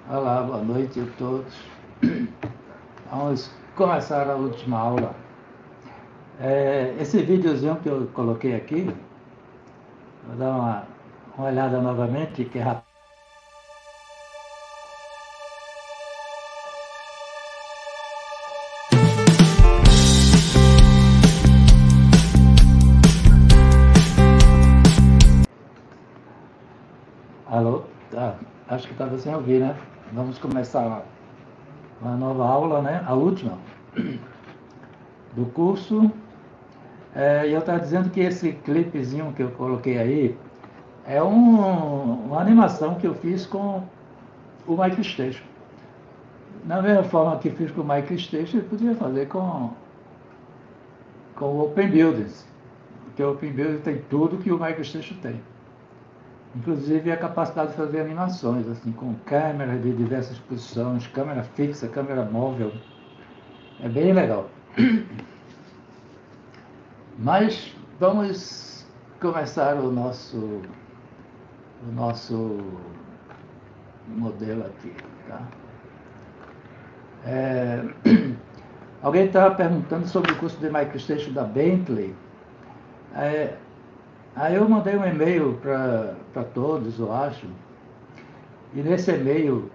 Olá, boa noite a todos. Vamos começar a última aula. Esse videozinho que eu coloquei aqui, vou dar uma olhada novamente, que é rápido. Alô? Acho que estava sem ouvir, né? Vamos começar uma nova aula, né? A última do curso. E eu estava dizendo que esse clipezinho que eu coloquei aí é uma animação que eu fiz com o Mike Station. Na mesma forma que fiz com o Mike Station, eu podia fazer com o Open Buildings, porque o Open Building tem tudo que o MicroStation tem. Inclusive a capacidade de fazer animações, assim, com câmeras de diversas posições, câmera fixa, câmera móvel. É bem legal. Mas vamos começar o nosso modelo aqui, tá? Alguém estava perguntando sobre o curso de MicroStation da Bentley. É, Aí eu mandei um e-mail para todos, eu acho, e nesse e-mail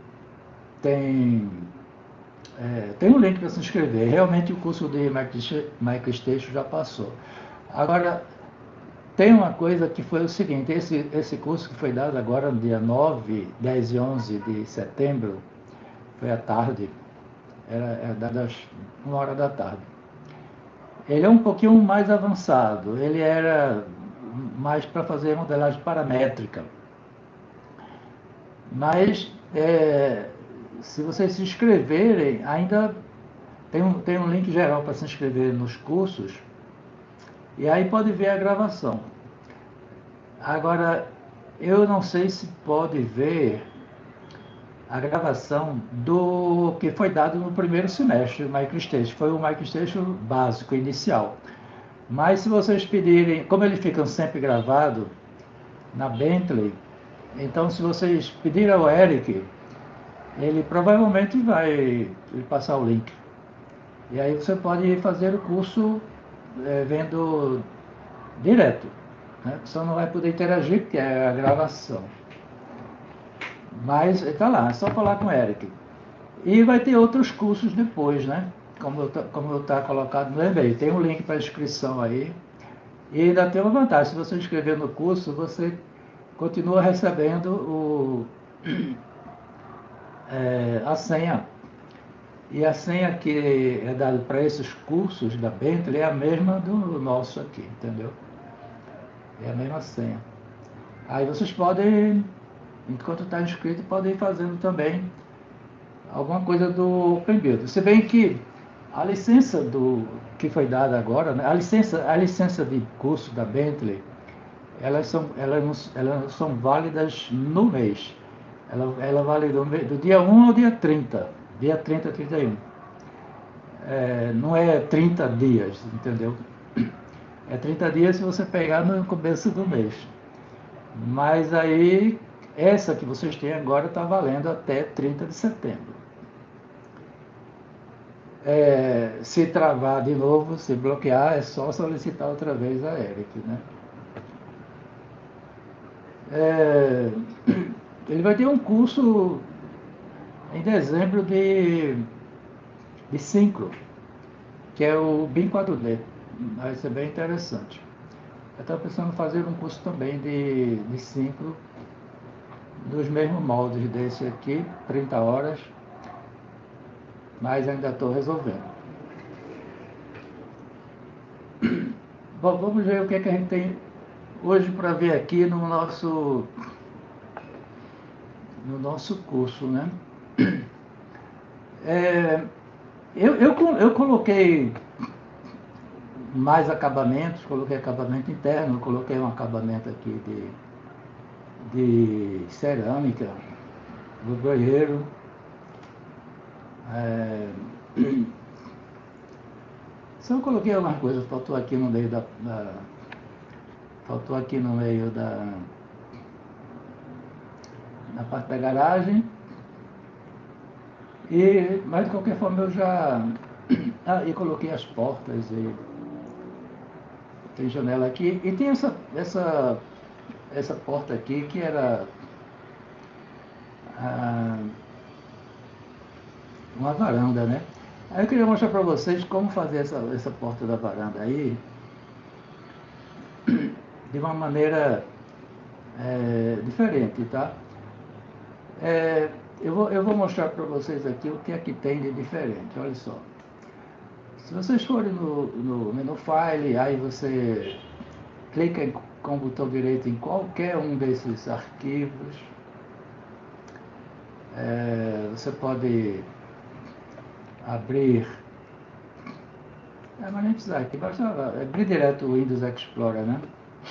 tem um link para se inscrever. Realmente o curso de MicroStation já passou. Agora, tem uma coisa que foi o seguinte, esse curso que foi dado agora no dia 9, 10 e 11 de setembro, foi à tarde, era dado às 1 hora da tarde. Ele é um pouquinho mais avançado, ele era mais para fazer modelagem paramétrica. Mas, se vocês se inscreverem, ainda tem um link geral para se inscrever nos cursos, e aí pode ver a gravação. Agora, eu não sei se pode ver a gravação do que foi dado no primeiro semestre do MicroStation. Foi o MicroStation básico, inicial. Mas se vocês pedirem, como eles ficam sempre gravados na Bentley, então se vocês pedirem ao Eric, ele provavelmente vai passar o link. E aí você pode fazer o curso vendo direto. Né? Só não vai poder interagir, porque é a gravação. Mas está lá, é só falar com o Eric. E vai ter outros cursos depois, né? Como está colocado no e-mail. Tem um link para inscrição aí. E ainda tem uma vantagem, se você inscrever no curso, você continua recebendo a senha. E a senha que é dada para esses cursos da Bentley é a mesma do nosso aqui, entendeu? É a mesma senha. Aí vocês podem, enquanto está inscrito, podem ir fazendo também alguma coisa do Open Build. Se bem que a licença que foi dada agora, né, a licença de curso da Bentley, elas são válidas no mês. Ela vale do dia 1 ao dia 30. Dia 30 a 31. Não é 30 dias, entendeu? É 30 dias se você pegar no começo do mês. Mas aí, essa que vocês têm agora está valendo até 30 de setembro. Se travar de novo, se bloquear, é só solicitar outra vez a Eric, né? Ele vai ter um curso em dezembro de Synchro, que é o BIM 4D. Vai ser bem interessante. Eu estava pensando em fazer um curso também de Synchro, dos mesmos moldes desse aqui, 30 horas, mas ainda estou resolvendo. Bom, vamos ver o que a gente tem hoje para ver aqui no nosso curso, né? Eu coloquei mais acabamentos, coloquei acabamento interno, coloquei um acabamento aqui de cerâmica do banheiro. Só coloquei algumas coisas, faltou aqui no meio na parte da garagem. Mas de qualquer forma eu já e coloquei as portas e tem janela aqui. E tem essa porta aqui que era ah, uma varanda, né? Aí eu queria mostrar para vocês como fazer essa porta da varanda aí de uma maneira diferente, tá? É, eu vou mostrar para vocês aqui o que é que tem de diferente, olha só. Se vocês forem no menu File, aí você clica com o botão direito em qualquer um desses arquivos. Você pode abrir, mas nem precisa aqui, basta abrir direto o Windows Explorer, né?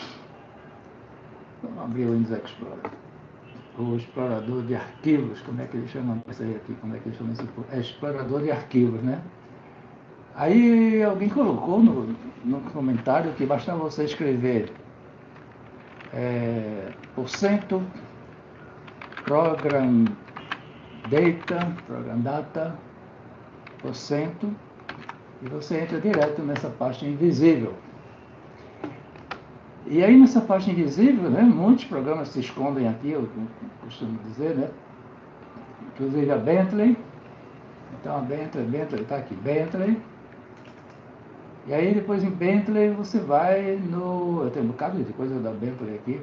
Vamos abrir o Windows Explorer. O explorador de arquivos, como é que eles chamam isso aí aqui? Como é que eles chamam isso? É explorador de arquivos, né? Aí alguém colocou no comentário que bastava você escrever % program data, %, e você entra direto nessa pasta invisível. E aí nessa pasta invisível, né, muitos programas se escondem aqui, eu costumo dizer, né? Inclusive a Bentley. Então a Bentley está aqui, Bentley. E aí depois em Bentley você vai no... Eu tenho um bocado de coisa da Bentley aqui.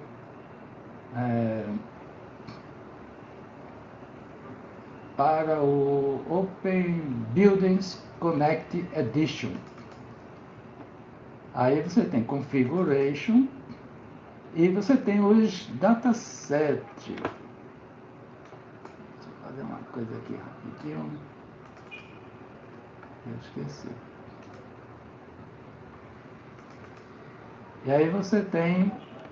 Para o Open Buildings Connect Edition. Aí você tem Configuration e você tem os datasets. Deixa eu fazer uma coisa aqui rapidinho. Eu esqueci. E aí você tem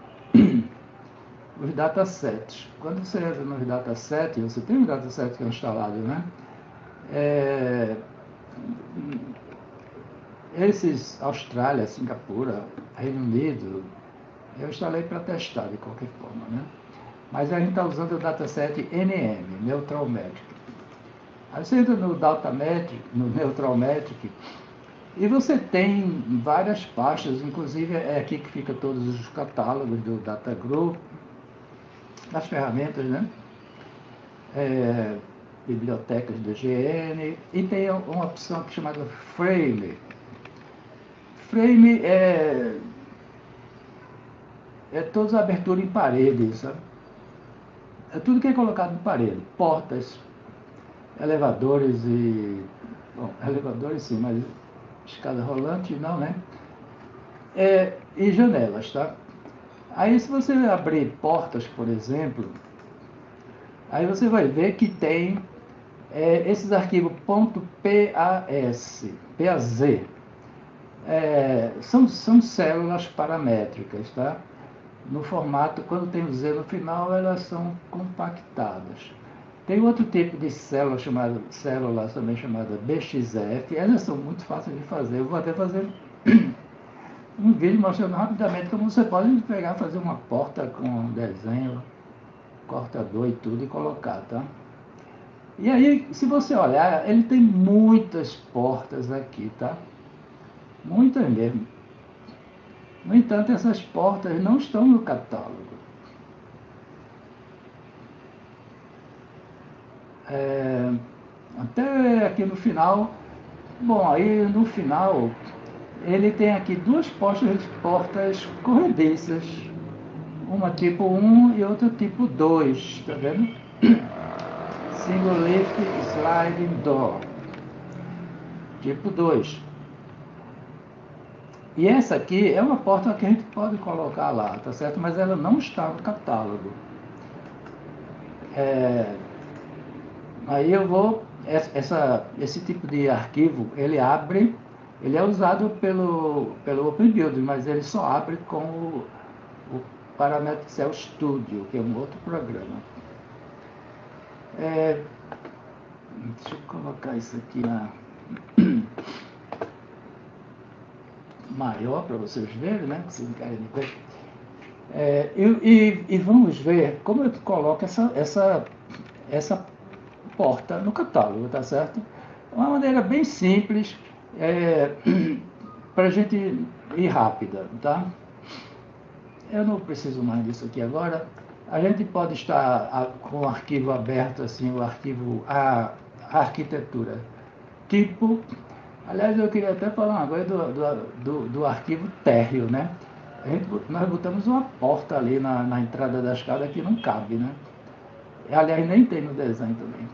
os datasets. Quando você entra nos datasets, você tem um dataset que é instalado, né? Esses Austrália, Singapura, Reino Unido, eu instalei para testar de qualquer forma, né? Mas a gente está usando o dataset NM, Neutral Metric. Aí você entra no Neutral Metric, e você tem várias pastas, inclusive é aqui que fica todos os catálogos do Data Group, as ferramentas, né? Bibliotecas do GN, e tem uma opção chamada Frame. Frame é toda a abertura em parede, sabe? É tudo que é colocado em parede, portas, elevadores e... Bom, elevadores sim, mas escada rolante não, né? E janelas, tá? Aí se você abrir portas, por exemplo, aí você vai ver que tem esses arquivos .paz, são células paramétricas, tá? No formato, quando tem o Z no final, elas são compactadas. Tem outro tipo de célula também chamada BXF, elas são muito fáceis de fazer. Eu vou até fazer um vídeo mostrando rapidamente como você pode pegar, fazer uma porta com desenho, cortador e tudo e colocar, tá? E aí, se você olhar, ele tem muitas portas aqui, tá? Muitas mesmo. No entanto, essas portas não estão no catálogo. Até aqui no final, bom, aí no final, ele tem aqui duas portas corrediças. Uma tipo 1 e outra tipo 2, tá vendo? Single Lift Sliding Door. Tipo 2. E essa aqui é uma porta que a gente pode colocar lá, tá certo? Mas ela não está no catálogo. Aí eu vou... Esse tipo de arquivo, ele é usado pelo Open Build, mas ele só abre com o Parametric Cell Studio, que é um outro programa. Deixa eu colocar isso aqui maior para vocês verem, né? Que vocês não querem ver. E vamos ver como eu coloco essa porta no catálogo, tá certo? Uma maneira bem simples, para a gente ir rápida, tá? Eu não preciso mais disso aqui agora. A gente pode estar com o arquivo aberto, assim, o arquivo, a arquitetura tipo. Aliás, eu queria até falar uma coisa do arquivo térreo, né? Nós botamos uma porta ali na entrada da escada que não cabe, né? Aliás, nem tem no desenho também.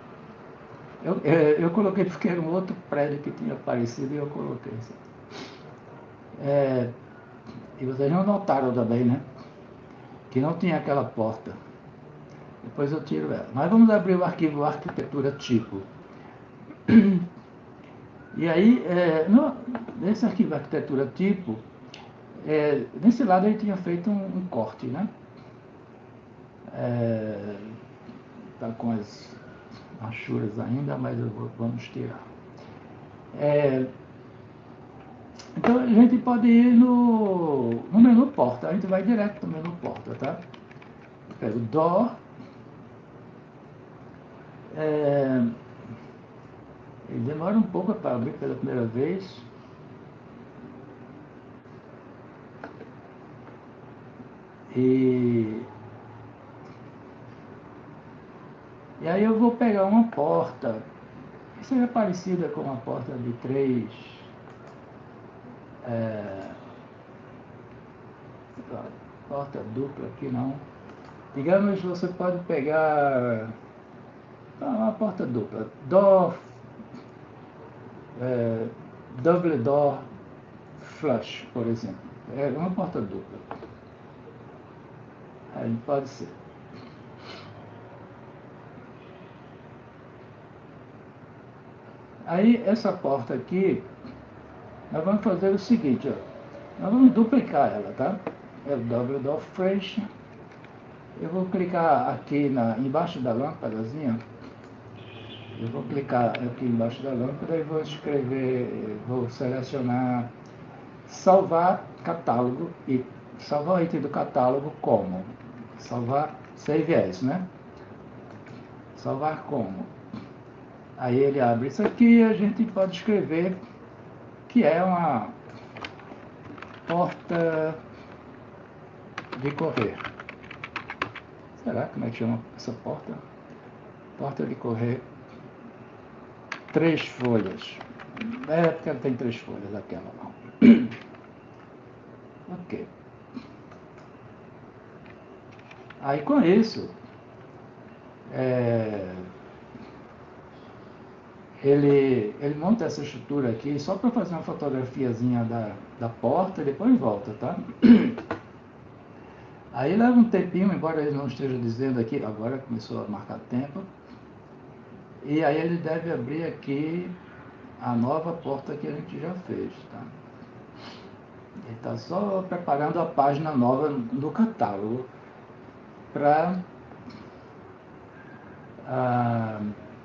Eu coloquei porque era um outro prédio que tinha aparecido e eu coloquei isso. E vocês não notaram também, né? Que não tinha aquela porta. Depois eu tiro ela. Mas vamos abrir o arquivo arquitetura tipo. E aí, nesse arquivo arquitetura tipo, nesse lado ele tinha feito um corte, né? Está com as rachuras ainda, mas vamos tirar. Então a gente pode ir no menu porta, a gente vai direto no menu porta, tá? Pego DOR, ele demora um pouco para abrir pela primeira vez. E aí eu vou pegar uma porta que seja parecida com uma porta de 3, porta dupla aqui não. Digamos, você pode pegar uma porta dupla, door, double door flush, por exemplo. É uma porta dupla. Aí pode ser. Aí essa porta aqui, nós vamos fazer o seguinte, ó. Nós vamos duplicar ela, tá? É o double door flush. Eu vou clicar aqui embaixo da lâmpadazinha. Eu vou clicar aqui embaixo da lâmpada e vou escrever, vou selecionar salvar catálogo e salvar o item do catálogo como? Salvar save as, né? Salvar como? Aí ele abre isso aqui e a gente pode escrever que é uma porta de correr. Será como é que chama essa porta? Porta de correr. 3 folhas. Porque ela tem 3 folhas, aquela não. Ok. Aí com isso, ele monta essa estrutura aqui só para fazer uma fotografiazinha da porta e depois volta, tá? Aí leva um tempinho, embora ele não esteja dizendo aqui, agora começou a marcar tempo. E aí ele deve abrir aqui a nova porta que a gente já fez, tá? Ele está só preparando a página nova do catálogo para a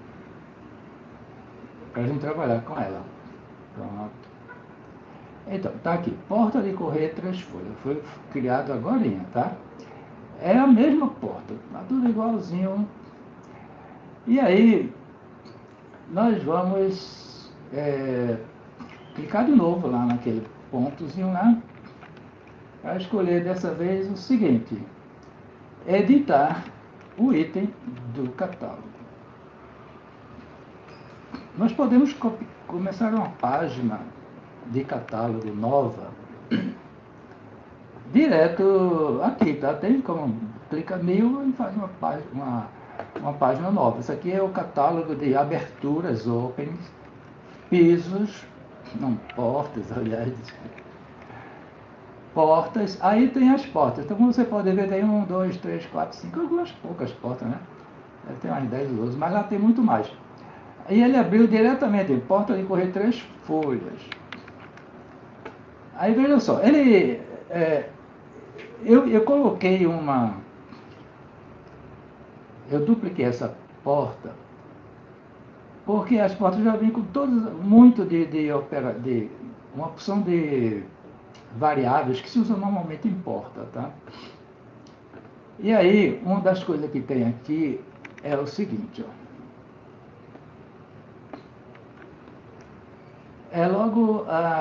gente trabalhar com ela. Pronto. Então, tá aqui, porta de correr 3 folhas, foi criado agora, tá? É a mesma porta, tá tudo igualzinho. E aí, nós vamos clicar de novo lá naquele pontozinho lá, para escolher dessa vez o seguinte, editar o item do catálogo. Nós podemos começar uma página de catálogo nova direto aqui, tá? Tem como clica new e faz uma página nova. Isso aqui é o catálogo de aberturas, openings, pisos, não, portas, aliás, portas, aí tem as portas. Então, como você pode ver, tem 1, 2, 3, 4, 5, algumas poucas portas, né? Deve ter umas 10 ou 12, mas lá tem muito mais. E ele abriu diretamente, porta de correr 3 folhas. Aí veja só, eu coloquei eu dupliquei essa porta, porque as portas já vêm com todas, muito de uma opção de variáveis que se usa normalmente em porta, tá? E aí, uma das coisas que tem aqui é o seguinte, ó. É logo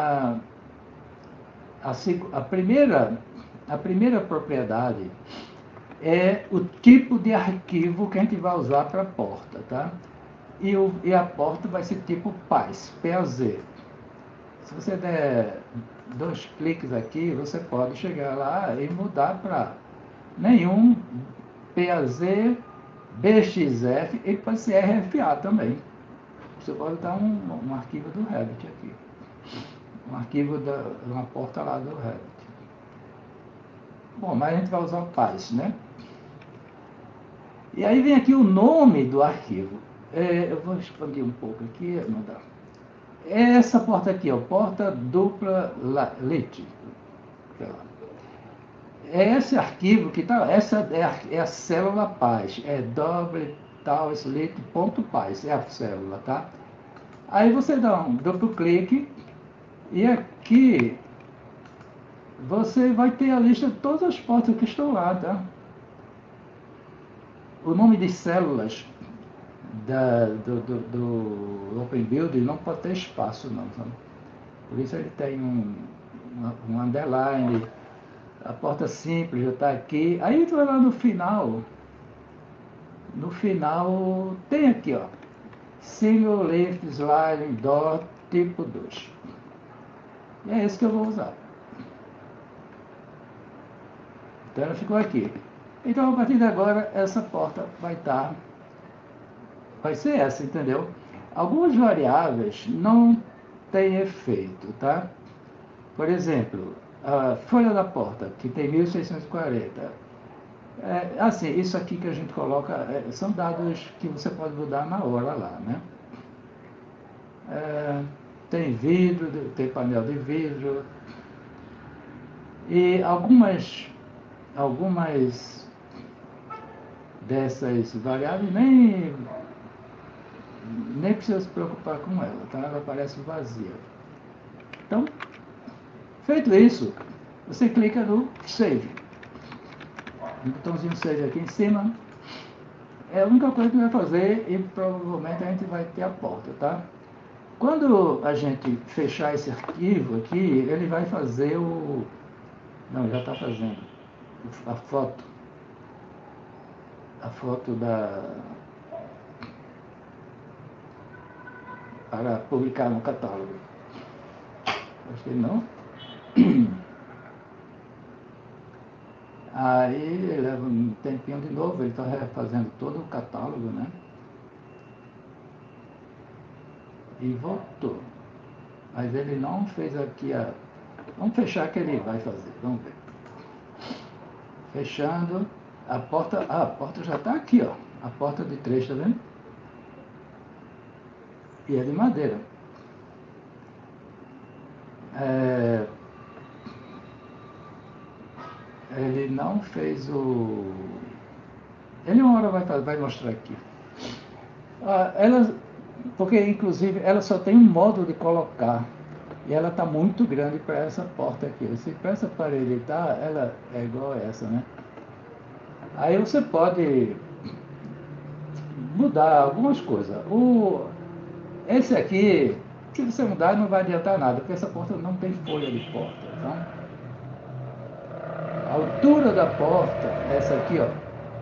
a primeira propriedade é o tipo de arquivo que a gente vai usar para a porta, tá? E a porta vai ser tipo PAZ, P-A-Z. Se você der 2 cliques aqui, você pode chegar lá e mudar para nenhum, PAZ, BXF e pode ser RFA também. Você pode dar um arquivo do Revit aqui. Um arquivo de uma porta lá do Revit. Bom, mas a gente vai usar o PAZ, né? E aí vem aqui o nome do arquivo. Eu vou expandir um pouco aqui, mandar. Essa porta aqui, ó, porta dupla lit. É esse arquivo que está, essa é a célula paz, é w-tal-slit.paz, é a célula, tá? Aí você dá um duplo clique e aqui você vai ter a lista de todas as portas que estão lá, tá? O nome de células do Open Build não pode ter espaço, não, sabe? Por isso ele tem um underline, a porta simples já está aqui. Aí tu vai lá no final tem aqui, ó, Single Lift Sliding Door tipo 2. E é esse que eu vou usar. Então ela ficou aqui. Então a partir de agora essa porta vai ser essa, entendeu? Algumas variáveis não têm efeito, tá? Por exemplo, a folha da porta, que tem 1640. Assim, isso aqui que a gente coloca são dados que você pode mudar na hora lá, né? Tem vidro, tem painel de vidro. E algumas dessas variáveis nem precisa se preocupar com ela, tá? Ela aparece vazia. Então, feito isso, você clica no Save. Um botãozinho Save aqui em cima. É a única coisa que vai fazer e provavelmente a gente vai ter a porta, tá? Quando a gente fechar esse arquivo aqui, ele vai fazer o... Não, já está fazendo. A foto para publicar no catálogo. Acho que não. Aí leva um tempinho de novo, ele está refazendo todo o catálogo, né? E voltou. Mas ele não fez aqui a... Vamos fechar que ele vai fazer, vamos ver. Fechando, a porta já está aqui, ó. A porta de 3, tá vendo? E é de madeira. Ele não fez o... Ele uma hora vai mostrar aqui. Porque inclusive ela só tem um modo de colocar. E ela está muito grande para essa porta aqui. Se para essa parede tá, ela é igual a essa, né? Aí você pode mudar algumas coisas. Esse aqui, se você mudar, não vai adiantar nada, porque essa porta não tem folha de porta. Então, a altura da porta, essa aqui, ó,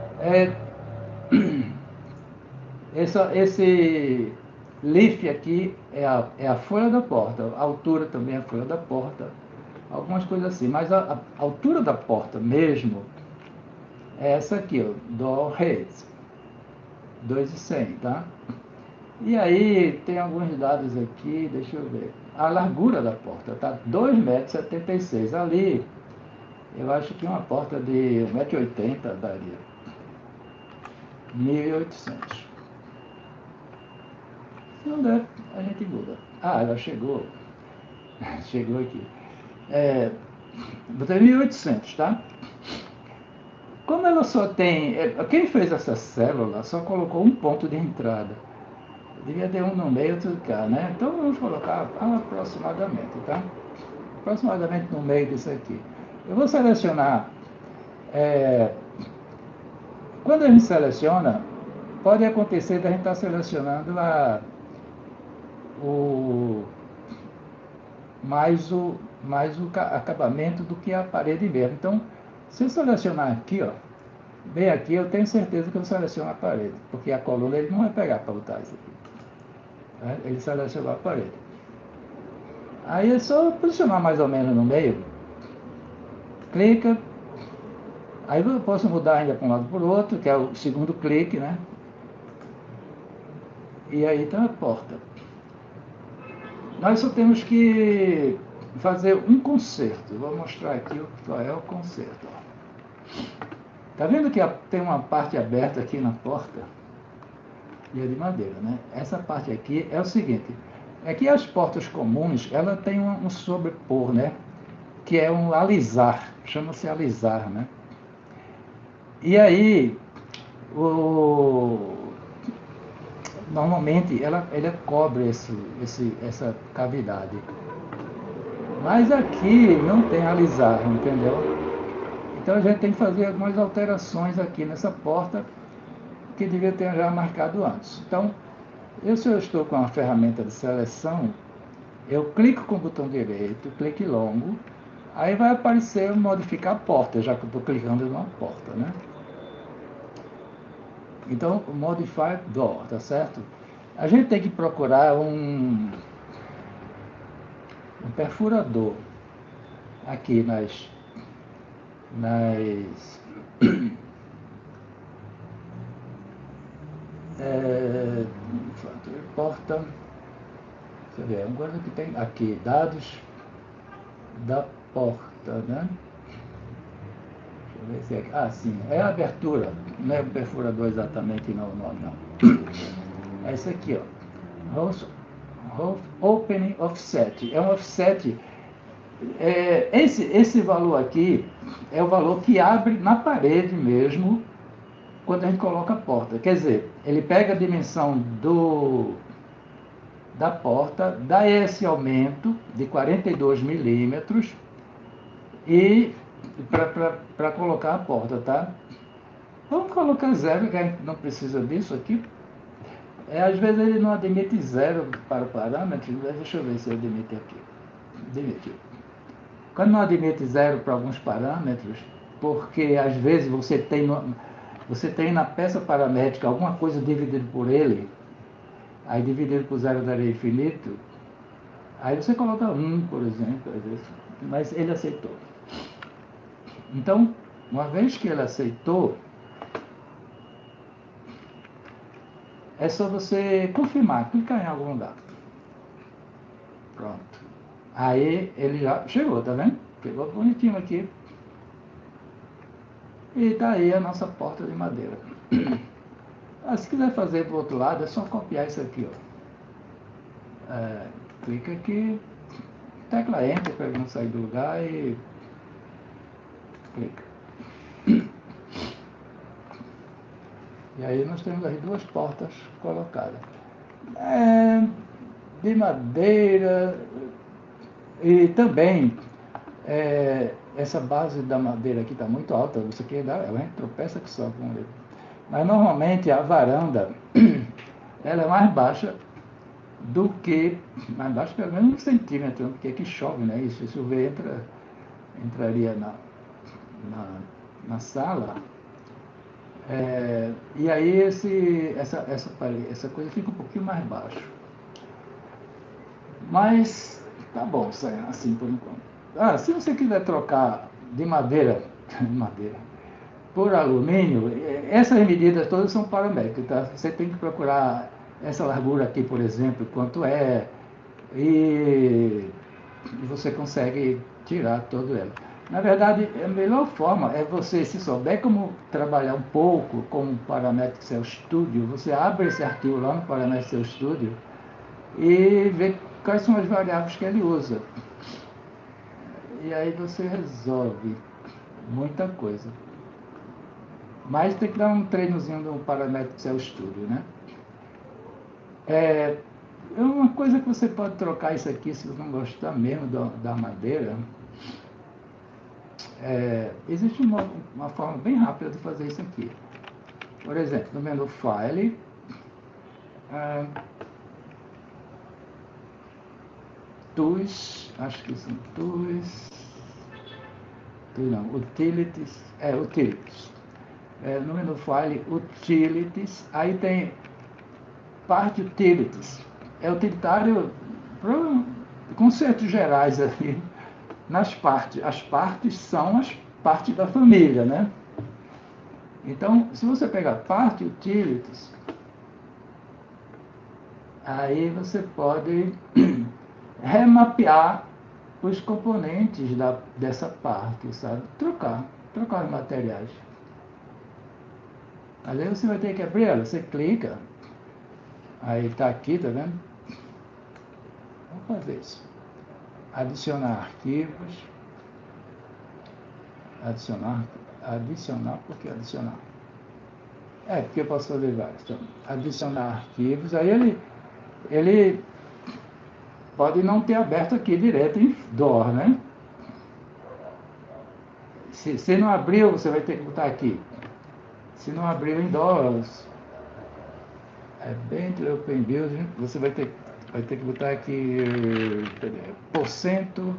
esse leaf aqui é a folha da porta, a altura também é a folha da porta, algumas coisas assim, mas a altura da porta mesmo é essa aqui, ó, door height, 2,100, tá? E aí tem alguns dados aqui, deixa eu ver. A largura da porta tá 2,76 m. Ali, eu acho que uma porta de 1,80 m daria 1.800. Se não der, a gente muda. Ela chegou. Chegou aqui. Botei 1.800, tá? Como ela só tem... Quem fez essa célula só colocou um ponto de entrada. Devia ter um no meio, outro cá, né? Então vamos colocar aproximadamente, tá? Aproximadamente no meio disso aqui. Eu vou selecionar... Quando a gente seleciona, pode acontecer da gente estar selecionando mais o acabamento do que a parede mesmo. Então, se eu selecionar aqui, ó, bem aqui, eu tenho certeza que eu seleciono a parede, porque a coluna ele não vai pegar para botar isso aqui. Né? Ele selecionou a parede. Aí é só posicionar mais ou menos no meio, clica, aí eu posso mudar ainda para um lado para o outro, que é o segundo clique, né? E aí está a porta. Nós só temos que fazer um conserto. Vou mostrar aqui qual é o conserto. Está vendo que tem uma parte aberta aqui na porta? E é de madeira, né? Essa parte aqui é o seguinte. Aqui as portas comuns, ela tem um sobrepor, né? Que é um alisar. Chama-se alisar, né? E aí, normalmente, ela cobre essa cavidade. Mas aqui não tem alisar, entendeu? Então a gente tem que fazer algumas alterações aqui nessa porta que devia ter já marcado antes. Então, se eu estou com a ferramenta de seleção, eu clico com o botão direito, clique longo, aí vai aparecer modificar a porta, já que eu estou clicando numa porta, né? Então, Modify Door, tá certo? A gente tem que procurar um perfurador aqui porta, deixa eu ver, agora que tem aqui, dados da porta, né? Deixa eu ver se é, sim, é a abertura, não é o perfurador exatamente, não, o nome, não. É esse aqui, ó, Opening Offset, é um offset. Esse valor aqui é o valor que abre na parede mesmo quando a gente coloca a porta. Quer dizer, ele pega a dimensão da porta, dá esse aumento de 42 milímetros e para colocar a porta, tá? Vamos colocar zero, que a gente não precisa disso aqui. Às vezes ele não admite zero para parâmetros, deixa eu ver se eu admite aqui. Admitiu. Quando não admite zero para alguns parâmetros, porque às vezes você tem na peça paramétrica alguma coisa dividida por ele, aí dividido por zero daria infinito, aí você coloca 1, por exemplo, às vezes, mas ele aceitou. Então, uma vez que ele aceitou, é só você confirmar, clicar em algum lugar. Pronto. Aí ele já chegou, tá vendo? Pegou bonitinho aqui. E tá aí a nossa porta de madeira. Se quiser fazer do outro lado, é só copiar isso aqui, ó. Clica aqui, tecla Enter para ele não sair do lugar e clica. E aí nós temos as duas portas colocadas. De madeira e também essa base da madeira aqui está muito alta, você quer dar, a gente tropeça que só com ele. Mas normalmente a varanda ela é mais baixa do que, mais baixa pelo menos 1 centímetro, porque aqui chove, né? E se chover entraria na sala. E aí essa coisa fica um pouquinho mais baixo. Mas tá bom, assim por enquanto. Se você quiser trocar de madeira por alumínio, essas medidas todas são paramétricas, tá? Você tem que procurar essa largura aqui, por exemplo, quanto é, e você consegue tirar todo ela. Na verdade, a melhor forma é você, se souber como trabalhar um pouco com o Parametric Cell Studio, você abre esse arquivo lá no Parametric Cell Studio e vê quais são as variáveis que ele usa. E aí você resolve muita coisa. Mas tem que dar um treinozinho no Parametric Cell Studio, né? É uma coisa que você pode trocar isso aqui, se você não gostar mesmo da madeira. Existe uma forma bem rápida de fazer isso aqui. Por exemplo, no menu File, tools, acho que são tools, não, utilities, utilities. No menu file, utilities, aí tem parte utilities. É utilitário para conceitos gerais ali, nas partes. As partes são as partes da família, né? Então, se você pegar parte utilities, aí você pode remapear os componentes dessa parte, sabe? Trocar os materiais. Mas aí você vai ter que abrir ela, você clica, aí está aqui, tá vendo? Vamos fazer isso. Adicionar arquivos. Adicionar, por que adicionar? Porque eu posso fazer vários. Então, adicionar arquivos, aí ele pode não ter aberto aqui direto em DOR, né? Se não abriu, você vai ter que botar aqui. Se não abriu em DOR, Bentley Open Building, você vai ter que botar aqui %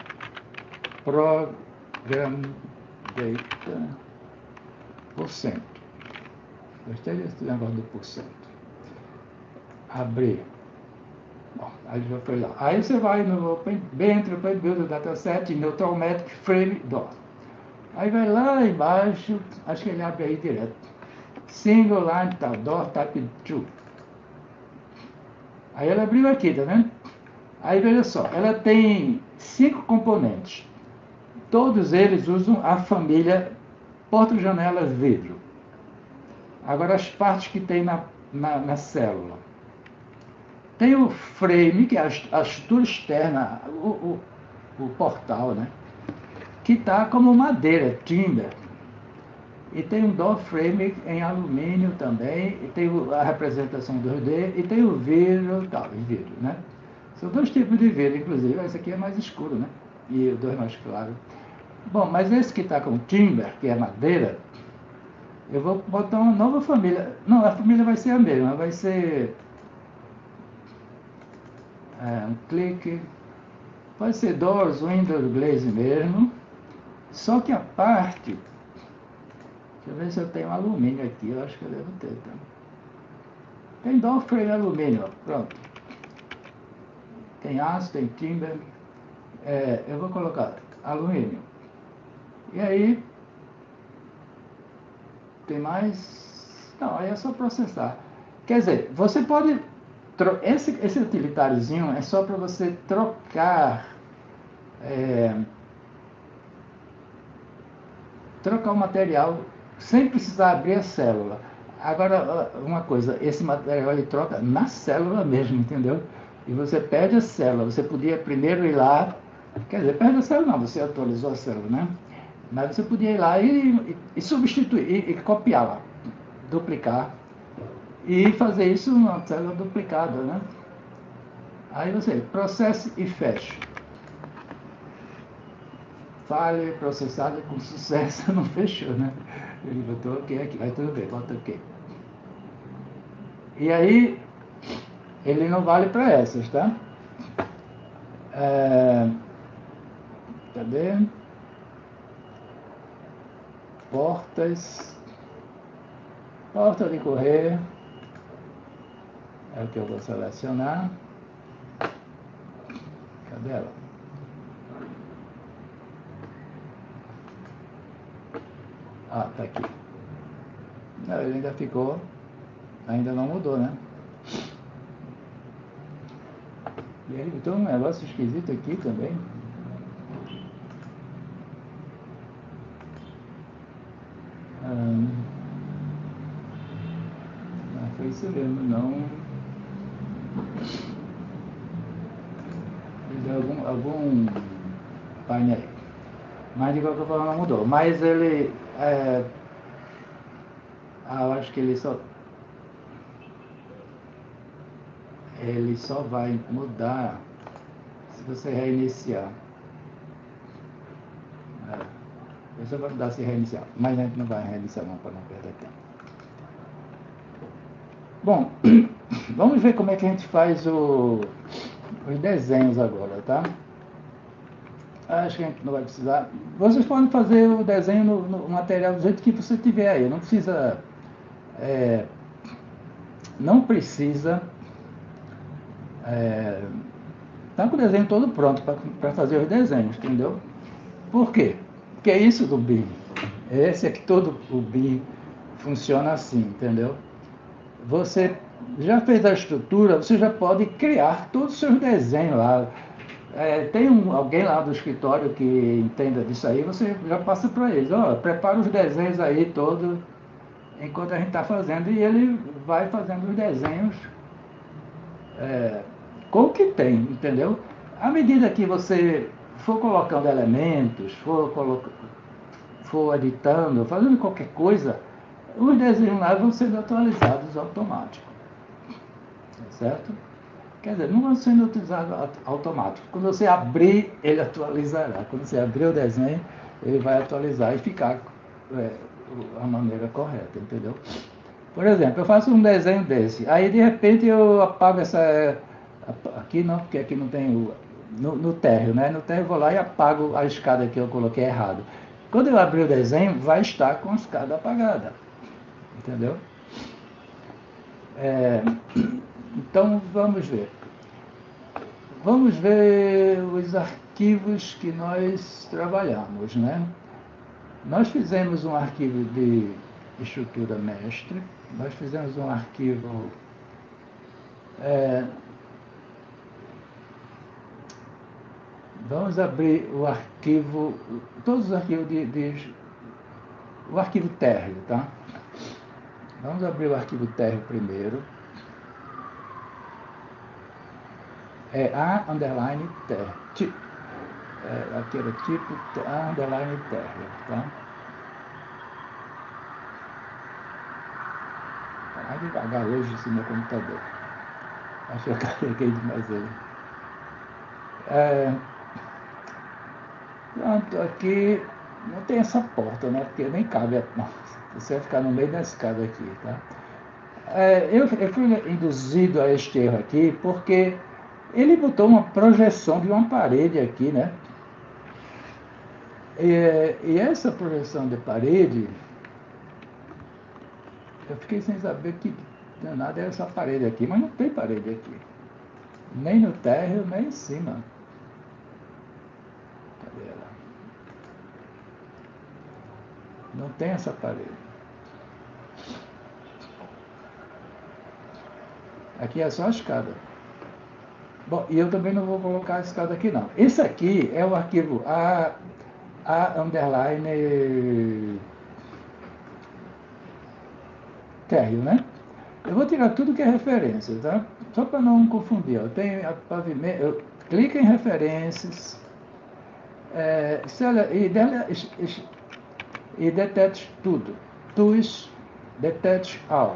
program data %. Gostei desse negócio do %. Abrir. Bom, aí já foi lá. Aí você vai no Bentley Open Building Dataset, Neutralmetric Frame DOR. Aí vai lá embaixo, acho que ele abre aí direto. Single line tal, DOR type true. Aí ela abriu aqui, tá vendo? Aí veja só, ela tem 5 componentes. Todos eles usam a família porta-janelas vidro. Agora as partes que tem na célula. Tem o frame, que é a estrutura externa, o portal, né? Que está como madeira, timber. E tem um door frame em alumínio também, e tem a representação 2D, e tem o vidro, vidro, né? São 2 tipos de vidro, inclusive, esse aqui é mais escuro, né? E o 2 mais claro. Bom, mas esse que está com timber, que é madeira, eu vou botar uma nova família. Não, a família vai ser a mesma, vai ser um clique, pode ser doors, windows, glaze mesmo, só que a parte, deixa eu ver se eu tenho alumínio aqui, eu acho que eu devo ter, tá? Tem door frame alumínio, ó, pronto. Tem aço, tem timber, eu vou colocar alumínio. E aí, tem mais, não, aí é só processar. Quer dizer, você pode, esse utilitáriozinho é só para você trocar o material sem precisar abrir a célula. Agora, uma coisa, esse material ele troca na célula mesmo, entendeu? E você perde a célula. Você podia primeiro ir lá, quer dizer, perde a célula não, você atualizou a célula, né? Mas você podia ir lá e substituir, e copiar lá, duplicar, e fazer isso numa célula duplicada, né? Aí você processe e fecha. File processado com sucesso, não fechou, né? Ele botou OK aqui, vai tudo bem, bota OK. E aí, ele não vale para essas, tá? Cadê? Porta de correr, é o que eu vou selecionar. Cadê ela? Tá aqui. Não, ele ainda ficou, ainda não mudou, né? E aí botou um negócio esquisito aqui também. Foi isso mesmo, não. Fiz algum painel. Mas de qualquer forma não mudou. Mas ele. Eu acho que ele só vai mudar se você reiniciar. Eu só vou mudar se reiniciar. Mas a gente não vai reiniciar não, para não perder tempo. Bom, vamos ver como é que a gente faz os desenhos agora, tá? Acho que a gente não vai precisar. Vocês podem fazer o desenho no material do jeito que você tiver aí. Não precisa. É, não precisa. Tá com o desenho todo pronto para fazer os desenhos, entendeu? Por quê? Porque é isso do BIM. Esse é que todo o BIM funciona assim, entendeu? Você já fez a estrutura, você já pode criar todos os seus desenhos lá. Tem alguém lá do escritório que entenda disso aí, você já passa para eles, prepara os desenhos aí todos enquanto a gente está fazendo, e ele vai fazendo os desenhos com o que tem, entendeu? À medida que você for colocando elementos, for editando, fazendo qualquer coisa, os desenhos lá vão sendo atualizados automático, certo? Quer dizer, não vão sendo atualizados automático. Quando você abrir, ele atualizará. Quando você abrir o desenho, ele vai atualizar e ficar a maneira correta, entendeu? Por exemplo, eu faço um desenho desse, aí de repente eu apago essa. Aqui não, porque aqui não tem no térreo, né? No térreo eu vou lá e apago a escada que eu coloquei errado. Quando eu abrir o desenho, vai estar com a escada apagada, entendeu? Então vamos ver. Vamos ver os arquivos que nós trabalhamos, né? Nós fizemos um arquivo de estrutura mestre, nós fizemos um arquivo vamos abrir o arquivo, todos os arquivos o arquivo térreo, tá? Vamos abrir o arquivo térreo primeiro. A underline térreo. Aqui era tipo A underline térreo, tá? Tá mais devagar hoje esse meu computador. Acho que eu carreguei demais ele. Pronto, aqui não tem essa porta, né? Porque nem cabe. Você vai ficar no meio da escada aqui, tá? Eu fui induzido a este erro aqui porque ele botou uma projeção de uma parede aqui, né? E essa projeção de parede, eu fiquei sem saber que danada é essa parede aqui, mas não tem parede aqui. Nem no térreo, nem em cima. Cadê ela? Não tem essa parede. Aqui é só a escada. Bom, e eu também não vou colocar a escada aqui não. Esse aqui é o arquivo A underline térreo, né? Eu vou tirar tudo que é referência, tá? Só para não confundir. Eu tenho a pavimento, eu clico em referências, e detete tudo. Tools, detete all.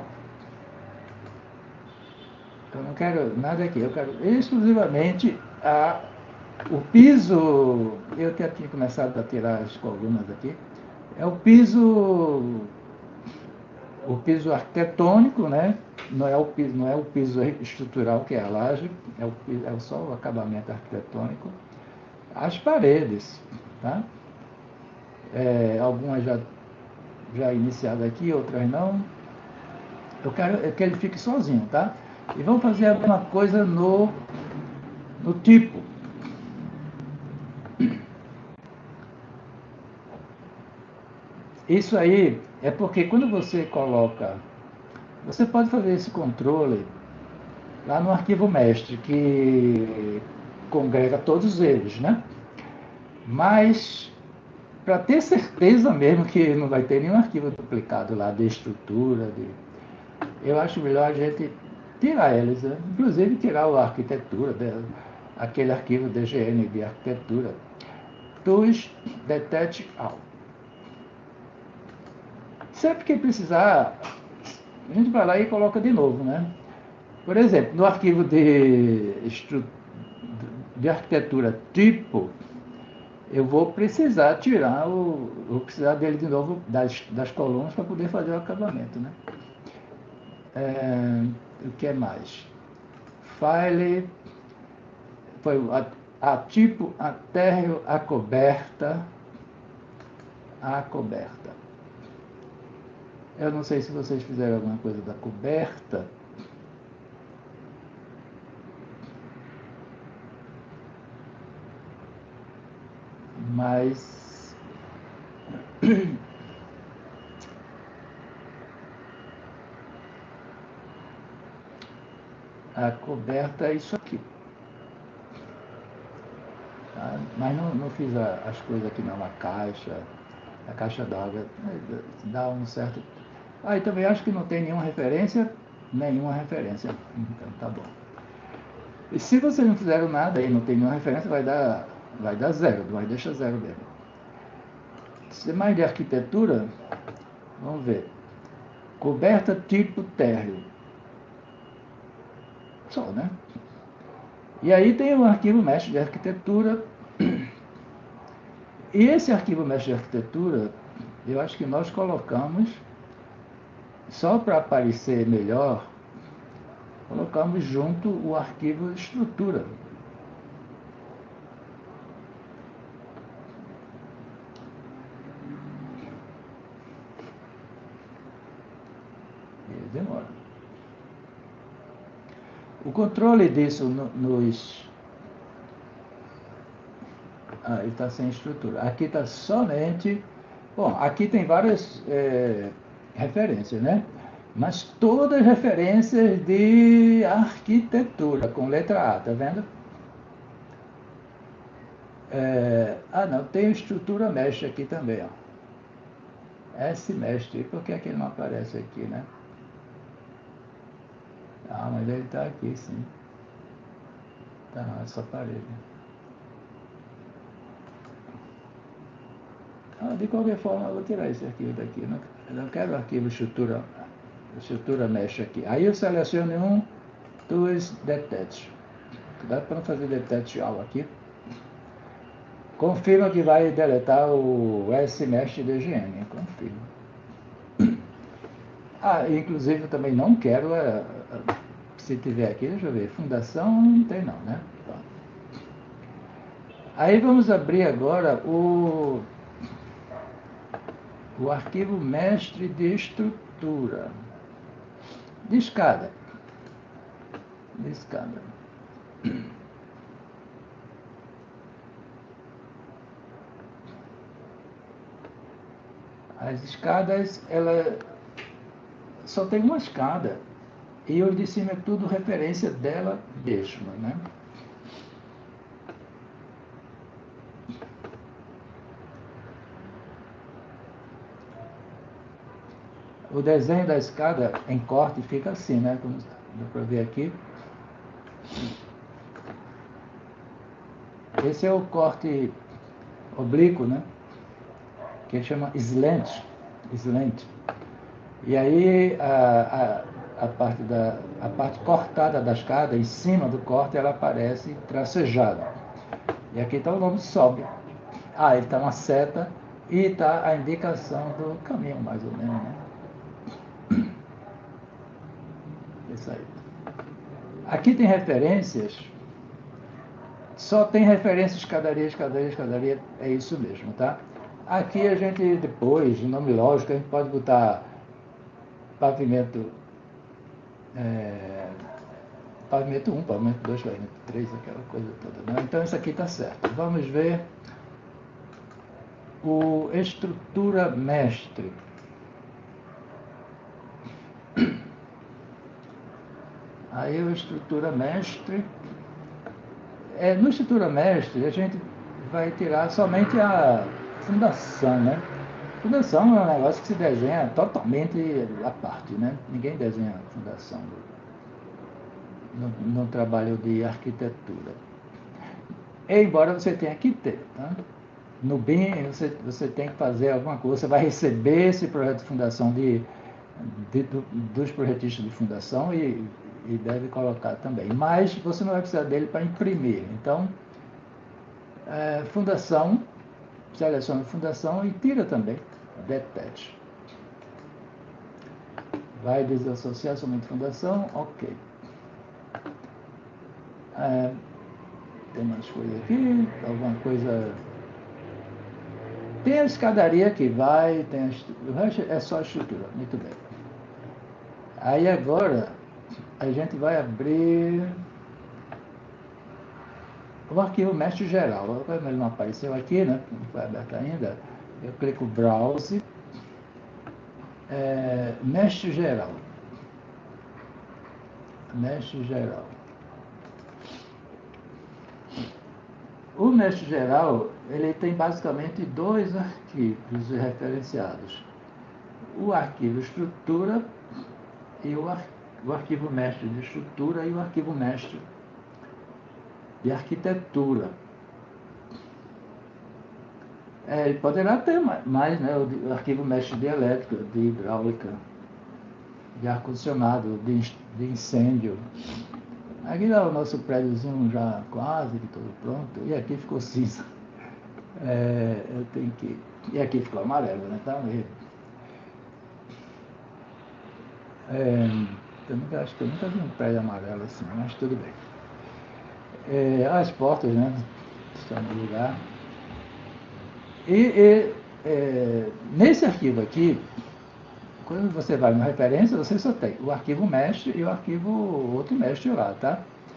Eu não quero nada aqui, eu quero exclusivamente o piso. Eu já tinha começado a tirar as colunas aqui. É o piso arquitetônico, né? Não é o piso estrutural, que é a laje, é só o acabamento arquitetônico. As paredes, tá? Algumas já iniciadas aqui, outras não. Eu quero que ele fique sozinho, tá? E vamos fazer a mesma coisa no tipo. Isso aí é porque quando você coloca, você pode fazer esse controle lá no arquivo mestre, que congrega todos eles, né? Mas, para ter certeza mesmo que não vai ter nenhum arquivo duplicado lá de estrutura, eu acho melhor a gente tirar eles, né? Inclusive tirar a arquitetura, aquele arquivo DGN de arquitetura. Tools, detect all. Sempre que precisar, a gente vai lá e coloca de novo, né? Por exemplo, no arquivo de arquitetura tipo, eu vou precisar tirar vou precisar dele de novo das colunas para poder fazer o acabamento, né? O que é mais? File, foi a tipo, a térreo, a coberta. Eu não sei se vocês fizeram alguma coisa da coberta. Mas a coberta é isso aqui. Tá? Mas não fiz as coisas aqui não, a caixa d'água dá um certo... Aí também acho que não tem nenhuma referência. Então tá bom. E se vocês não fizeram nada aí, não tem nenhuma referência, vai dar zero, mas deixa zero mesmo. Se é mais de arquitetura, vamos ver. Coberta tipo térreo. Só, né? E aí tem o arquivo mestre de arquitetura. E esse arquivo mestre de arquitetura, eu acho que nós colocamos, só para aparecer melhor, colocamos junto o arquivo estrutura. E demora. O controle disso nos... ele está sem estrutura. Aqui está somente... Bom, aqui tem várias referências, né? Mas todas referências de arquitetura, com letra A, tá vendo? Não, tem estrutura mestre aqui também, ó. S mestre, por que ele não aparece aqui, né? Mas ele está aqui, sim. Tá, essa parede. De qualquer forma, eu vou tirar esse arquivo daqui. Eu não quero o arquivo estrutura mesh aqui. Aí eu seleciono um Tools Detach. Dá para não fazer detach all aqui. Confirma que vai deletar o S-Mesh DGN. Confirma. Inclusive eu também não quero, se tiver aqui, deixa eu ver, fundação não tem não, né? Aí vamos abrir agora o arquivo mestre de estrutura. De escada. As escadas, ela só tem uma escada. E o de cima é tudo referência dela mesma, né? O desenho da escada em corte fica assim, né? Como dá para ver aqui. Esse é o corte oblíquo, né? Que ele chama slant. E aí a parte cortada da escada, em cima do corte, ela aparece tracejada. E aqui está o nome sobe. Ele está uma seta e está a indicação do caminho, mais ou menos, né? Isso aí. Aqui tem referências, só tem referência escadaria, é isso mesmo, tá? Aqui a gente depois, de nome lógico, a gente pode botar pavimento 1, pavimento 2, pavimento 3, aquela coisa toda, né? Então isso aqui está certo. Vamos ver o estrutura mestre. Aí o estrutura mestre, no estrutura mestre a gente vai tirar somente a fundação, né? Fundação é um negócio que se desenha totalmente à parte, né? Ninguém desenha fundação no trabalho de arquitetura. Embora você tenha que ter, tá? No BIM você tem que fazer alguma coisa, você vai receber esse projeto de fundação dos projetistas de fundação e deve colocar também. Mas você não vai precisar dele para imprimir. Então, fundação, seleciona fundação e tira também detach. Vai desassociar somente fundação, ok. Tem umas coisas aqui, alguma coisa. Tem a escadaria que vai, o resto é só a estrutura. Muito bem. Aí agora a gente vai abrir o arquivo mestre geral. Como ele não apareceu aqui, né? Não foi aberto ainda. Eu clico Browse, mestre geral. Mestre geral. O mestre geral, ele tem basicamente dois arquivos referenciados. O arquivo estrutura e o arquivo mestre de estrutura e o arquivo mestre de arquitetura. Ele poderá ter mais, né? O arquivo mestre de elétrica, de hidráulica, de ar-condicionado, de incêndio. Aqui dá o nosso prédiozinho já quase que todo pronto, e aqui ficou cinza. Eu tenho que. E aqui ficou amarelo, né? Tá mesmo. Acho que eu nunca vi um prédio amarelo assim, mas tudo bem. As portas, né? Estão no lugar. Nesse arquivo aqui, quando você vai na referência, você só tem o arquivo mestre e o arquivo outro mestre lá, tá?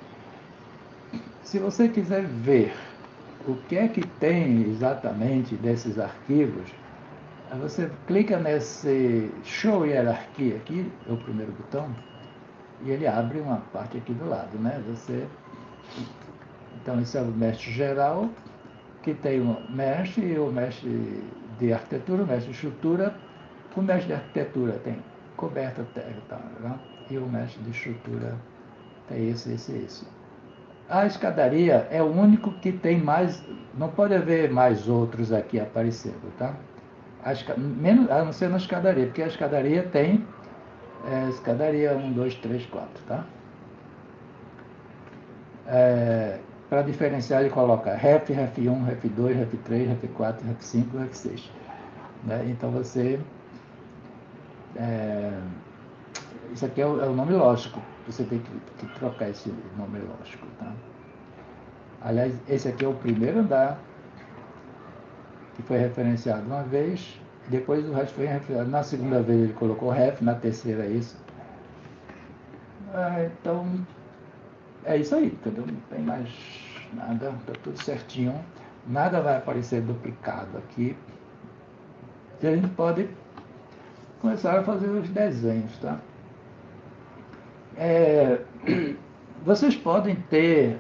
Se você quiser ver o que é que tem exatamente desses arquivos, você clica nesse Show Hierarquia aqui, é o primeiro botão, e ele abre uma parte aqui do lado, né? Então, esse é o mestre geral, que tem o mestre e o mestre de arquitetura, o mestre de estrutura. O mestre de arquitetura tem coberta térmica, né? E o mestre de estrutura tem esse. A escadaria é o único que tem mais, não pode haver mais outros aqui aparecendo, tá? A não ser na escadaria, porque a escadaria tem escadaria 1, 2, 3, 4, tá? Para diferenciar, ele coloca REF, REF1, REF2, REF3, REF4, REF5, REF6. Né? Então você. Isso aqui é o nome lógico. Você tem que trocar esse nome lógico. Tá? Aliás, esse aqui é o primeiro andar, que foi referenciado uma vez, depois o resto foi referenciado. Na segunda vez ele colocou REF, na terceira isso. Então, é isso aí, entendeu? Não tem mais nada, está tudo certinho. Nada vai aparecer duplicado aqui. E a gente pode começar a fazer os desenhos, tá? Vocês podem ter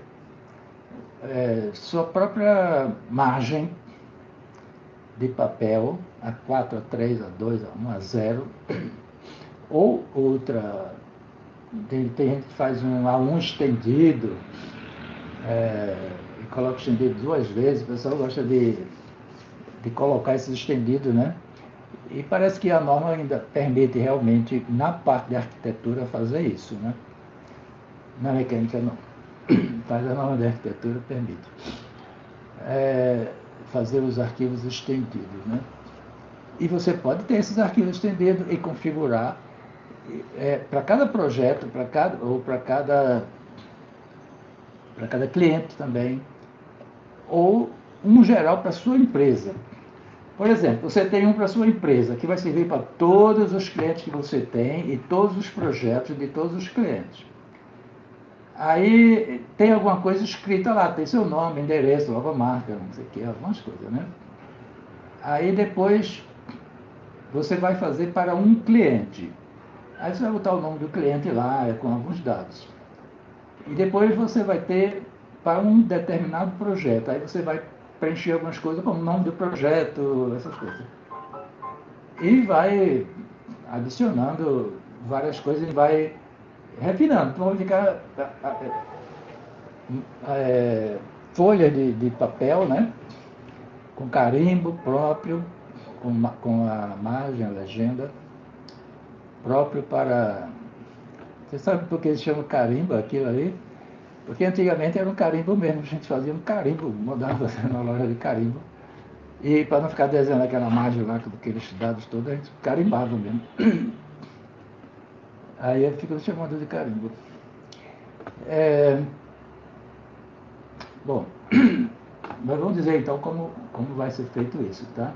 sua própria margem de papel, A4, A3, A2, A1, A0, ou outra, tem gente que faz um A1 estendido, e coloca estendido 2 vezes, o pessoal gosta de colocar esse estendido, né? E parece que a norma ainda permite realmente, na parte de arquitetura, fazer isso, né? Na mecânica não. Mas a norma de arquitetura permite fazer os arquivos estendidos, né? E você pode ter esses arquivos estendidos e configurar para cada projeto, para cada cliente também, ou um geral para a sua empresa. Por exemplo, você tem um para a sua empresa, que vai servir para todos os clientes que você tem e todos os projetos de todos os clientes. Aí tem alguma coisa escrita lá, tem seu nome, endereço, logomarca, não sei o que, algumas coisas, né? Aí depois você vai fazer para um cliente. Aí você vai botar o nome do cliente lá, com alguns dados. E depois você vai ter para um determinado projeto. Aí você vai preencher algumas coisas como o nome do projeto, essas coisas. E vai adicionando várias coisas e vai refinando. Então vai ficar folha de papel, né? Com carimbo próprio, com a margem, a legenda, próprio para... Você sabe por que eles chamam carimbo aquilo ali? Porque antigamente era um carimbo mesmo, a gente fazia um carimbo, mandava na loja de carimbo. E para não ficar desenhando aquela margem lá, com aqueles dados todos, a gente carimbava mesmo. Aí fica chamando de carimbo. Bom, mas vamos dizer então como vai ser feito isso, tá?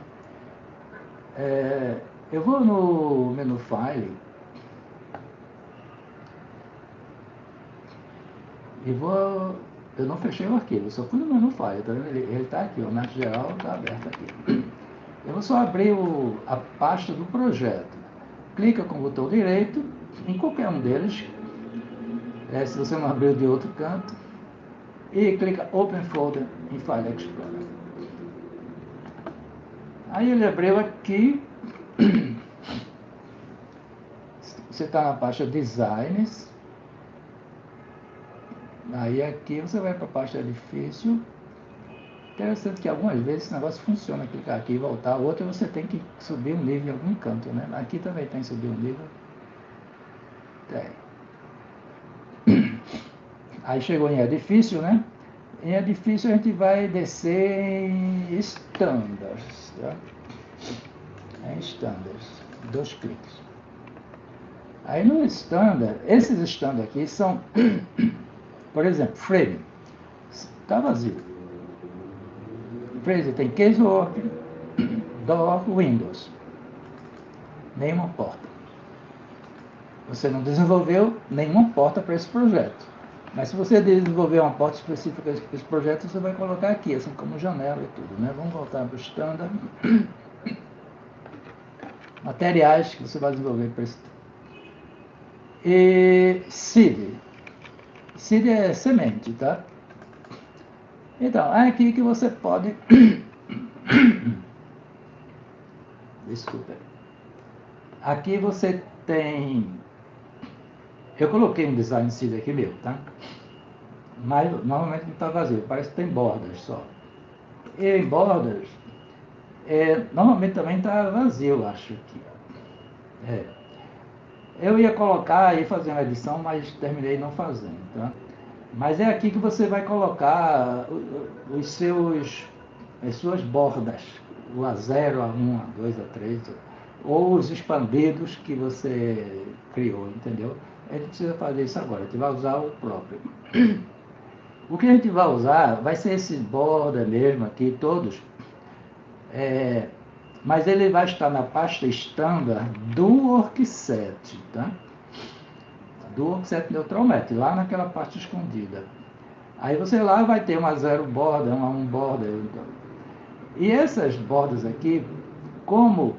Eu vou no menu File e eu não fechei o arquivo, eu só fui no menu File, tá? Ele está aqui, o Arte Geral está aberto aqui. Eu vou só abrir a pasta do projeto. Clica com o botão direito em qualquer um deles, se você não abriu de outro canto, e clica Open Folder em File Explorer. Aí ele abriu aqui, você está na pasta Designs, aí aqui você vai para a pasta Edifício. Interessante que algumas vezes esse negócio funciona, clicar aqui e voltar, outra você tem que subir um nível em algum canto, né? Aqui também tem subir um nível. Tem. Aí chegou em Edifício, né? Em Edifício a gente vai descer em Standards, tá? Em Standards, 2 cliques. Aí no Standard, esses Standards aqui são, por exemplo, Frame, está vazio. Frame tem Casework, Door, Windows, nenhuma porta. Você não desenvolveu nenhuma porta para esse projeto. Mas se você desenvolver uma porta específica para esse projeto, você vai colocar aqui, assim como janela e tudo, né? Vamos voltar para o Standard. Materiais que você vai desenvolver para esse. E seed. Seed é semente, tá? Então, é aqui que você pode... Desculpa. Aqui você tem... Eu coloquei um design seed aqui meu, tá? Mas normalmente não está vazio, parece que tem bordas só. E em bordas, normalmente também está vazio, acho que. Eu ia colocar e fazer uma edição, mas terminei não fazendo, tá? Mas é aqui que você vai colocar as suas bordas, o A0, A1, A2, A3, ou os expandidos que você criou, entendeu? A gente precisa fazer isso agora, a gente vai usar o próprio. O que a gente vai usar vai ser esse borda mesmo aqui, todos, mas ele vai estar na pasta standard do Workset, tá? Do Workset Neutralmet, lá naquela pasta escondida. Aí você lá vai ter uma 0 borda, uma 1 borda. E essas bordas aqui, como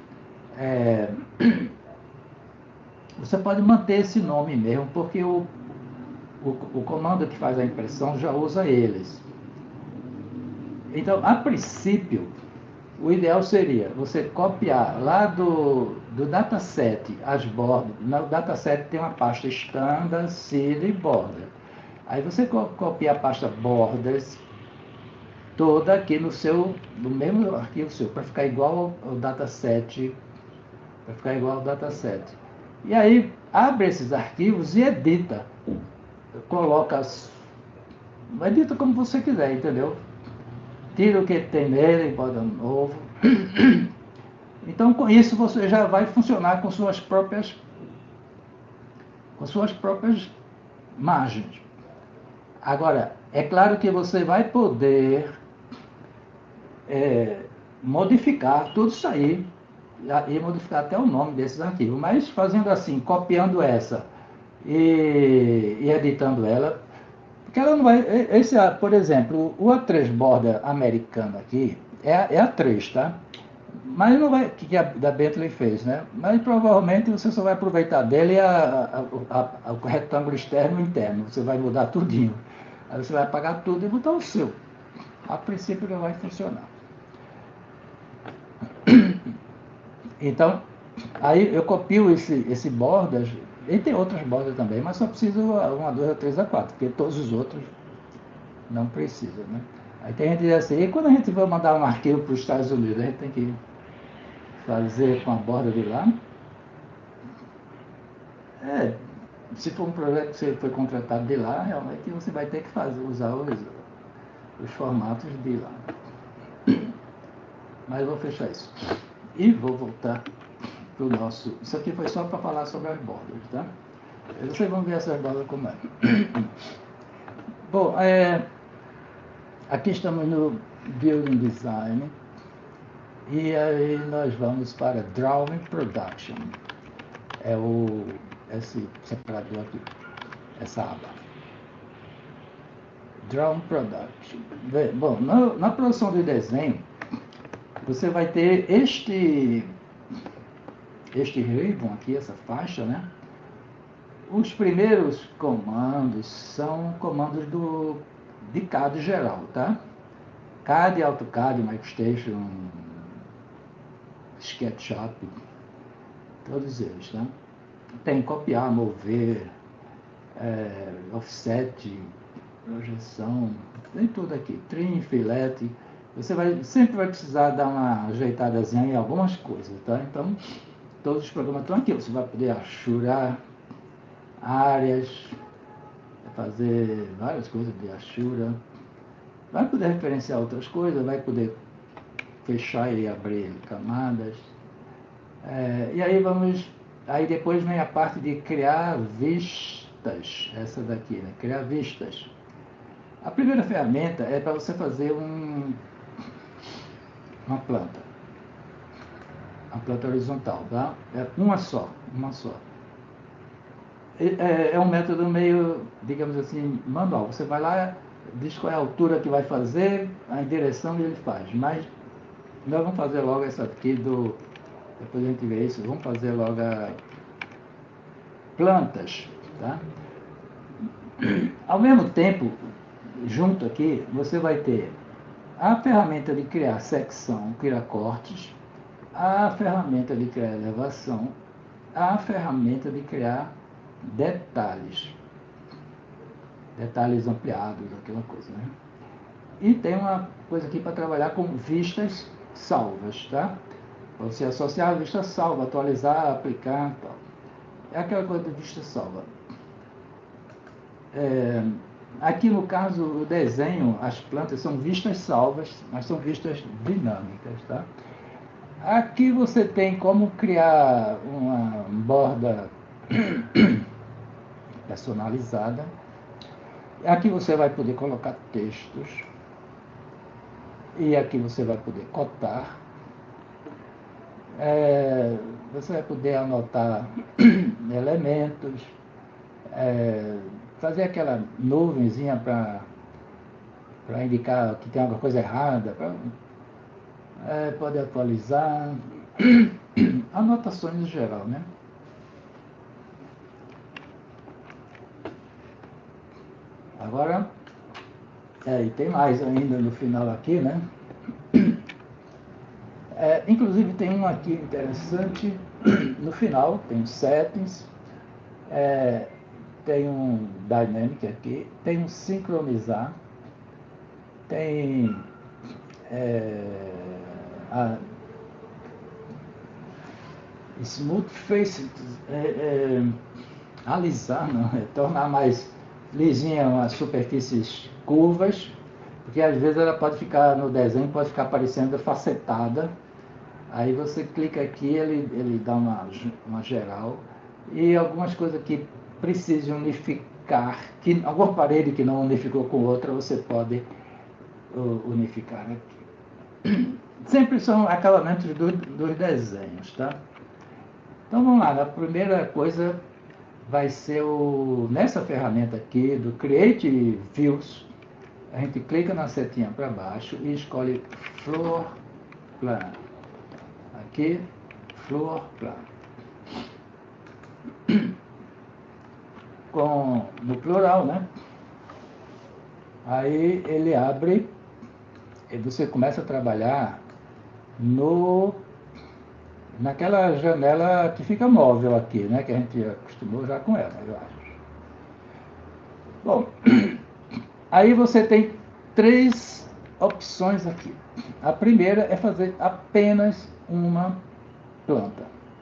você pode manter esse nome mesmo, porque o comando que faz a impressão já usa eles. Então, a princípio, o ideal seria você copiar lá do dataset as bordas. No dataset tem uma pasta standard, seed e border. Aí você copia a pasta borders toda aqui no mesmo arquivo seu, para ficar igual ao dataset. Para ficar igual ao dataset. E aí abre esses arquivos e edita. Coloca, edita como você quiser, entendeu? Tira o que tem nele, bota novo. Então, com isso, você já vai funcionar com suas próprias margens. Agora, é claro que você vai poder modificar tudo isso aí, e modificar até o nome desses arquivos, mas fazendo assim, copiando essa e editando ela, porque ela não vai... por exemplo, o A3 borda americano aqui é A3, tá? Mas não vai, que a da Bentley fez, né? Mas provavelmente você só vai aproveitar dele o retângulo externo e interno. Você vai mudar tudinho. Aí você vai apagar tudo e botar o seu. A princípio não vai funcionar. Então, aí eu copio esse bordas, e tem outras bordas também, mas só preciso 1, 2, 3, 4, porque todos os outros não precisam, né? Aí tem gente que diz assim, e quando a gente vai mandar um arquivo para os Estados Unidos, a gente tem que fazer com a borda de lá? Se for um projeto que você foi contratado de lá, realmente você vai ter que usar os formatos de lá. Mas eu vou fechar isso. E vou voltar para o nosso... Isso aqui foi só para falar sobre as bordas, tá? Vocês vão ver essas bordas como é. Bom, Aqui estamos no Building Design. E aí nós vamos para Drawing Production. É esse separador aqui, essa aba. Drawing Production. Bom, na produção de desenho, você vai ter este ribbon aqui, essa faixa, né? Os primeiros comandos são comandos de CAD geral, tá? CAD, AutoCAD, MicroStation, SketchUp, todos eles, tá? Tem copiar, mover, offset, projeção, tem tudo aqui, trim, filete. Você sempre vai precisar dar uma ajeitadazinha em algumas coisas, tá? Então, todos os programas estão aqui. Você vai poder achurar áreas, fazer várias coisas de achura, vai poder referenciar outras coisas, vai poder fechar e abrir camadas. E aí depois vem a parte de criar vistas, essa daqui, né? Criar vistas. A primeira ferramenta é para você fazer uma planta horizontal, tá? É uma só. É um método meio, digamos assim, manual. Você vai lá, diz qual é a altura que vai fazer, a direção e ele faz. Mas nós vamos fazer logo essa aqui depois a gente vê isso, vamos fazer logo a plantas, tá? Ao mesmo tempo, junto aqui, você vai ter a ferramenta de criar secção, criar cortes, a ferramenta de criar elevação, a ferramenta de criar detalhes ampliados, aquela coisa, né? E tem uma coisa aqui para trabalhar com vistas salvas, tá? Você associar a vista salva, atualizar, aplicar, tal. É aquela coisa de vista salva. Aqui no caso, o desenho, as plantas são vistas salvas, mas são vistas dinâmicas, tá? Aqui você tem como criar uma borda personalizada. Aqui você vai poder colocar textos. E aqui você vai poder cotar. Você vai poder anotar elementos. Fazer aquela nuvenzinha para indicar que tem alguma coisa errada. Pode atualizar. Anotações em geral, né? Agora, e tem mais ainda no final aqui, né? Inclusive tem um aqui interessante no final, tem settings, tem um dynamic aqui, tem um sincronizar, tem a smooth face, alisar, não, tornar mais lisinha as superfícies curvas, porque às vezes ela pode ficar no desenho, pode ficar parecendo facetada. Aí você clica aqui, ele dá uma geral, e algumas coisas que precisam unificar, alguma parede que não unificou com outra, você pode unificar aqui. Sempre são acabamentos dos desenhos, tá? Então vamos lá, a primeira coisa vai ser nessa ferramenta aqui do Create Views, a gente clica na setinha para baixo e escolhe Floor Plan. Aqui, Floor Plan. No plural, né? Aí ele abre e você começa a trabalhar naquela janela que fica móvel aqui, né? Que a gente acostumou já com ela, eu acho. Bom, aí você tem 3 opções aqui. A primeira é fazer apenas uma planta,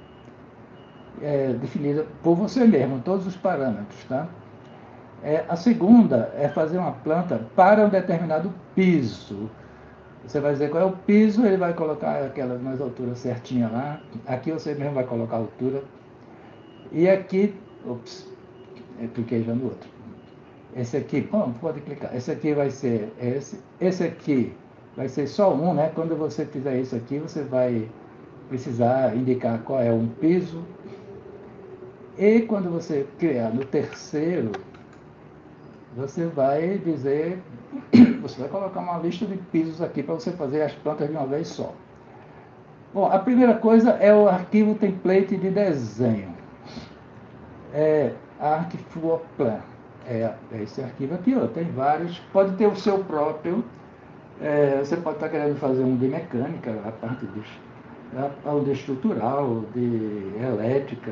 definida por você mesmo, todos os parâmetros, tá? A segunda é fazer uma planta para um determinado piso. Você vai dizer qual é o piso, ele vai colocar aquelas nas alturas certinhas lá. Aqui você mesmo vai colocar a altura. E aqui, eu cliquei já no outro. Esse aqui, pode clicar. Esse aqui vai ser esse. Esse aqui vai ser só um, né? Quando você fizer isso aqui, você vai precisar indicar qual é um piso. E quando você criar no terceiro, você vai dizer, você vai colocar uma lista de pisos aqui para você fazer as plantas de uma vez só. Bom, a primeira coisa é o arquivo template de desenho. É ArcFloorPlan. É esse arquivo aqui, ó, tem vários. Pode ter o seu próprio. Você pode estar querendo fazer um de mecânica, a parte de estrutural, de elétrica.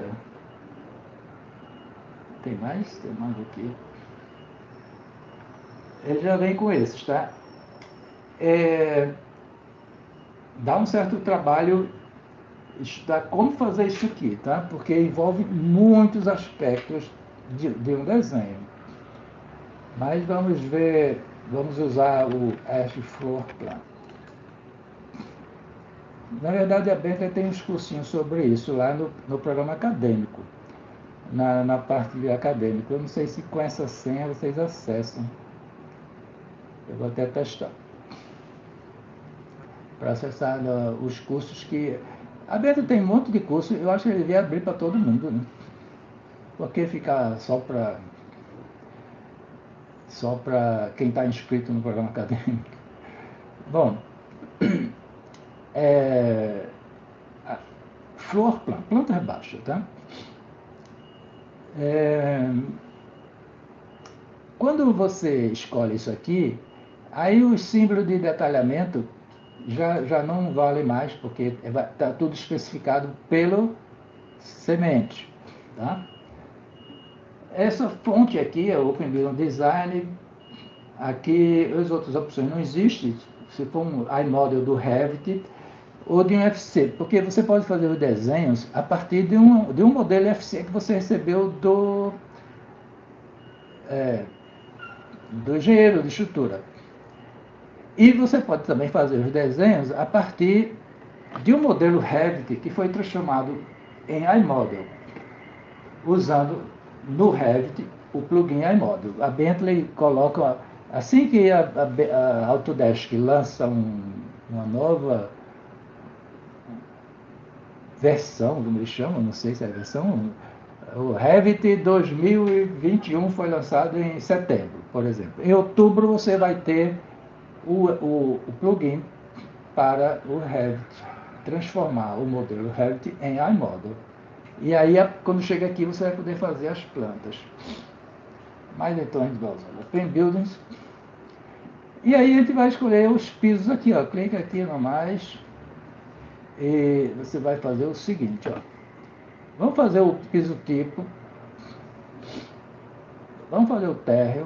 Tem mais? Tem mais aqui. Ele já vem com esses, tá? Dá um certo trabalho estudar como fazer isso aqui, tá? Porque envolve muitos aspectos de um desenho. Mas vamos ver, vamos usar o ArcFloorPlan. Na verdade, a Bentley tem uns cursinhos sobre isso lá no programa acadêmico, na parte acadêmica. Eu não sei se com essa senha vocês acessam. Eu vou até testar. Para acessar os cursos que... A Bentley tem um monte de curso, eu acho que ele devia abrir para todo mundo, né? Porque ficar só quem está inscrito no programa acadêmico. Bom, Floorplan, planta baixa, tá? Quando você escolhe isso aqui, aí os símbolos de detalhamento já não vale mais, porque está tudo especificado pelo semente, tá? Essa fonte aqui é o Open Building Design. Aqui as outras opções não existem, se for um iModel do Revit ou de um FC, porque você pode fazer os desenhos a partir de um modelo FC que você recebeu do engenheiro de estrutura. E você pode também fazer os desenhos a partir de um modelo Revit que foi transformado em iModel, usando no Revit o plugin iModel. A Bentley coloca, assim que a Autodesk lança uma nova versão, como eles chamam, não sei se é a versão, o Revit 2021 foi lançado em setembro, por exemplo. Em outubro você vai ter o plugin para o Revit, transformar o modelo Revit em iModel. E aí, quando chega aqui, você vai poder fazer as plantas. Mas então a gente vai usar o Open Buildings. E aí a gente vai escolher os pisos aqui, ó. Clica aqui no mais. E você vai fazer o seguinte, ó. Vamos fazer o piso tipo. Vamos fazer o térreo.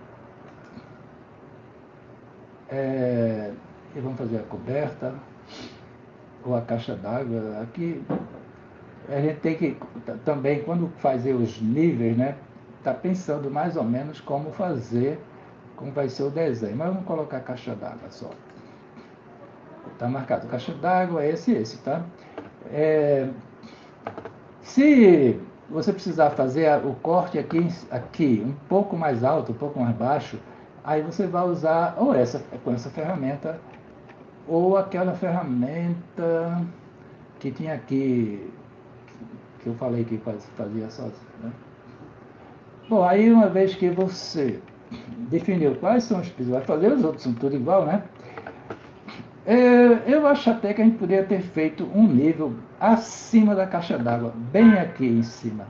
E vamos fazer a coberta. Ou a caixa d'água. Aqui a gente tem que também, quando fazer os níveis, né? Tá pensando mais ou menos como vai ser o desenho. Mas vamos colocar a caixa d'água só. Está marcado caixa d'água, esse, tá? Se você precisar fazer o corte aqui um pouco mais alto, um pouco mais baixo, aí você vai usar ou com essa ferramenta, ou aquela ferramenta que tinha aqui, que eu falei que fazia sozinho, né? Bom, aí uma vez que você definiu quais são os pisos, vai fazer, os outros são tudo igual, né? Eu acho até que a gente poderia ter feito um nível acima da caixa d'água, bem aqui em cima.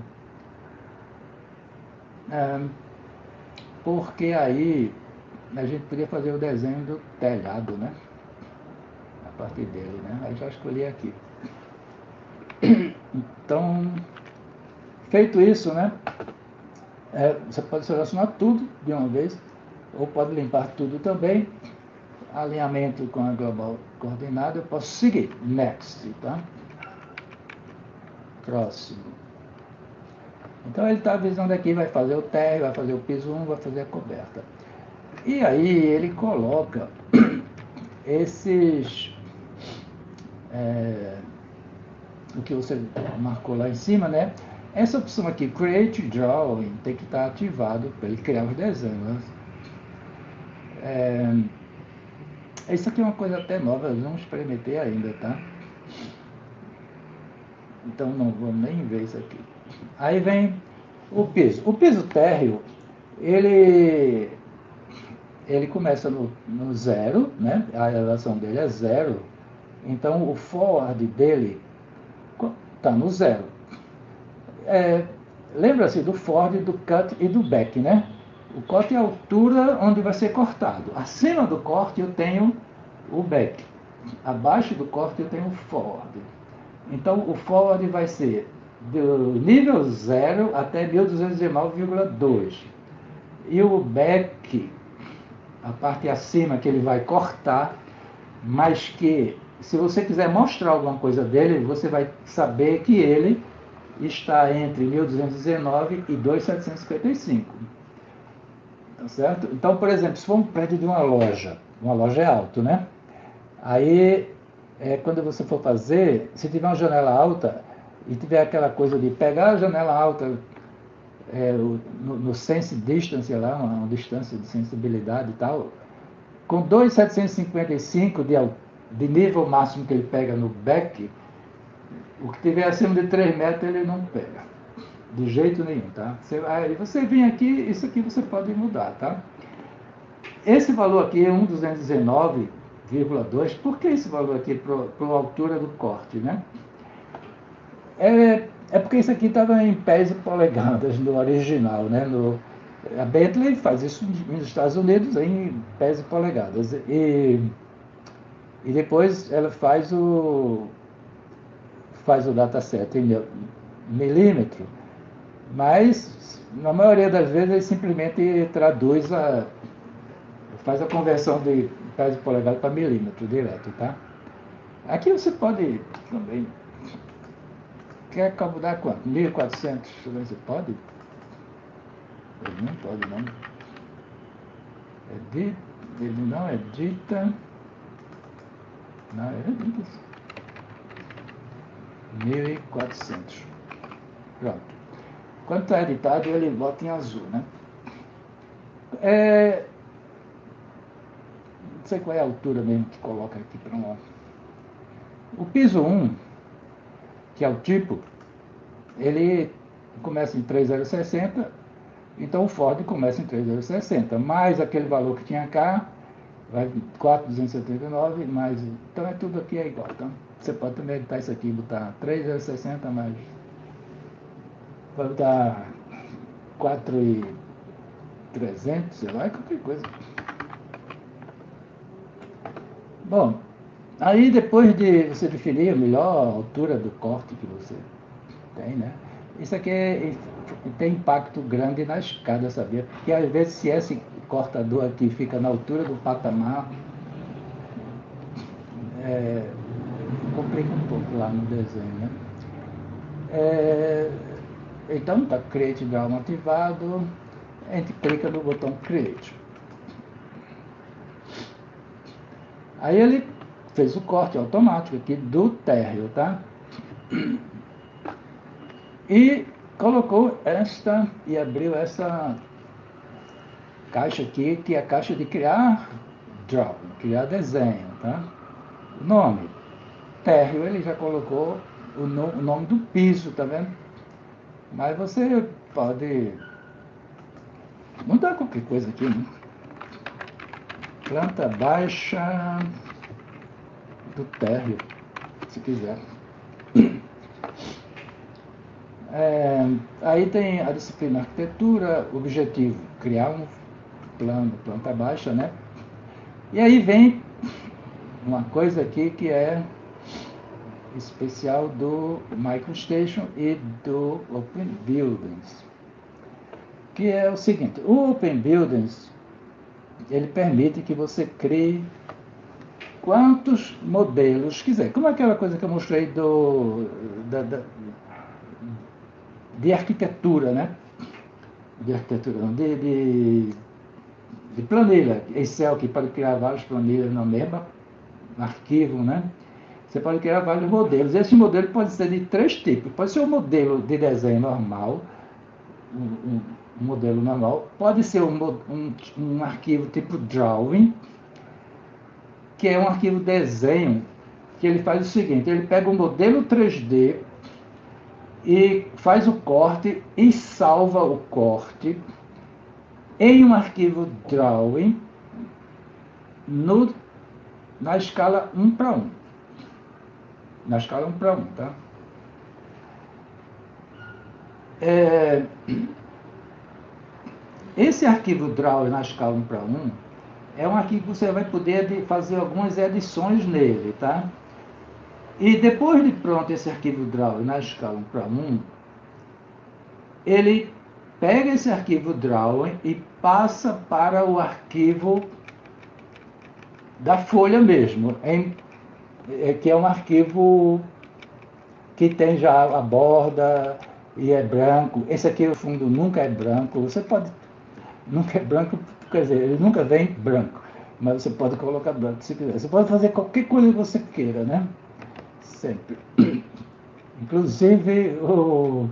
Porque aí a gente poderia fazer o desenho do telhado, né? A partir dele, né? Aí já escolhi aqui. Então, feito isso, né? Você pode selecionar tudo de uma vez, ou pode limpar tudo também. Alinhamento com a global coordenada, eu posso seguir. Next, tá? Próximo. Então ele está avisando aqui, vai fazer o térreo, vai fazer o piso 1, vai fazer a coberta. E aí ele coloca esses... o que você marcou lá em cima, né? Essa opção aqui, Create Drawing, tem que estar ativado para ele criar os desenhos. Isso aqui é uma coisa até nova, vamos experimentar ainda, tá? Então não vamos nem ver isso aqui. Aí vem o piso. O piso térreo, ele começa no zero, né? A elevação dele é zero. Então o forward dele está no zero. Lembra-se do forward, do cut e do back, né? O cut é a altura onde vai ser cortado. Acima do corte eu tenho o back. Abaixo do corte eu tenho o forward. Então o forward vai ser do nível 0 até 1219,2. E o back, a parte acima que ele vai cortar, mas que se você quiser mostrar alguma coisa dele, você vai saber que ele está entre 1219 e 2755. Tá certo? Então, por exemplo, se for um prédio de uma loja é alto, né? Aí, quando você for fazer, se tiver uma janela alta e tiver aquela coisa de pegar a janela alta no sense distance lá, uma distância de sensibilidade e tal, com 2,755 de nível máximo que ele pega no back, o que tiver acima de 3 metros ele não pega. De jeito nenhum, tá? Você vem aqui, isso aqui você pode mudar, tá? Esse valor aqui é 1,219,2. Por que esse valor aqui para a altura do corte, né? É porque isso aqui estava em pés e polegadas no original, né? A Bentley faz isso nos Estados Unidos em pés e polegadas. E depois ela faz o dataset em milímetro, mas na maioria das vezes ele simplesmente faz a conversão de pés e polegadas para milímetro direto, tá? Aqui você pode também. Quer mudar quanto? 1.400? Você pode? Ele não pode, não. Ele não edita. Não, ele edita. 1.400. Pronto. Quando está editado, ele bota em azul, né? Não sei qual é a altura mesmo que coloca aqui para um. O piso 1, que é o tipo, ele começa em 3,060, então o Ford começa em 3,060, mais aquele valor que tinha cá, vai 4,279, mais. Então tudo aqui é igual. Então você pode também editar isso aqui, botar 3,060 mais. Vai botar 4,300, sei lá, qualquer coisa. Bom, aí depois de você definir a melhor altura do corte que você tem, né? Isso aqui tem impacto grande na escada, sabia? Porque às vezes se esse cortador aqui fica na altura do patamar, complica um pouco lá no desenho, né? Então está Create Drawing ativado, a gente clica no botão Create. Aí ele fez o corte automático aqui do térreo, tá? E colocou e abriu essa caixa aqui, que é a caixa de criar drawing, criar desenho, tá? O nome, térreo, ele já colocou o nome do piso, tá vendo? Mas você pode mudar qualquer coisa aqui, né? Planta baixa do térreo, se quiser. Aí tem a disciplina arquitetura, objetivo, criar um plano, planta baixa, né? E aí vem uma coisa aqui que é especial do MicroStation e do Open Buildings, que é o seguinte: o Open Buildings ele permite que você crie quantos modelos quiser, como aquela coisa que eu mostrei de arquitetura, né? De arquitetura, não, de planilha, Excel, que pode criar várias planilhas no mesmo arquivo, né? Você pode criar vários modelos. Esse modelo pode ser de 3 tipos. Pode ser um modelo de desenho normal, um modelo normal. Pode ser um arquivo tipo drawing, que é um arquivo desenho, que ele faz o seguinte: ele pega um modelo 3D e faz o corte e salva o corte em um arquivo drawing na escala 1:1. Na escala 1:1, tá? Esse arquivo drawing na escala 1:1 é um arquivo que você vai poder fazer algumas edições nele, tá? E depois de pronto esse arquivo drawing na escala 1:1, ele pega esse arquivo drawing e passa para o arquivo da folha mesmo, que é um arquivo que tem já a borda e é branco. Esse aqui, o fundo, nunca é branco. Você pode... Nunca é branco, quer dizer, ele nunca vem branco, mas você pode colocar branco se quiser. Você pode fazer qualquer coisa que você queira, né? Sempre. Inclusive o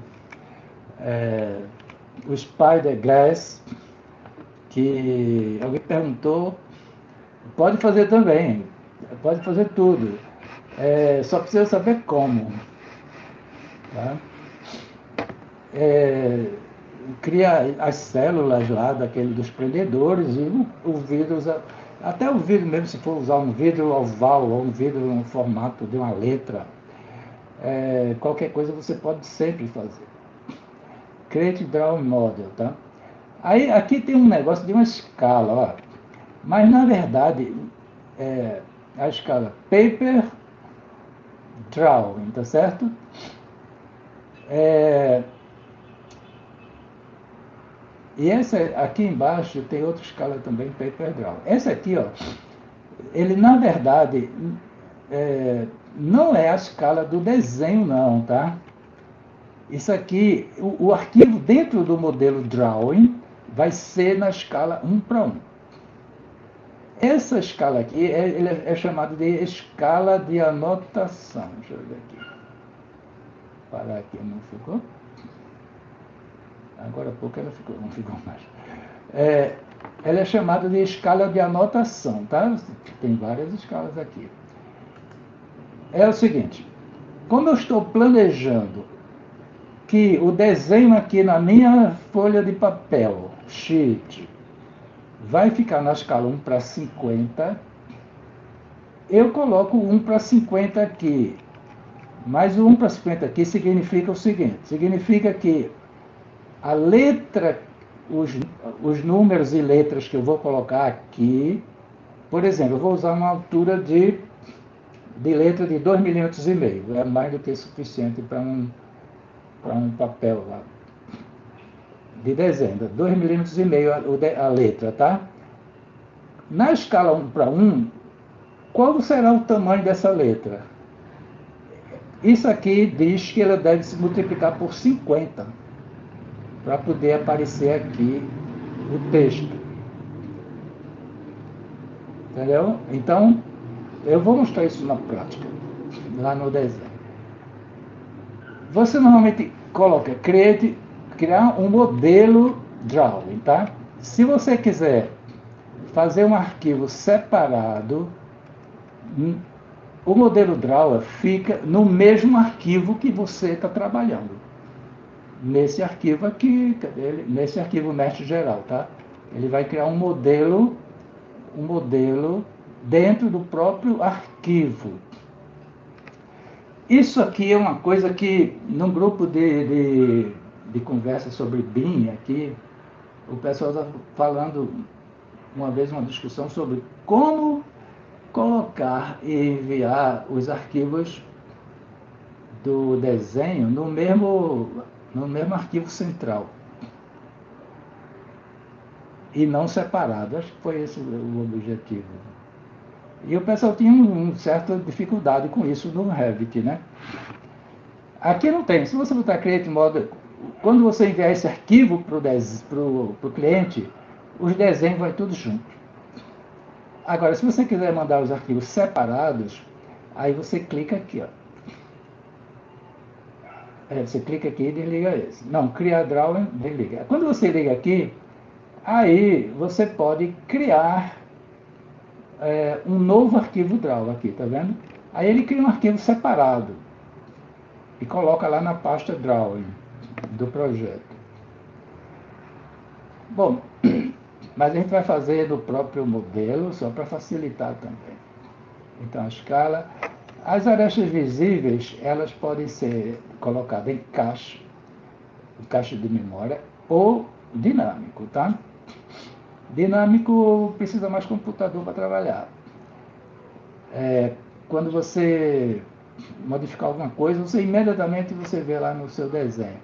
Spider Glass, que alguém perguntou, pode fazer também, pode fazer tudo. Só precisa saber como. Tá? Cria as células lá dos prendedores e o vidro, até o vidro mesmo, se for usar um vidro oval ou um vidro no formato de uma letra, qualquer coisa você pode sempre fazer. Create Draw Model, tá? Aí aqui tem um negócio de uma escala, ó, mas na verdade a escala Paper Drawing, tá certo? E essa aqui embaixo tem outra escala também, Paper Draw. Essa aqui, ó, ele na verdade não é a escala do desenho não, tá? Isso aqui, o arquivo dentro do modelo Drawing vai ser na escala 1:1. Essa escala aqui é chamada de escala de anotação. Deixa eu ver aqui. Parar aqui, não ficou? Agora há pouco ela ficou, não ficou mais. Ela é chamada de escala de anotação, tá? Tem várias escalas aqui. É o seguinte, como eu estou planejando que o desenho aqui na minha folha de papel, sheet, vai ficar na escala 1:50, eu coloco 1:50 aqui. Mas o 1:50 aqui significa o seguinte, significa que a letra, os números e letras que eu vou colocar aqui, por exemplo, eu vou usar uma altura de letra de 2,5 milímetros, é mais do que suficiente para um papel lá de desenho, 2,5 milímetros a letra, tá? Na escala 1:1, qual será o tamanho dessa letra? Isso aqui diz que ela deve se multiplicar por 50 para poder aparecer aqui o texto. Entendeu? Então, eu vou mostrar isso na prática, lá no desenho. Você normalmente coloca criar um modelo drawing, tá? Se você quiser fazer um arquivo separado, o modelo Draw fica no mesmo arquivo que você está trabalhando. Nesse arquivo aqui, nesse arquivo mestre geral, tá? Ele vai criar um modelo dentro do próprio arquivo. Isso aqui é uma coisa que, num grupo de conversa sobre BIM aqui, o pessoal está falando, uma vez, uma discussão sobre como colocar e enviar os arquivos do desenho no mesmo arquivo central e não separado. Acho que foi esse o objetivo. E o pessoal tinha uma certa dificuldade com isso no Revit, né? Aqui não tem. Se você botar Create Model, quando você enviar esse arquivo para o cliente, os desenhos vão tudo junto. Agora, se você quiser mandar os arquivos separados, Aí você clica aqui, ó. Você clica aqui e desliga esse. Não, criar drawing, desliga. Quando você liga aqui, aí você pode criar um novo arquivo draw aqui, tá vendo? Aí ele cria um arquivo separado e coloca lá na pasta drawing do projeto. Bom, mas a gente vai fazer do próprio modelo, só para facilitar também. Então, a escala. As arestas visíveis, elas podem ser colocadas em caixa de memória, ou dinâmico, tá? Dinâmico precisa mais computador para trabalhar. Quando você modificar alguma coisa, você imediatamente você vê lá no seu desenho.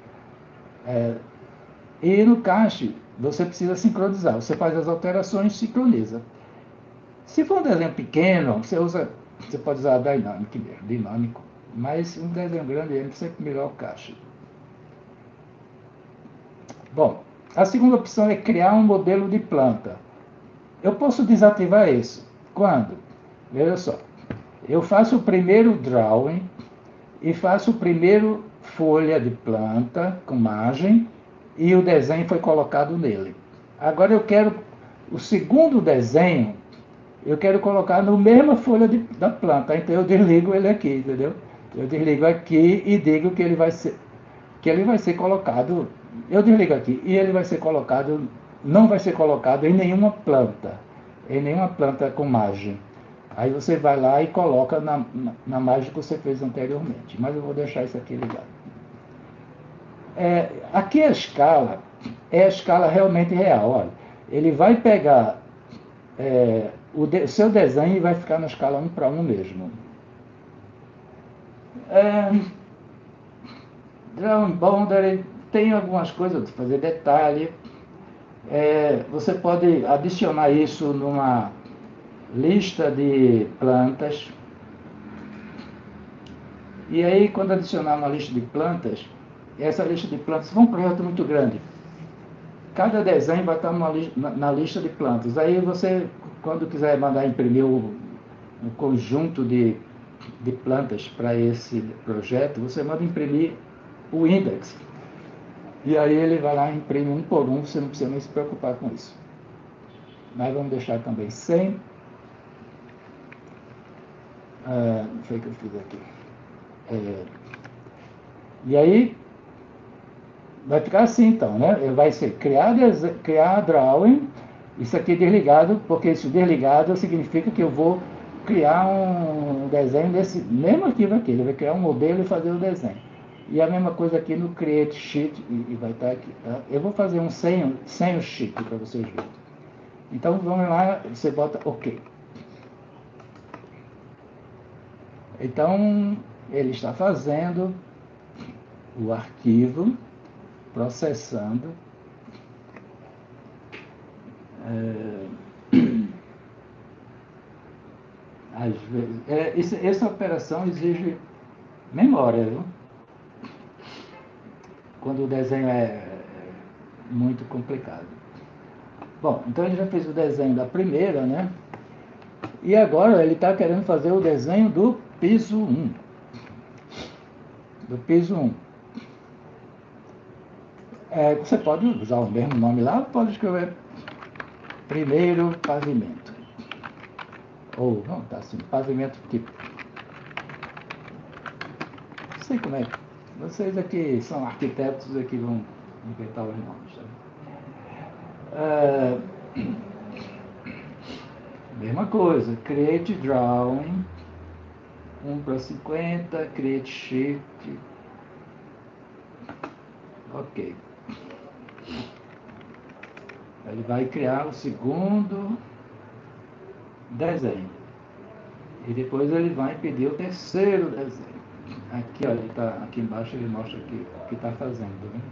E no cache, você precisa sincronizar. Você faz as alterações e sincroniza. Se for um desenho pequeno, você pode usar dinâmico. Mas um desenho grande é sempre melhor o cache. Bom, a segunda opção é criar um modelo de planta. Eu posso desativar isso. Quando? Veja só. Eu faço o primeiro drawing e faço o primeiro folha de planta com margem e o desenho foi colocado nele. Agora eu quero o segundo desenho, eu quero colocar no mesma folha da planta. Então eu desligo ele aqui, entendeu? Eu desligo aqui e digo que ele vai ser colocado. Eu desligo aqui e ele vai ser colocado, não vai ser colocado em nenhuma planta com margem. Aí você vai lá e coloca na margem que você fez anteriormente. Mas eu vou deixar isso aqui ligado. Aqui a escala é a escala realmente real. Olha, ele vai pegar o seu desenho e vai ficar na escala 1 para 1 mesmo. Drawing Boundary tem algumas coisas de fazer detalhe. Você pode adicionar isso numa lista de plantas. E aí, quando adicionar uma lista de plantas, essa lista de plantas, se for um projeto muito grande, cada desenho vai estar na lista de plantas. Aí você, quando quiser mandar imprimir um conjunto de plantas para esse projeto, você manda imprimir o index. E aí ele vai lá e imprime um por um, você não precisa nem se preocupar com isso. Mas vamos deixar também sem. Não sei o que eu fiz aqui. E aí vai ficar assim então, né? Vai ser criar drawing, isso aqui desligado, porque isso desligado significa que eu vou criar um desenho desse mesmo arquivo aqui. Ele vai criar um modelo e fazer o desenho. E a mesma coisa aqui no Create Sheet, e vai estar aqui. Tá? Eu vou fazer um sem o sheet para vocês verem. Então vamos lá, você bota OK. Então ele está fazendo o arquivo, processando. Às vezes, essa operação exige memória, viu? Quando o desenho é muito complicado. Bom, então ele já fez o desenho da primeira, né? E agora ele está querendo fazer o desenho do piso 1. Do piso 1. Você pode usar o mesmo nome lá, pode escrever primeiro pavimento. Ou, não, tá assim, pavimento tipo. Não sei como é. Vocês aqui são arquitetos aqui vão inventar os nomes. Sabe? Mesma coisa, create drawing, 1 para 50, create sheet. Ok. Ele vai criar o segundo desenho. E depois ele vai pedir o terceiro desenho. Aqui, ó, ele tá, aqui embaixo ele mostra aqui o que está fazendo. Né?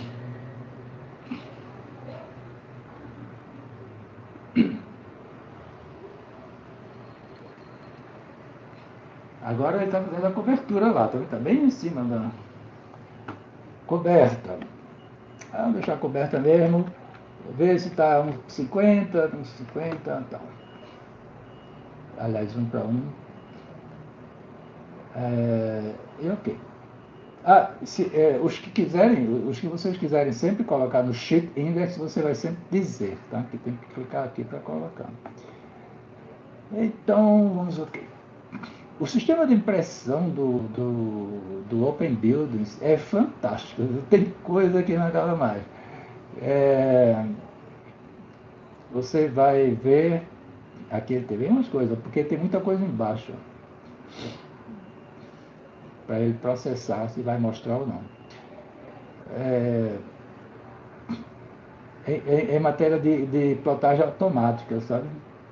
Agora ele está fazendo a cobertura lá, tá bem em cima da coberta. Vamos deixar a coberta mesmo. Vou ver se está uns 50, uns 50, tal. Aliás, 1 para 1. E ok. Os que vocês quiserem sempre colocar no Sheet Index, você vai sempre dizer, tá? Que tem que clicar aqui para colocar. Então, vamos ok. O sistema de impressão do Open Buildings é fantástico. Tem coisa que não acaba mais. Você vai ver... Aqui tem umas coisas, porque tem muita coisa embaixo. Para ele processar se vai mostrar ou não. Em matéria de plotagem automática, sabe?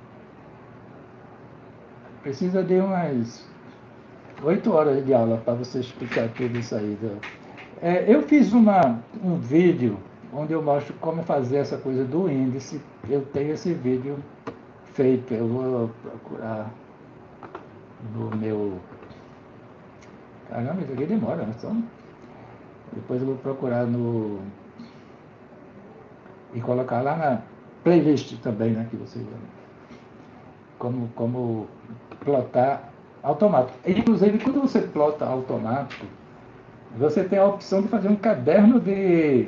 Precisa de umas 8 horas de aula para você explicar tudo isso aí. Eu fiz um vídeo onde eu mostro como fazer essa coisa do índice. Eu tenho esse vídeo feito. Eu vou procurar no meu... Caramba, isso aqui demora, né? Depois eu vou procurar no... E colocar lá na playlist também, né? Que você como plotar automático. Inclusive, quando você plota automático, você tem a opção de fazer um caderno de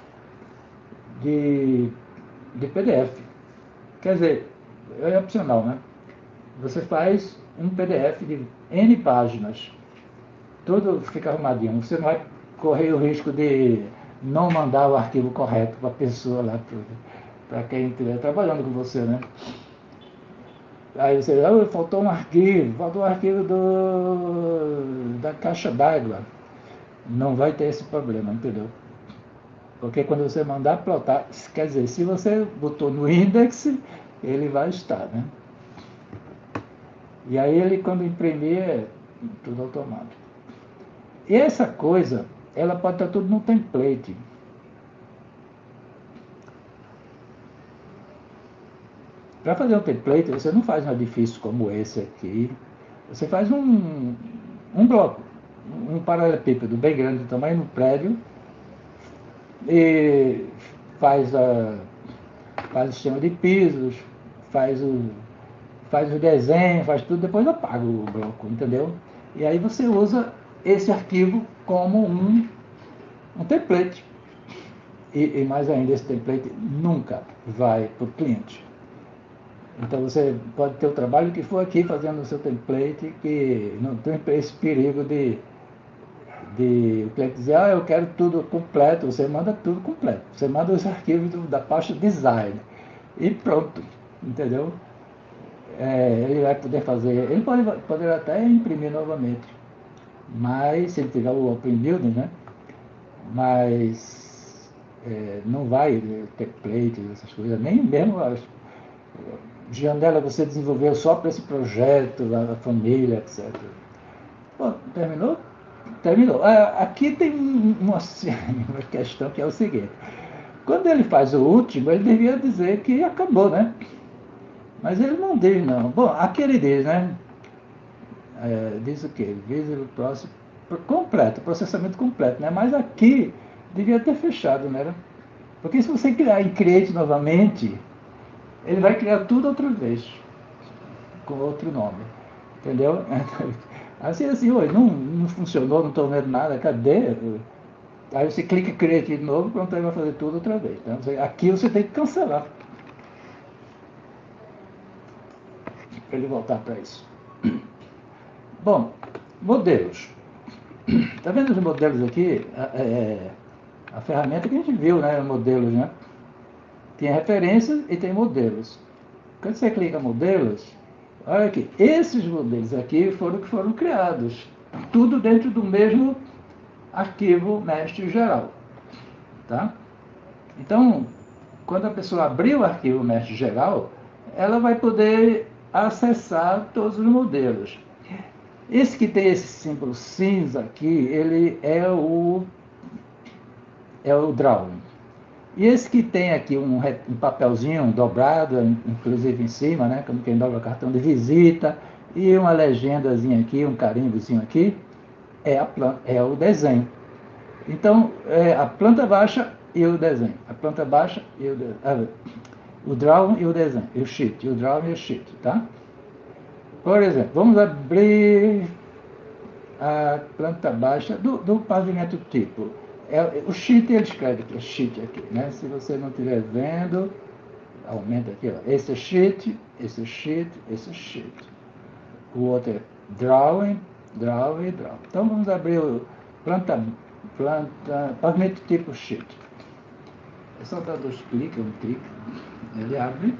PDF. Quer dizer, é opcional, né? Você faz um PDF de N páginas. Tudo fica arrumadinho. Você não vai correr o risco de não mandar o arquivo correto para a pessoa lá, para quem estiver trabalhando com você, né? Aí você diz, faltou um arquivo da caixa d'água. Não vai ter esse problema, entendeu? Porque quando você mandar plotar, quer dizer, se você botou no index, ele vai estar, né? E aí ele, quando imprimir, é tudo automático. E essa coisa, ela pode estar tudo no template. Para fazer um template, você não faz um edifício como esse aqui. Você faz um bloco, um paralelepípedo bem grande de tamanho no prédio, e faz o sistema de pisos, faz o desenho, faz tudo, depois apaga o bloco, entendeu? E aí você usa esse arquivo como um template. E mais ainda, esse template nunca vai para o cliente. Então você pode ter o trabalho que for aqui fazendo o seu template, que não tem esse perigo de o cliente dizer, eu quero tudo completo. Você manda tudo completo. Você manda os arquivos da pasta design e pronto, entendeu? Ele vai poder fazer, ele pode até imprimir novamente, mas se ele tiver o Open Building, né? Mas não vai ter templates, essas coisas, nem mesmo as janelas você desenvolveu só para esse projeto, a família, etc. Bom, terminou? Terminou. Aqui tem uma questão que é o seguinte: quando ele faz o último, ele devia dizer que acabou, né? Mas ele não diz, não. Bom, aqui ele diz, né? Diz o quê? Visible Process completo, processamento completo, né? Mas aqui devia ter fechado, né? Porque se você criar em Create novamente, ele vai criar tudo outra vez, com outro nome, entendeu? Assim, oi, não funcionou, não estou vendo nada, cadê? Aí você clica em Create de novo, pronto, aí vai fazer tudo outra vez. Então, aqui você tem que cancelar, para ele voltar para isso. Bom, modelos. Está vendo os modelos aqui? A ferramenta que a gente viu, né? Modelos, né? Tem referências e tem modelos. Quando você clica em modelos, olha aqui, esses modelos aqui foram criados. Tudo dentro do mesmo arquivo mestre geral. Tá? Então, quando a pessoa abrir o arquivo mestre geral, ela vai poder acessar todos os modelos. Esse que tem esse símbolo cinza aqui, ele é o drawing. E esse que tem aqui um papelzinho dobrado, inclusive em cima, né, como quem dobra cartão de visita, e uma legendazinha aqui, um carimbozinho aqui, é o desenho. Então, a planta baixa e o desenho. A planta baixa e o desenho. O drawing e o desenho. E o sheet. O drawing e o sheet, tá? Por exemplo, vamos abrir a planta baixa do pavimento tipo. O sheet, ele escreve aqui, sheet aqui, né? Se você não estiver vendo, aumenta aqui, ó. Esse é sheet, esse é sheet, esse é sheet. O outro é drawing, drawing, drawing. Então vamos abrir o pavimento tipo sheet. É só dar 2 cliques, um clique, ele abre.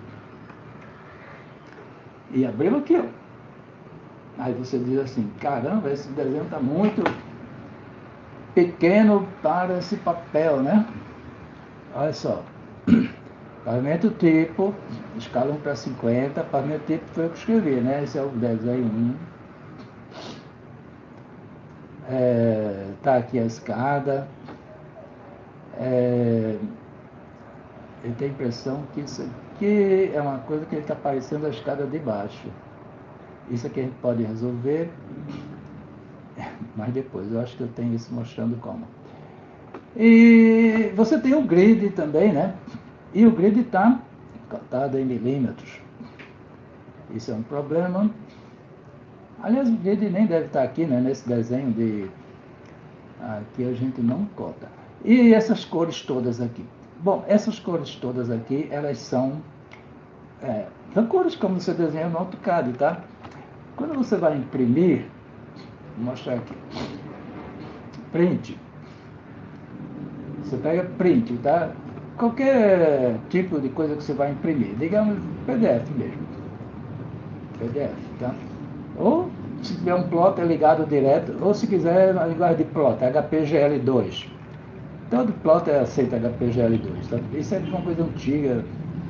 E abriu aqui, ó. Aí você diz assim, caramba, esse desenho está muito pequeno para esse papel, né? Olha só. Pavimento tipo, escala 1:50, pavimento tipo foi eu que escrevi, né? Esse é o desenho 1. Tá aqui a escada. Eu tenho a impressão que isso aqui é uma coisa que ele está parecendo a escada de baixo. Isso aqui a gente pode resolver, mas depois. Eu acho que eu tenho isso mostrando como. E você tem o grid também, né? E o grid está cotado em milímetros. Isso é um problema. Aliás, o grid nem deve estar aqui, né? Nesse desenho de... Aqui a gente não cota. E essas cores todas aqui? Bom, essas cores todas aqui, elas são cores como você desenha no AutoCAD, tá? Quando você vai imprimir, vou mostrar aqui. Print. Você pega print, tá? Qualquer tipo de coisa que você vai imprimir, digamos PDF mesmo. PDF, tá? Ou se tiver um plotter ligado direto, ou se quiser na linguagem de plotter, HPGL2. Todo plotter aceita HPGL2, tá? Isso é uma coisa antiga,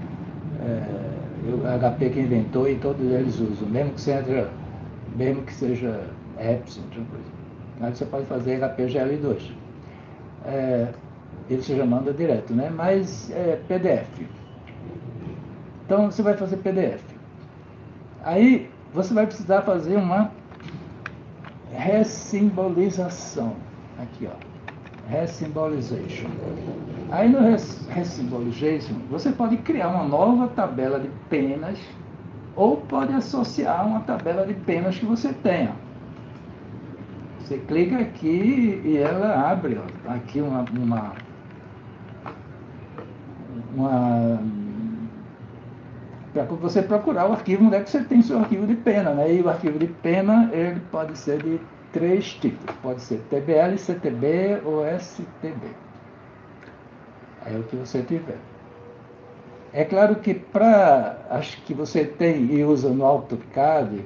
o HP que inventou e todos eles usam, mesmo que seja Epson, outra coisa. Aí você pode fazer HPGL2. Ele seja manda direto, né? Mas é PDF. Então você vai fazer PDF. Aí você vai precisar fazer uma ressimbolização. Aqui, ó. Resymbolization. Aí no Resymbolization você pode criar uma nova tabela de penas ou pode associar uma tabela de penas que você tenha. Você clica aqui e ela abre, ó, aqui para você procurar o arquivo onde é que você tem seu arquivo de pena, né? E o arquivo de pena, ele pode ser de 3 tipos. Pode ser TBL, CTB ou STB. É o que você tiver. É claro que acho que você tem e usa no AutoCAD,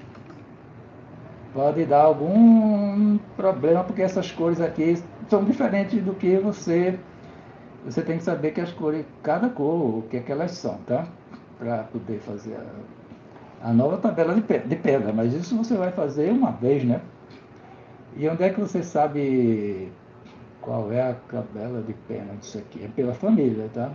pode dar algum problema, porque essas cores aqui são diferentes do que você tem que saber que as cores, cada cor, o que é que elas são, tá? Para poder fazer a nova tabela de pedra, mas isso você vai fazer uma vez, né? E onde é que você sabe qual é a tabela de pena disso aqui? É pela família, tá?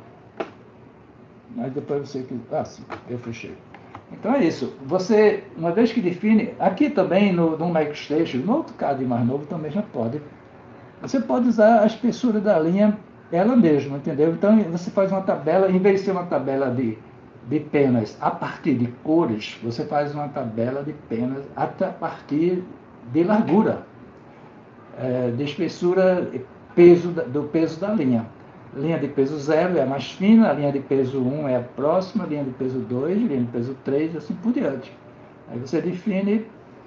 Mas depois você... sim, eu fechei. Então é isso. Você, uma vez que define... Aqui também no MicroStation, no AutoCAD mais novo também já pode. Você pode usar a espessura da linha ela mesma, entendeu? Então você faz uma tabela, em vez de ser uma tabela de penas a partir de cores, você faz uma tabela de penas a partir de largura, de espessura, do peso da linha. Linha de peso 0 é a mais fina, a linha de peso 1 é a próxima, linha de peso 2, linha de peso 3, assim por diante. Aí você define...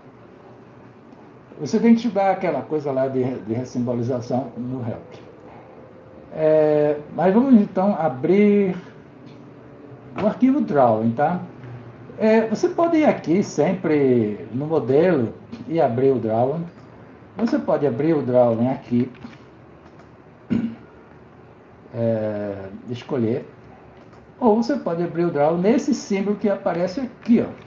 Você tem que estudar aquela coisa lá de ressimbolização no Help. Mas vamos então abrir o arquivo Drawing, tá? Você pode ir aqui sempre no modelo e abrir o Drawing. Você pode abrir o Drawing aqui, escolher, ou você pode abrir o Drawing nesse símbolo que aparece aqui, ó.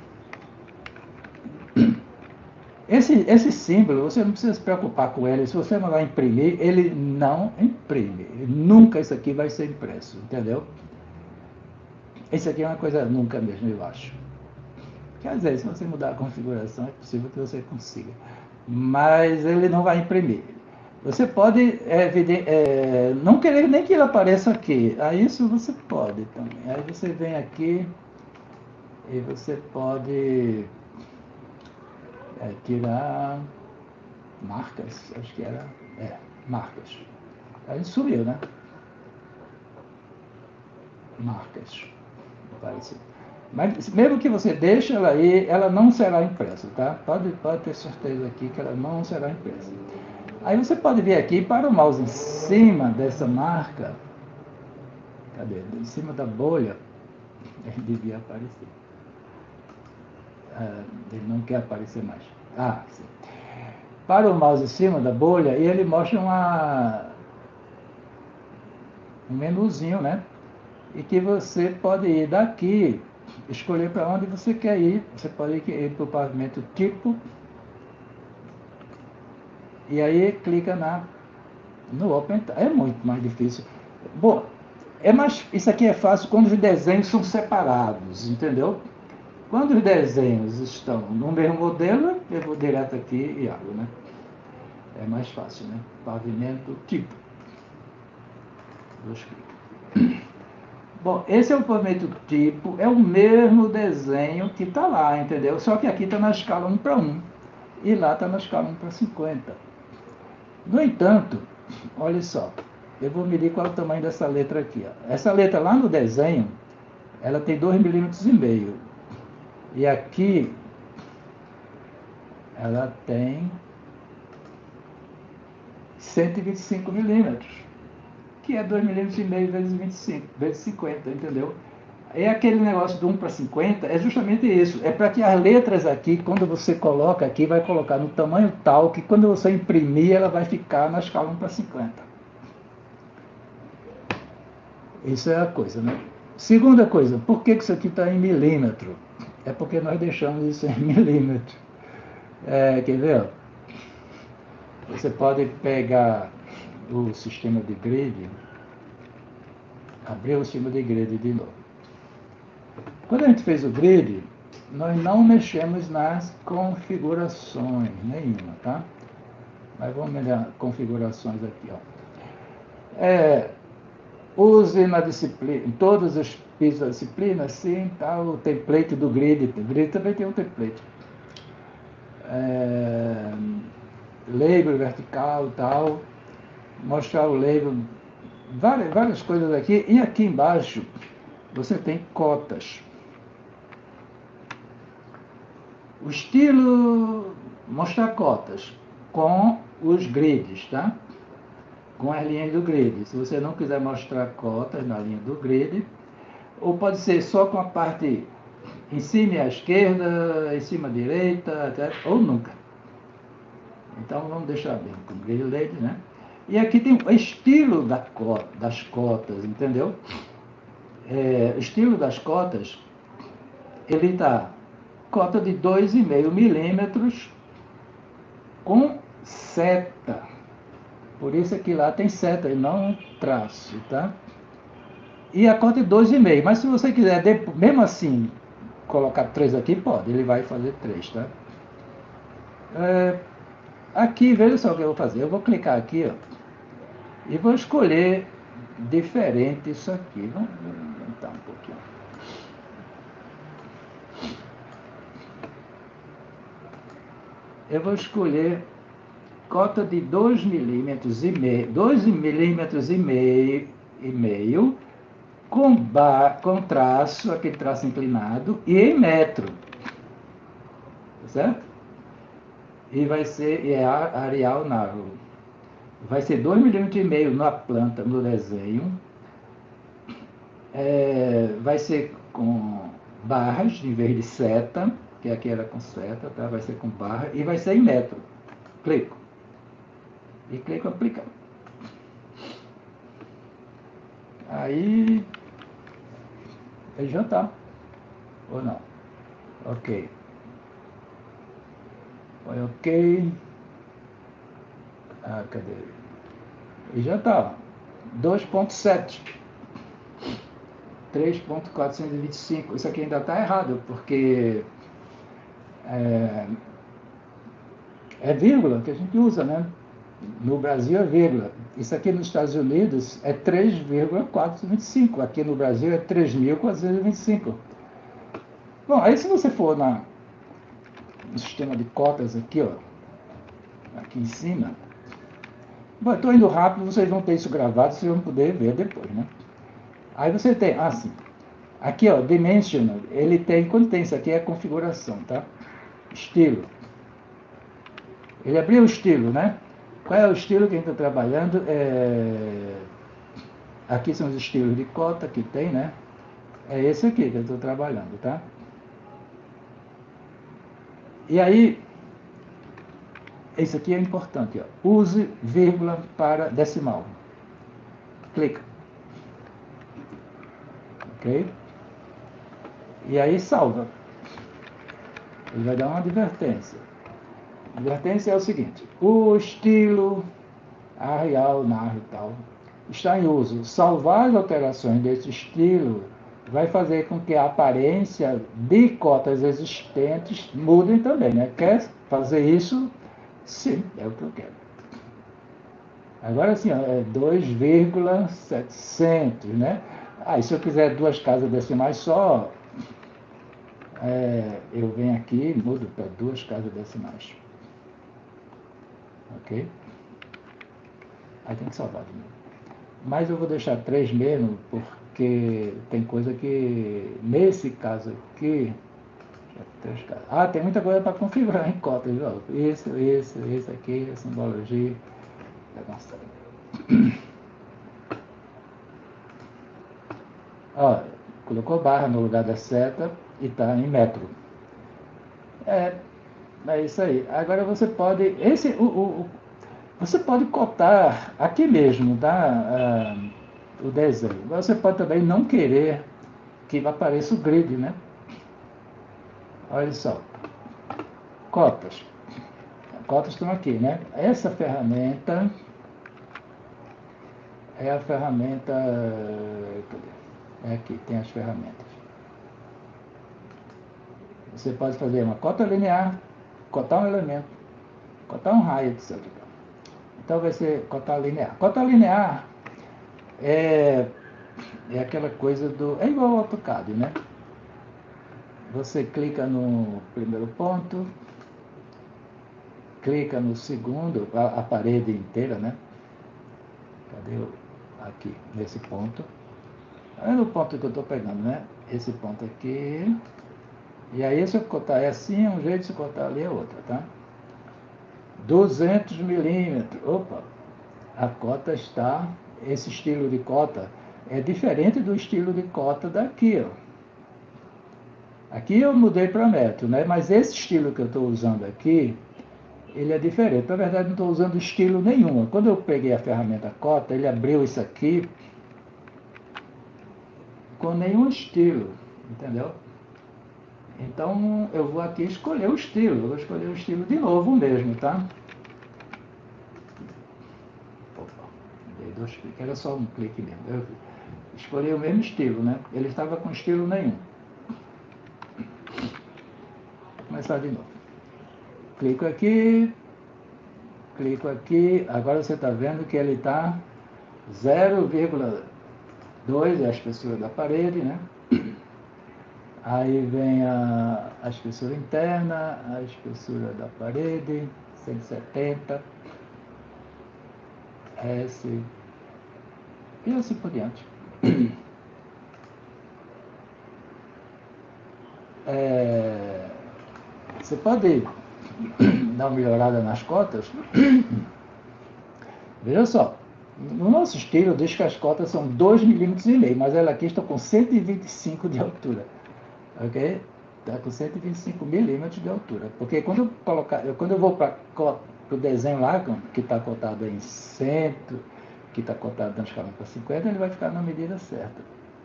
Esse símbolo, você não precisa se preocupar com ele. Se você mandar imprimir, ele não imprime. Nunca isso aqui vai ser impresso, entendeu? Isso aqui é uma coisa nunca mesmo, eu acho. Quer dizer, se você mudar a configuração, é possível que você consiga. Mas ele não vai imprimir. Você pode não querer nem que ele apareça aqui. Aí isso você pode também. Aí você vem aqui e você pode... tirar... marcas, acho que era, marcas. Aí sumiu, né? Marcas, parece. Mas mesmo que você deixe ela aí, ela não será impressa, tá? Pode ter certeza aqui que ela não será impressa. Aí você pode vir aqui para o mouse em cima dessa marca. Cadê? Em cima da bolha. Ele devia aparecer. Ele não quer aparecer mais. Sim. Para o mouse em cima da bolha e ele mostra um menuzinho, né? E que você pode ir daqui, escolher para onde você quer ir. Você pode ir para o pavimento tipo. E aí clica no Open. É muito mais difícil. Bom, isso aqui é fácil quando os desenhos são separados, entendeu? Quando os desenhos estão no mesmo modelo, eu vou direto aqui e abro, né? É mais fácil, né? Pavimento tipo. Bom, esse é o pavimento tipo, é o mesmo desenho que está lá, entendeu? Só que aqui está na escala 1:1 e lá está na escala 1:50. No entanto, olha só, eu vou medir qual é o tamanho dessa letra aqui. Ó. Essa letra lá no desenho, ela tem 2,5 mm. E aqui, ela tem 125 milímetros, que é 2,5 mm vezes 25, vezes 50, entendeu? É aquele negócio do 1:50, é justamente isso. É para que as letras aqui, quando você coloca aqui, vai colocar no tamanho tal, que quando você imprimir, ela vai ficar na escala 1:50. Isso é a coisa, né? Segunda coisa, por que isso aqui está em milímetro? É porque nós deixamos isso em milímetro. Quer ver? Você pode pegar o sistema de grid, abrir o sistema de grid de novo. Quando a gente fez o grid, nós não mexemos nas configurações nenhuma, tá? Mas vamos olhar configurações aqui, ó. Use na disciplina, em todos os pisos da disciplina, sim, tá, o template do grid. O grid também tem um template. Label vertical, tal. Mostrar o label, várias coisas aqui. E aqui embaixo, você tem cotas. O estilo, mostrar cotas com os grids, tá? Com as linhas do grid. Se você não quiser mostrar cotas na linha do grid, ou pode ser só com a parte em cima e à esquerda, em cima à direita, ou nunca. Então vamos deixar bem com grid label, né? E aqui tem o estilo das cotas, entendeu? O estilo das cotas, ele está cota de 2,5 milímetros com seta. Por isso aqui lá tem seta e não traço, tá? E a cota é 2,5. Mas se você quiser, mesmo assim, colocar 3 aqui, pode. Ele vai fazer 3, tá? Aqui, veja só o que eu vou fazer. Eu vou clicar aqui, ó. E vou escolher diferente isso aqui. Vamos aumentar um pouquinho. Eu vou escolher cota de 2,5 milímetros, 2,5 milímetros, com traço, aquele traço inclinado, e em metro. Certo? E vai ser Arial Narrow. Vai ser 2,5 milímetros na planta, no desenho. Vai ser com barras, em vez de seta, que aqui era com seta, tá? Vai ser com barra, e vai ser em metro. Clico. E clico aplicar. Aí já tá. Ou não? Ok. Põe ok. Cadê? E já tá. 2,7. 3,425. Isso aqui ainda está errado, porque é vírgula que a gente usa, né? No Brasil é vírgula. Isso aqui nos Estados Unidos é 3,425. Aqui no Brasil é 3.425. Bom, aí se você for no sistema de cotas aqui, ó, aqui em cima. Bom, eu estou indo rápido, vocês vão ter isso gravado, vocês vão poder ver depois, né? Aí você tem, assim, aqui ó, Dimensional, ele tem, quando tem isso aqui é a configuração, tá? Estilo. Ele abriu o estilo, né? Qual é o estilo que a gente está trabalhando? Aqui são os estilos de cota que tem, né? É esse aqui que eu estou trabalhando, tá? E aí, esse aqui é importante, ó. Use vírgula para decimal. Clica. Ok? E aí salva. Ele vai dar uma advertência. A advertência é o seguinte: o estilo Arial, Narro e tal está em uso. Salvar as alterações desse estilo vai fazer com que a aparência de cotas existentes mudem também, né? Quer fazer isso? Sim, é o que eu quero. Agora sim, é 2,700, né? E se eu quiser duas casas decimais só, eu venho aqui e mudo para duas casas decimais. Ok? Aí tem que salvar de novo. Mas eu vou deixar 3 mesmo, porque tem coisa que, nesse caso aqui, tem muita coisa para configurar em cotas, viu? Isso aqui, a simbologia. Ó, colocou barra no lugar da seta e está em metro. É isso aí. Agora você pode, você pode cotar aqui mesmo, tá? O desenho. Você pode também não querer que apareça o grid, né? Olha só. Cotas. Cotas estão aqui, né? Essa ferramenta é a ferramenta... É aqui, tem as ferramentas. Você pode fazer uma cota linear, cotar um elemento, cotar um raio, etc. Então vai ser cotar linear. Cotar linear é aquela coisa do... É igual ao AutoCAD, né? Você clica no primeiro ponto, clica no segundo, a parede inteira, né? Cadê aqui, nesse ponto? É no ponto que eu estou pegando, né? Esse ponto aqui. E aí, se eu cortar é assim, um jeito, se eu cortar ali é outro, tá? 200 milímetros. Opa! A cota está... Esse estilo de cota é diferente do estilo de cota daqui, ó. Aqui eu mudei para metro, né? Mas esse estilo que eu estou usando aqui, ele é diferente. Na verdade, não estou usando estilo nenhum. Quando eu peguei a ferramenta cota, ele abriu isso aqui com nenhum estilo, entendeu? Então, eu vou aqui escolher o estilo. Eu vou escolher o estilo de novo mesmo, tá? Opa, dei 2 cliques. Era só um clique mesmo. Eu escolhi o mesmo estilo, né? Ele estava com estilo nenhum. Vou começar de novo. Clico aqui. Agora você está vendo que ele está 0,2 é a espessura da parede, né? Aí vem a espessura interna, a espessura da parede, 170, S, e assim por diante. Você pode dar uma melhorada nas cotas. Veja só, no nosso estilo diz que as cotas são 2,5 mm, mas ela aqui está com 125 de altura. Ok? Está com 125 milímetros de altura. Porque quando eu vou para o desenho lá, que está cotado em 100, que está cotado na escala para 50, ele vai ficar na medida certa.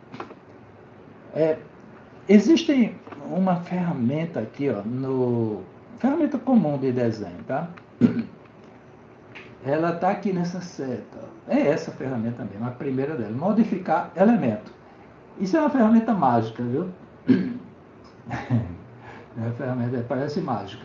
Existe uma ferramenta aqui, ó, ferramenta comum de desenho, tá? Ela está aqui nessa seta. É essa ferramenta mesmo, a primeira dela. Modificar elemento. Isso é uma ferramenta mágica, viu? A ferramenta parece mágica.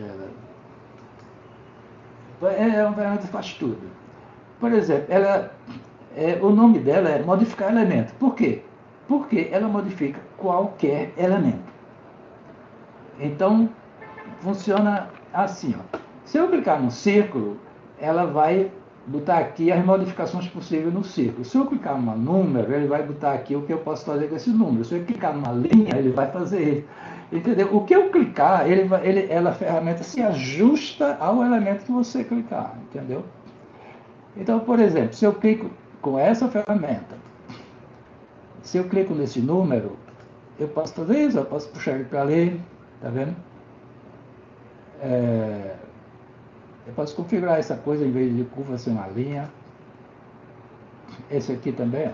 É uma ferramenta que faz tudo. Por exemplo, o nome dela é modificar elemento. Por quê? Porque ela modifica qualquer elemento. Então, funciona assim, ó. Se eu clicar no círculo, ela vai botar aqui as modificações possíveis no círculo. Se eu clicar num número, ele vai botar aqui o que eu posso fazer com esse número. Se eu clicar numa linha, ele vai fazer isso. Entendeu? O que eu clicar, a ferramenta se ajusta ao elemento que você clicar. Entendeu? Então, por exemplo, se eu clico com essa ferramenta, se eu clico nesse número, eu posso fazer isso, eu posso puxar ele para ali, tá vendo? Eu posso configurar essa coisa, em vez de curva ser uma linha. Esse aqui também,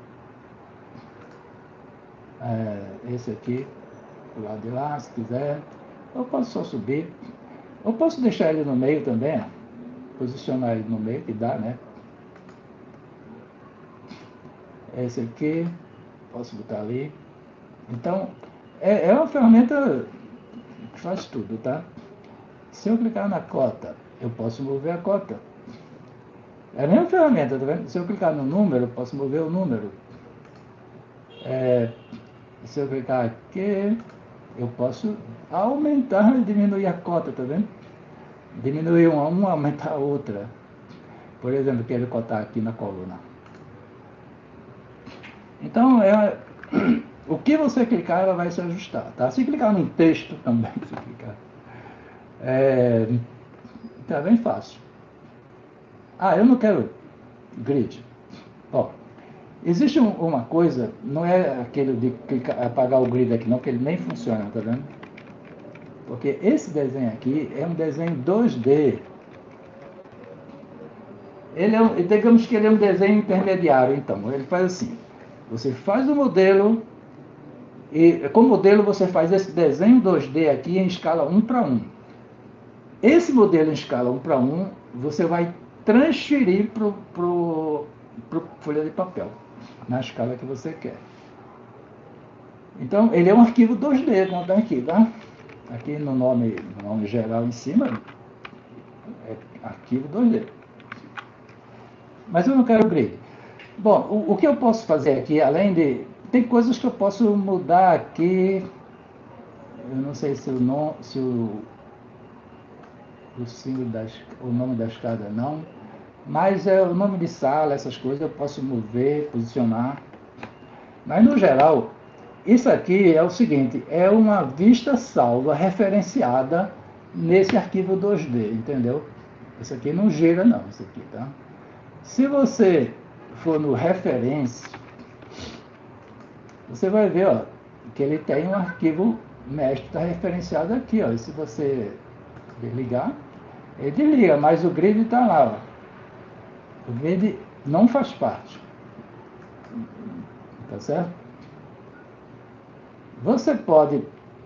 ó. Esse aqui, do lado de lá, se quiser. Eu posso só subir. Eu posso deixar ele no meio também, ó. Posicionar ele no meio, que dá, né? Esse aqui, posso botar ali. Então, é uma ferramenta que faz tudo, tá? Se eu clicar na cota, eu posso mover a cota. É a mesma ferramenta, tá vendo? Se eu clicar no número, eu posso mover o número. Se eu clicar aqui, eu posso aumentar e diminuir a cota, tá vendo? Diminuir uma, aumentar a outra. Por exemplo, quero cotar aqui na coluna. Então, o que você clicar, ela vai se ajustar, tá? Se clicar num texto também, se clicar. Tá bem fácil. Eu não quero grid. Ó, existe uma coisa, não é aquele de clicar, apagar o grid aqui não, que ele nem funciona, tá vendo? Porque esse desenho aqui é um desenho 2D. Digamos que ele é um desenho intermediário, então. Ele faz assim, você faz o modelo, e com o modelo você faz esse desenho 2D aqui em escala 1 para 1. Esse modelo em escala 1 para 1, você vai transferir para folha de papel, na escala que você quer. Então, ele é um arquivo 2D, como está aqui, tá? Aqui no nome geral em cima, é arquivo 2D. Mas eu não quero grid. Bom, o que eu posso fazer aqui, além de... Tem coisas que eu posso mudar aqui. Eu não sei se o símbolo o nome da escada não. Mas o nome de sala, essas coisas eu posso mover, posicionar. Mas no geral, isso aqui é o seguinte, é uma vista salva, referenciada nesse arquivo 2D, entendeu? Isso aqui não gira não, isso aqui, tá? Se você for no referência, você vai ver, ó, que ele tem um arquivo mestre, está referenciado aqui, ó. E se você desligar, ele desliga, mas o grid está lá, ó. O grid não faz parte. Tá certo? Você pode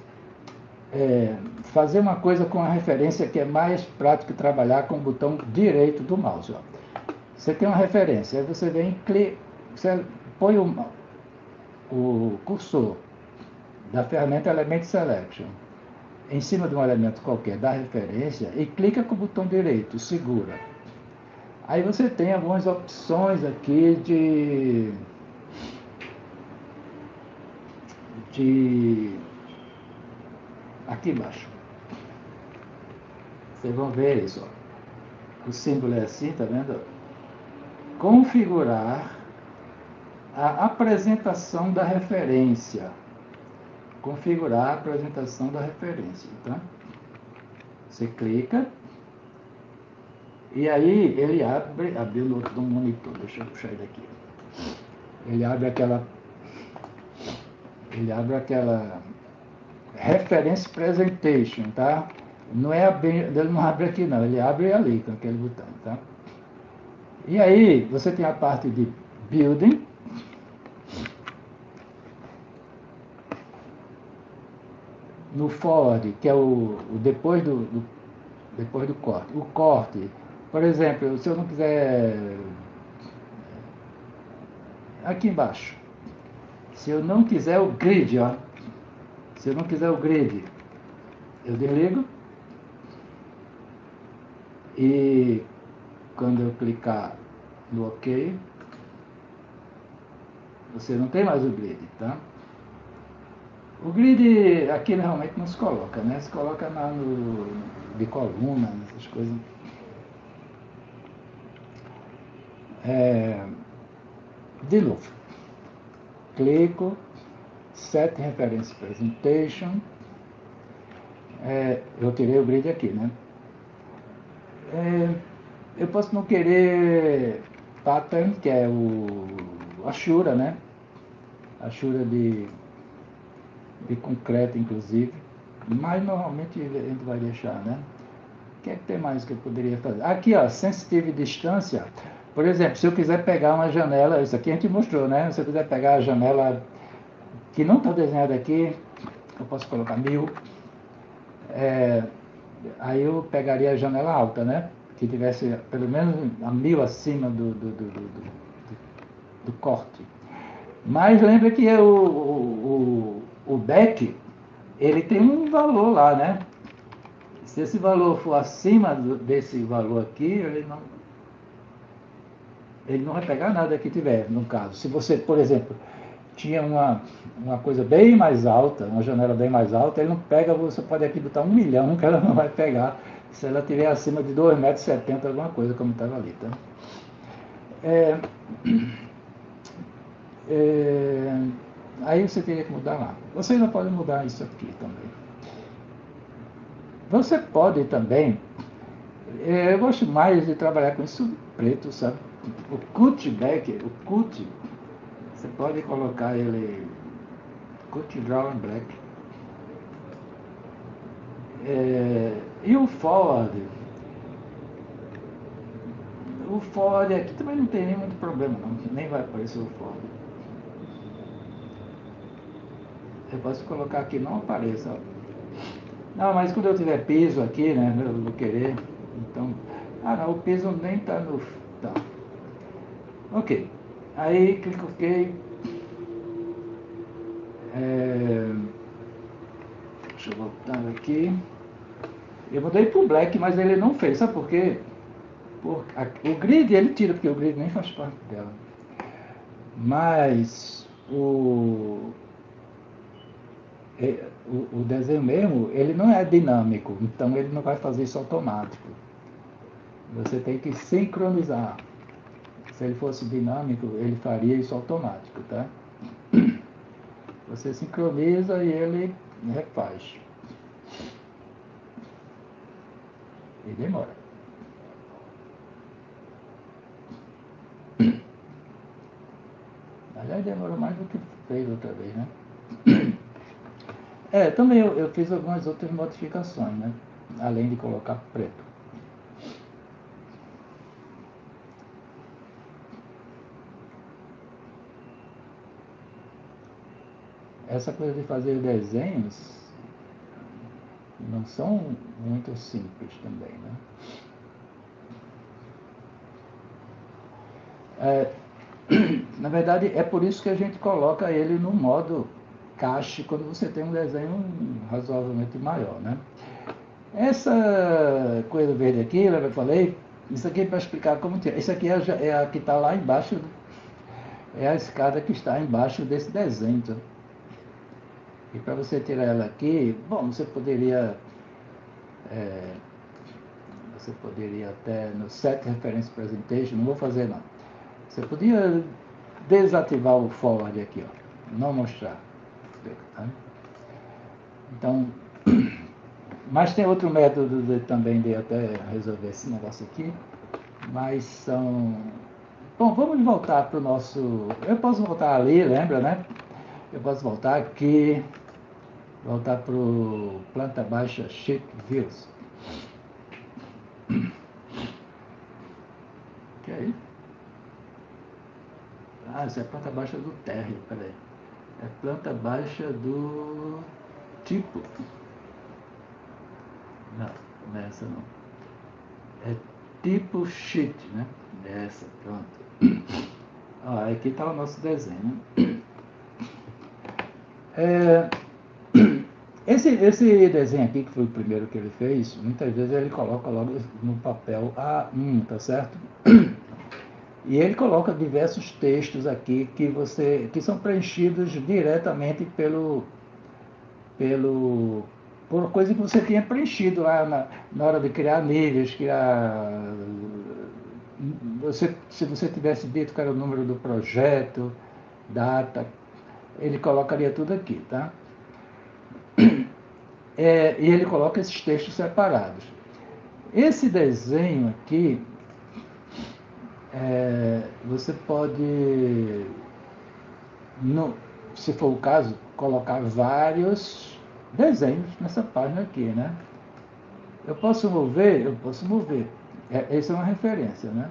fazer uma coisa com a referência que é mais prático trabalhar com o botão direito do mouse. Ó. Você tem uma referência, aí você vem e você põe o cursor da ferramenta Element Selection em cima de um elemento qualquer da referência e clica com o botão direito, segura. Aí você tem algumas opções aqui aqui embaixo. Vocês vão ver isso. Ó. O símbolo é assim, tá vendo? Configurar a apresentação da referência. Configurar a apresentação da referência, tá? Você clica e aí ele abre no outro monitor. Deixa eu puxar ele aqui. Ele abre aquela reference presentation, tá? Ele não abre aqui não, ele abre ali com aquele botão, tá? E aí você tem a parte de building, no forward, que é o depois do corte. O corte, por exemplo, se eu não quiser aqui embaixo, se eu não quiser o grid, ó, se eu não quiser o grid, eu desligo e quando eu clicar no OK, você não tem mais o grid, tá? O grid aqui realmente não se coloca, né? Se coloca de coluna, essas coisas. De novo, clico, Set Reference Presentation, eu tirei o grid aqui, né? Eu posso não querer pattern, que é a Shura, né? A Shura de concreto, inclusive, mas normalmente a gente vai deixar, né? O que é que tem mais que eu poderia fazer? Aqui, ó, sensitive distância. Por exemplo, se eu quiser pegar uma janela, isso aqui a gente mostrou, né? Se eu quiser pegar a janela que não está desenhada aqui, eu posso colocar 1000. Aí eu pegaria a janela alta, né? Que tivesse pelo menos a 1000 acima do corte. Mas lembra que o deck, ele tem um valor lá, né? Se esse valor for acima desse valor aqui, ele não vai pegar nada que tiver, no caso. Se você, por exemplo, tinha uma coisa bem mais alta, uma janela bem mais alta, ele não pega, você pode aqui botar 1 milhão, que ela não vai pegar, se ela estiver acima de 2,70 m, alguma coisa, como estava ali, tá? Aí você teria que mudar lá. Você ainda pode mudar isso aqui também. Você pode também, eu gosto mais de trabalhar com isso preto, sabe? O cut back, o cut, você pode colocar ele cut draw in black. E o forward aqui também não tem nem muito problema, não, nem vai aparecer o forward. Eu posso colocar aqui, não apareça, ó. Não, mas quando eu tiver piso aqui, né, eu vou querer, então, não, o piso nem tá no, tá, ok, aí clico OK, deixa eu voltar aqui, eu mudei pro black, mas ele não fez, sabe por quê? O grid ele tira, porque o grid nem faz parte dela, mas o desenho mesmo, ele não é dinâmico, então ele não vai fazer isso automático. Você tem que sincronizar. Se ele fosse dinâmico, ele faria isso automático, tá? Você sincroniza e ele refaz. E demora. Aliás, demorou mais do que fez outra vez, né? Também eu fiz algumas outras modificações, né? Além de colocar preto. Essa coisa de fazer desenhos não são muito simples também, né? Na verdade, é por isso que a gente coloca ele no modo cache quando você tem um desenho razoavelmente maior, né? Essa coisa verde aqui, eu falei, isso aqui é para explicar como tirar. Isso aqui é a que está lá embaixo, é a escada que está embaixo desse desenho. Então. E para você tirar ela aqui, bom, você poderia até no Set Reference Presentation, não vou fazer não. Você podia desativar o forward aqui, ó, não mostrar. Tá? Então, mas tem outro método também de até resolver esse negócio aqui, mas são... Bom, vamos voltar para o nosso... Eu posso voltar ali, lembra, né? Eu posso voltar aqui, voltar para o planta baixa Sheet Views. Que aí? Isso é planta baixa do térreo, peraí. É planta baixa do tipo. Não, não é essa não. É tipo sheet, né? Essa, pronto. Aqui está o nosso desenho. Esse desenho aqui, que foi o primeiro que ele fez, muitas vezes ele coloca logo no papel A1, tá certo? E ele coloca diversos textos aqui que são preenchidos diretamente por coisa que você tinha preenchido lá na hora de criar níveis, se você tivesse dito que era o número do projeto, data, ele colocaria tudo aqui, tá? E ele coloca esses textos separados. Esse desenho aqui, você pode, se for o caso, colocar vários desenhos nessa página aqui, né? Eu posso mover? Eu posso mover. Essa é uma referência, né?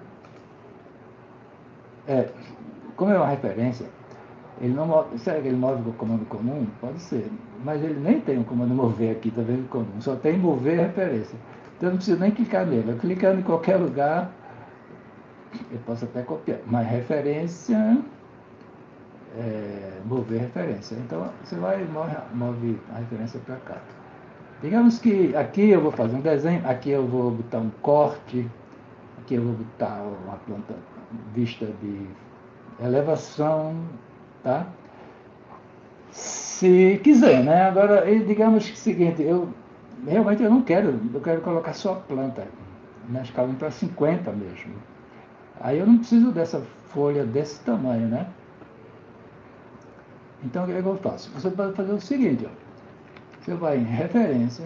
Como é uma referência, ele não move. Será que ele move com o comando comum? Pode ser. Mas ele nem tem o comando mover aqui, tá vendo? Comum. Só tem mover referência. Então eu não preciso nem clicar nele. Eu clicando em qualquer lugar, eu posso até copiar. Mas referência, mover referência. Então você vai e move a referência para cá. Digamos que aqui eu vou fazer um desenho, aqui eu vou botar um corte, aqui eu vou botar uma planta vista de elevação, tá? Se quiser, né? Agora, digamos que é o seguinte, realmente eu não quero, eu quero colocar só a planta, na escala para 50 mesmo. Aí eu não preciso dessa folha desse tamanho, né? Então o que eu faço? Você pode fazer o seguinte, ó. Você vai em referências.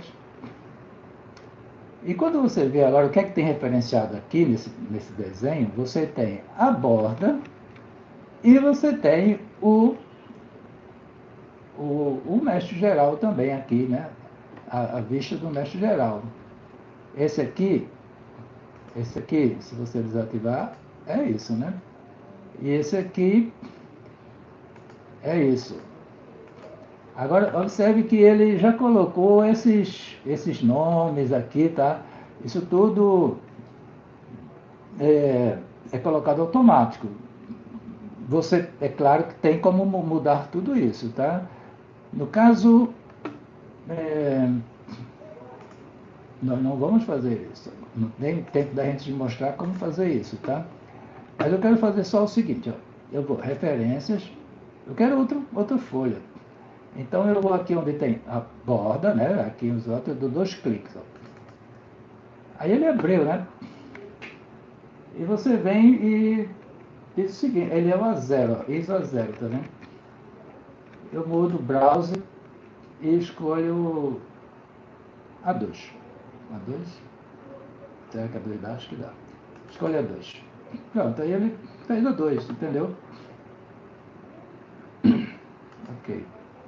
E quando você vê agora o que é que tem referenciado aqui nesse desenho, você tem a borda e você tem o mestre geral também aqui, né? A vista do mestre geral. Esse aqui, se você desativar, é isso, né? E esse aqui é isso. Agora, observe que ele já colocou esses nomes aqui, tá? Isso tudo é colocado automático. Você, é claro que tem como mudar tudo isso, tá? No caso, nós não vamos fazer isso. Não tem tempo da gente mostrar como fazer isso, tá? Mas eu quero fazer só o seguinte, ó. Eu vou, referências, eu quero outra folha. Então eu vou aqui onde tem a borda, né? Aqui os outros, eu dou 2 cliques. Ó. Aí ele abriu, né? E você vem e diz o seguinte, ele é o A0, ó, ISO A0, tá vendo? Eu mudo o browser e escolho A2. A2? Será que A2 dá? Acho que dá. Escolho A2. Pronto, aí ele fez A2, entendeu? Ok.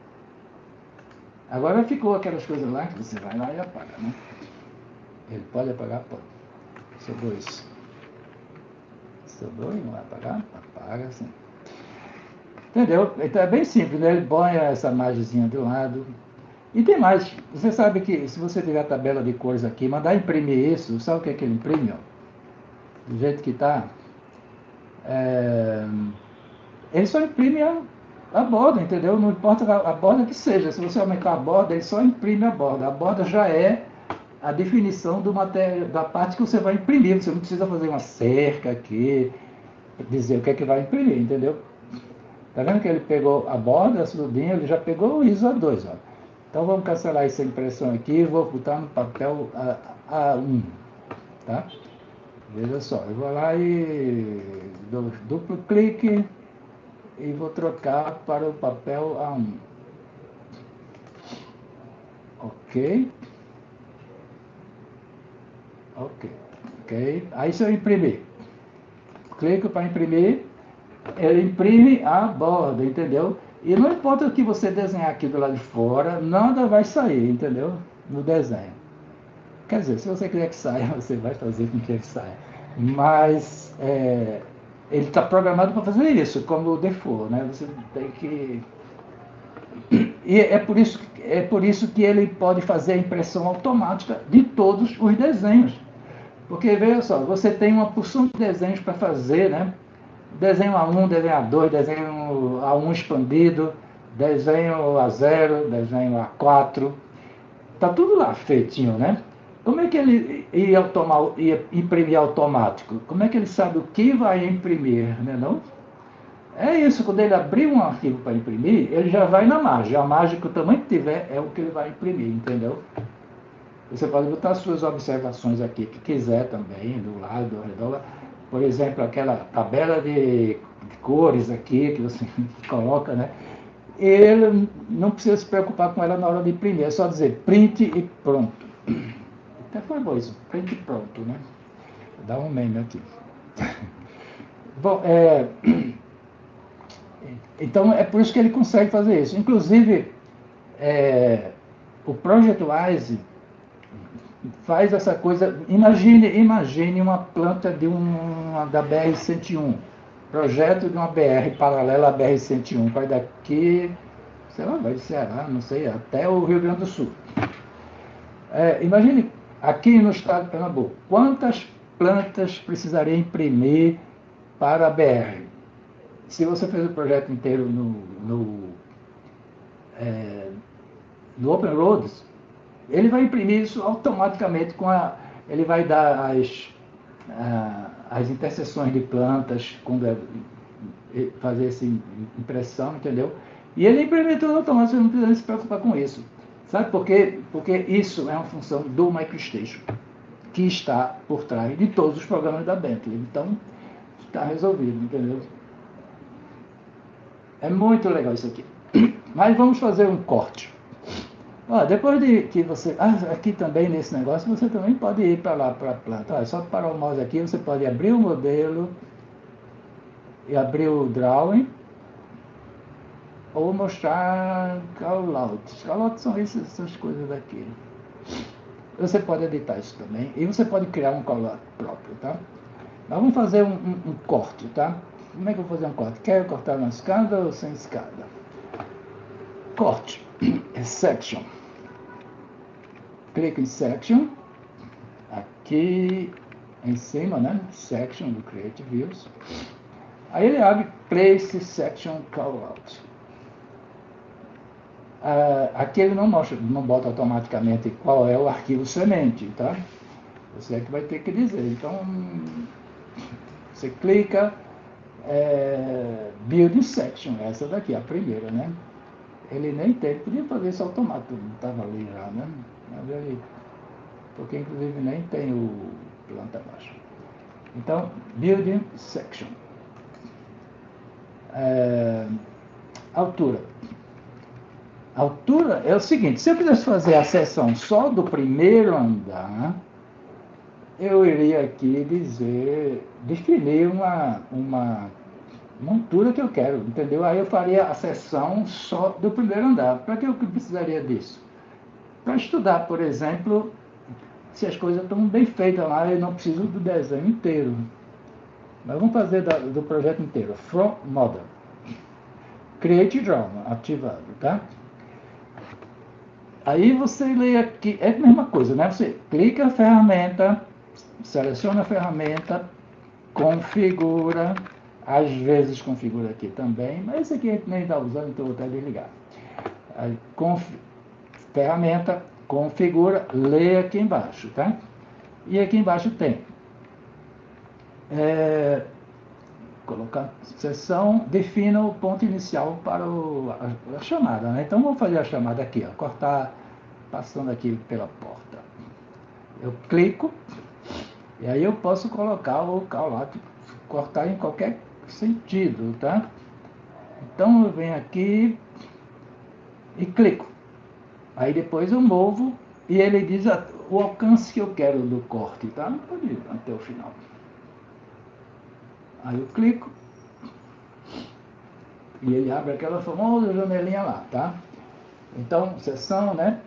Agora ficou aquelas coisas lá que você vai lá e apaga, né? Ele pode apagar? Pode. Sobrou isso. Sobrou e não vai apagar? Apaga sim. Entendeu? Então é bem simples, né? Ele põe essa margenzinha do lado. E tem mais. Você sabe que se você tiver a tabela de cores aqui, mandar imprimir isso, sabe o que é que ele imprime? Ó? Do jeito que está. Ele só imprime a borda, entendeu? Não importa a borda que seja. Se você aumentar a borda, ele só imprime a borda. A borda já é a definição da parte que você vai imprimir. Você não precisa fazer uma cerca aqui, dizer o que é que vai imprimir, entendeu? Tá vendo que ele pegou a borda, a sudinha, ele já pegou o ISO A2, ó. Então vamos cancelar essa impressão aqui e vou botar no papel A1, tá? Veja só, eu vou lá e dou duplo clique e vou trocar para o papel A1. Ok. Ok. Aí se eu imprimir, clico para imprimir, ele imprime a borda, entendeu? E não importa o que você desenhar aqui do lado de fora, nada vai sair, entendeu? No desenho. Quer dizer, se você quiser que saia, você vai fazer com que ele saia. Mas ele está programado para fazer isso, como o default, né? Você tem que... E é por isso que ele pode fazer a impressão automática de todos os desenhos. Porque, veja só, você tem uma porção de desenhos para fazer, né? Desenho A1, desenho A2, desenho A1 expandido, desenho A0, desenho A4. Está tudo lá feitinho, né? Como é que ele ia imprimir automático? Como é que ele sabe o que vai imprimir, né, não? É isso, quando ele abrir um arquivo para imprimir, ele já vai na margem. A margem que o tamanho que tiver é o que ele vai imprimir, entendeu? Você pode botar suas observações aqui, que quiser também, do lado, do redor. por exemplo, aquela tabela de cores aqui que você coloca, né? Ele não precisa se preocupar com ela na hora de imprimir, é só dizer print e pronto. Até foi bom isso, print e pronto, né? Vou dar um meme aqui. Bom, então é por isso que ele consegue fazer isso. Inclusive, o Project Wise faz essa coisa. Imagine uma planta da BR-101, projeto de uma BR paralela à BR-101, vai daqui, sei lá, vai de Ceará, não sei, até o Rio Grande do Sul. Imagine aqui no estado de Pernambuco, quantas plantas precisaria imprimir para a BR? Se você fez o projeto inteiro no Open Roads, ele vai imprimir isso automaticamente ele vai dar as interseções de plantas, quando fazer essa impressão, entendeu? E ele imprime tudo automaticamente, você não precisa se preocupar com isso. Sabe por quê? Porque isso é uma função do MicroStation, que está por trás de todos os programas da Bentley. Então, está resolvido, entendeu? É muito legal isso aqui. Mas vamos fazer um corte. Depois de que você... aqui também nesse negócio, você também pode ir para lá, para a planta. Só parar o mouse aqui, você pode abrir o modelo e abrir o drawing ou mostrar callouts. Callouts são essas coisas daqui. Você pode editar isso também e você pode criar um callout próprio, tá? Nós vamos fazer um corte, tá? Como é que eu vou fazer um corte? Quer cortar na escada ou sem escada? Corte. Section. Clique em Section. Aqui em cima, né? Section do Create Views. Aí ele abre Place Section Callout. Aqui ele não bota automaticamente qual é o arquivo semente, tá? Você é que vai ter que dizer. Então, você clica Building Section, essa daqui, a primeira, né? Ele nem tem, podia fazer isso automático, não estava ali já, né? Mas ele, porque inclusive nem tem o planta baixa. Então, Building Section. Altura. Altura é o seguinte, se eu quisesse fazer a seção só do primeiro andar, eu iria aqui definir uma altura que eu quero, entendeu? Aí eu faria a seção só do primeiro andar. Para que eu precisaria disso? Para estudar, por exemplo, se as coisas estão bem feitas lá, eu não preciso do desenho inteiro. Mas vamos fazer do projeto inteiro. From Model. Create Drawing, ativado, tá? Aí você lê aqui, é a mesma coisa, né? Você clica a ferramenta, seleciona a ferramenta, configura, às vezes configura aqui também, mas esse aqui a gente nem está usando, então eu vou até desligar. Aí, ferramenta, configura, lê aqui embaixo, tá? E aqui embaixo tem colocar seção, defina o ponto inicial para a chamada, né? Então vamos fazer a chamada aqui, ó, cortar passando aqui pela porta. Eu clico e aí eu posso colocar o callout, cortar em qualquer sentido, tá? Então eu venho aqui e clico. Aí depois eu movo e ele diz o alcance que eu quero do corte, tá? Não pode ir até o final. Aí eu clico e ele abre aquela famosa janelinha lá, tá? Então, seção, né?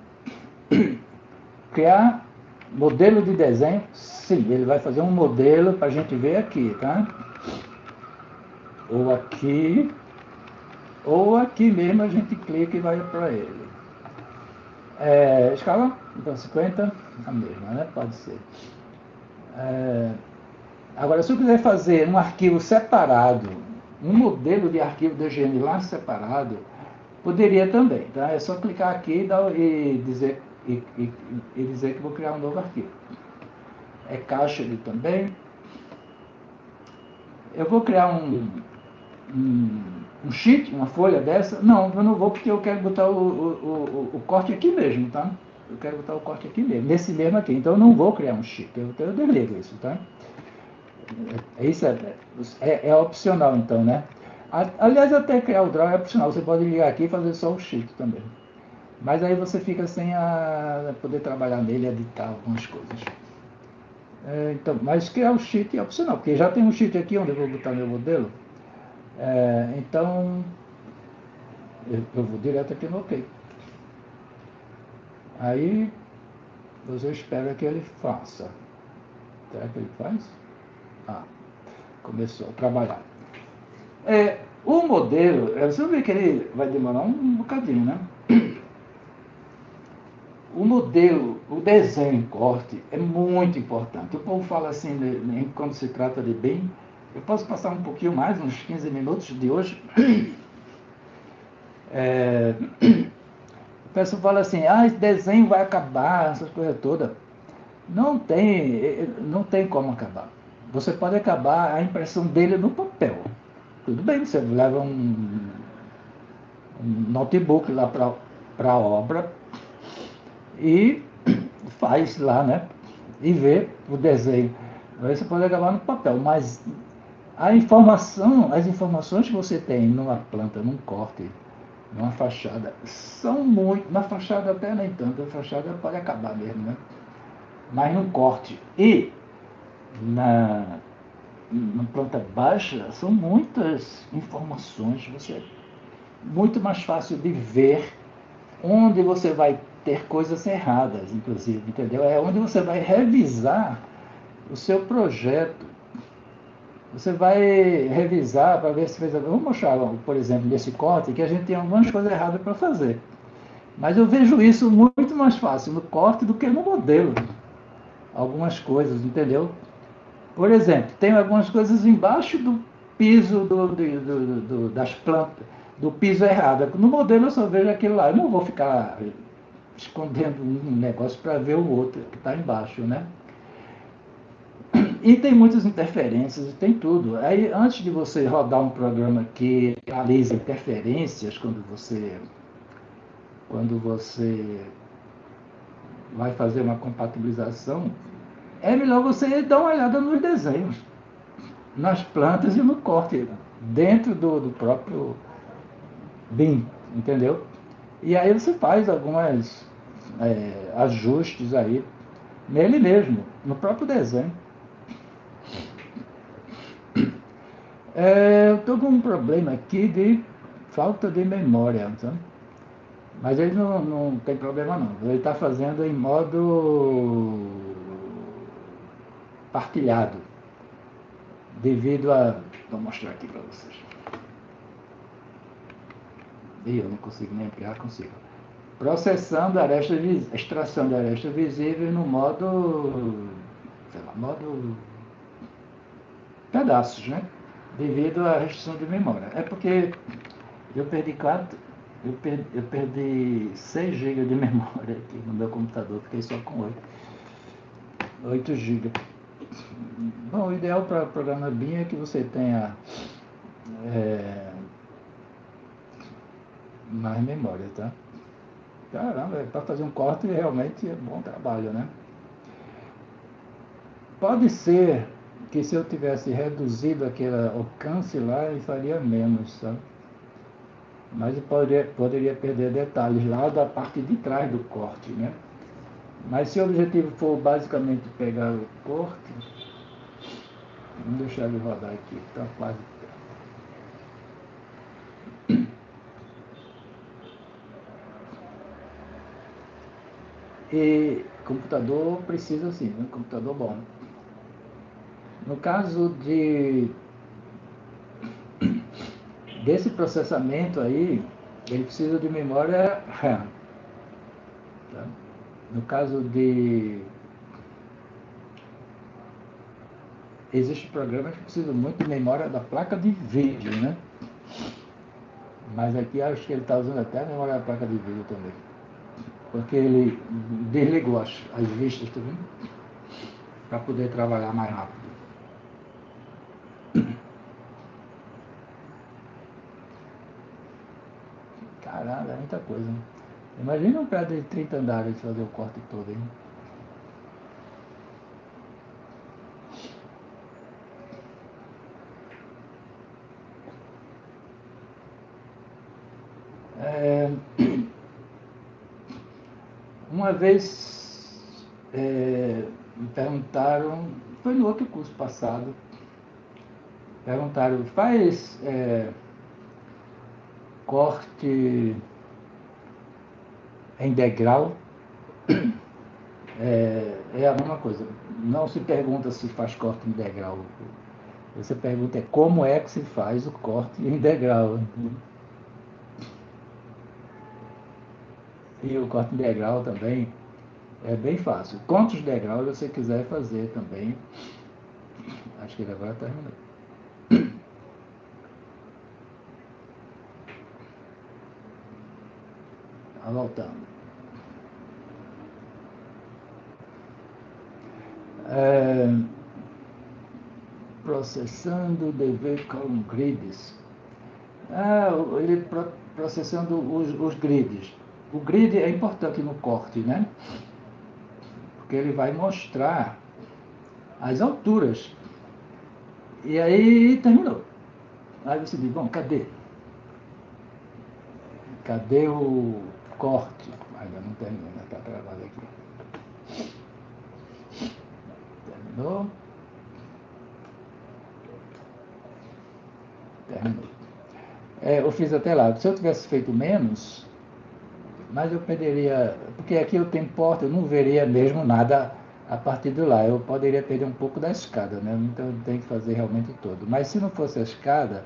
Criar modelo de desenho. Sim, ele vai fazer um modelo para a gente ver aqui, tá? Ou aqui mesmo a gente clica e vai para ele. Escala, então 50, a mesma, né? Pode ser. Agora, se eu quiser fazer um arquivo separado, um modelo de arquivo DGN lá separado, poderia também, tá? É só clicar aqui e dizer que vou criar um novo arquivo. É caixa ali também. Eu vou criar um sheet, uma folha dessa. Não, eu não vou porque eu quero botar o corte aqui mesmo, tá? Eu quero botar o corte aqui mesmo, nesse mesmo aqui. Então eu não vou criar um sheet, eu desligo isso, tá? Isso é opcional, então, né? Aliás, até criar o draw é opcional. Você pode ligar aqui e fazer só o cheat também. Mas aí você fica sem poder trabalhar nele e editar algumas coisas. Então, mas criar o cheat é opcional, porque já tem um cheat aqui onde eu vou botar meu modelo. Então, eu vou direto aqui no OK. Aí, você espera que ele faça. Será que ele faz? Começou a trabalhar. O modelo, você vê que ele vai demorar um bocadinho, né? O modelo, o desenho em corte é muito importante. O povo fala assim, quando se trata de BIM, eu posso passar um pouquinho mais, uns 15 minutos de hoje. O pessoal fala assim, esse desenho vai acabar, essas coisas todas. Não tem como acabar. Você pode acabar a impressão dele no papel. Tudo bem, você leva um notebook lá para a obra e faz lá, né? E vê o desenho. Aí você pode acabar no papel, mas as informações que você tem numa planta, num corte, numa fachada, são muito. Na fachada até nem tanto, a fachada pode acabar mesmo, né? Mas num corte e na, na planta baixa são muitas informações, muito mais fácil de ver onde você vai ter coisas erradas, inclusive, entendeu? É onde você vai revisar o seu projeto. Você vai revisar para ver se fez. Vamos mostrar, por exemplo, nesse corte, que a gente tem algumas coisas erradas para fazer. Mas eu vejo isso muito mais fácil no corte do que no modelo. Algumas coisas, entendeu? Por exemplo, tem algumas coisas embaixo do piso das plantas, do piso errado. No modelo eu só vejo aquilo lá. Eu não vou ficar escondendo um negócio para ver o outro que está embaixo, né? E tem muitas interferências, tem tudo. Aí, antes de você rodar um programa que analisa interferências, quando você vai fazer uma compatibilização, é melhor você dar uma olhada nos desenhos, nas plantas e no corte, dentro do próprio BIM, entendeu? E aí você faz alguns ajustes aí, nele mesmo, no próprio desenho. Eu estou com um problema aqui de falta de memória, sabe? Mas ele não tem problema não. Ele está fazendo em modo partilhado, devido a... Vou mostrar aqui para vocês. E eu não consigo nem ampliar, consigo. Processando aresta, extração de aresta visível no modo, sei lá, modo pedaços, né? Devido à restrição de memória. É porque eu perdi 6 GB de memória aqui no meu computador, fiquei só com 8 GB. Bom, o ideal para programa BIM é que você tenha mais memória, tá? Caramba, para fazer um corte realmente é bom trabalho, né? Pode ser que se eu tivesse reduzido aquele alcance lá, eu faria menos, sabe? Mas eu poderia perder detalhes lá da parte de trás do corte, né? Mas se o objetivo for basicamente pegar o corte, vamos deixar ele rodar aqui, está quase. E computador precisa sim, um computador bom. No caso desse processamento aí, ele precisa de memória RAM. Tá? No caso de... Existem programas que precisam muito de memória da placa de vídeo, né? Mas aqui acho que ele está usando até a memória da placa de vídeo também. Porque ele desligou as vistas também, para poder trabalhar mais rápido. Caramba, é muita coisa. Né? Imagina um prédio de 30 andares fazer o corte todo, hein? Uma vez me perguntaram, foi no outro curso passado, perguntaram, faz corte em degrau? É a mesma coisa. Não se pergunta se faz corte em degrau. Você pergunta como é que se faz o corte em degrau. E o corte em degrau também é bem fácil. Quantos degraus você quiser fazer também. Acho que ele agora terminou. Voltando. Processando DV column grids. Ele processando os grids. O grid é importante no corte, né? Porque ele vai mostrar as alturas. E aí terminou. Aí você diz, bom, cadê? Cadê o corte? Ainda não terminou, ainda está travado aqui. Terminou. Terminou. Eu fiz até lá. Se eu tivesse feito menos, mas eu perderia, porque aqui eu tenho porta, eu não veria mesmo nada a partir de lá. Eu poderia perder um pouco da escada, né? Então eu tenho que fazer realmente todo. Mas se não fosse a escada,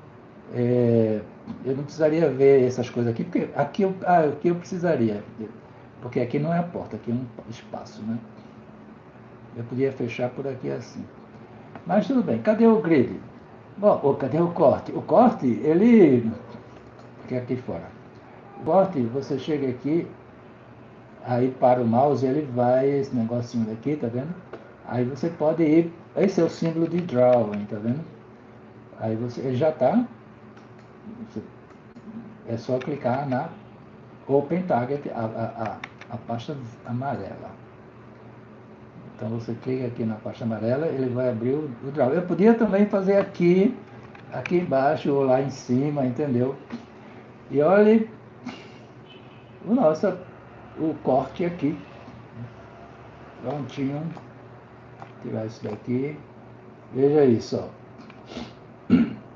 eu não precisaria ver essas coisas aqui, porque aqui eu precisaria, porque aqui não é a porta, aqui é um espaço, né? Eu podia fechar por aqui assim. Mas tudo bem, cadê o grid? Bom, cadê o corte? O corte, ele... que é aqui fora. O corte, você chega aqui, aí para o mouse, ele vai, esse negocinho daqui, tá vendo? Aí você pode ir, esse é o símbolo de drawing, tá vendo? Aí ele já tá, é só clicar na Open Target, a pasta amarela. Então você clica aqui na pasta amarela, ele vai abrir o drawing. Eu podia também fazer aqui embaixo ou lá em cima, entendeu? E olhe o corte aqui. Prontinho. Tirar isso daqui. Veja isso, ó.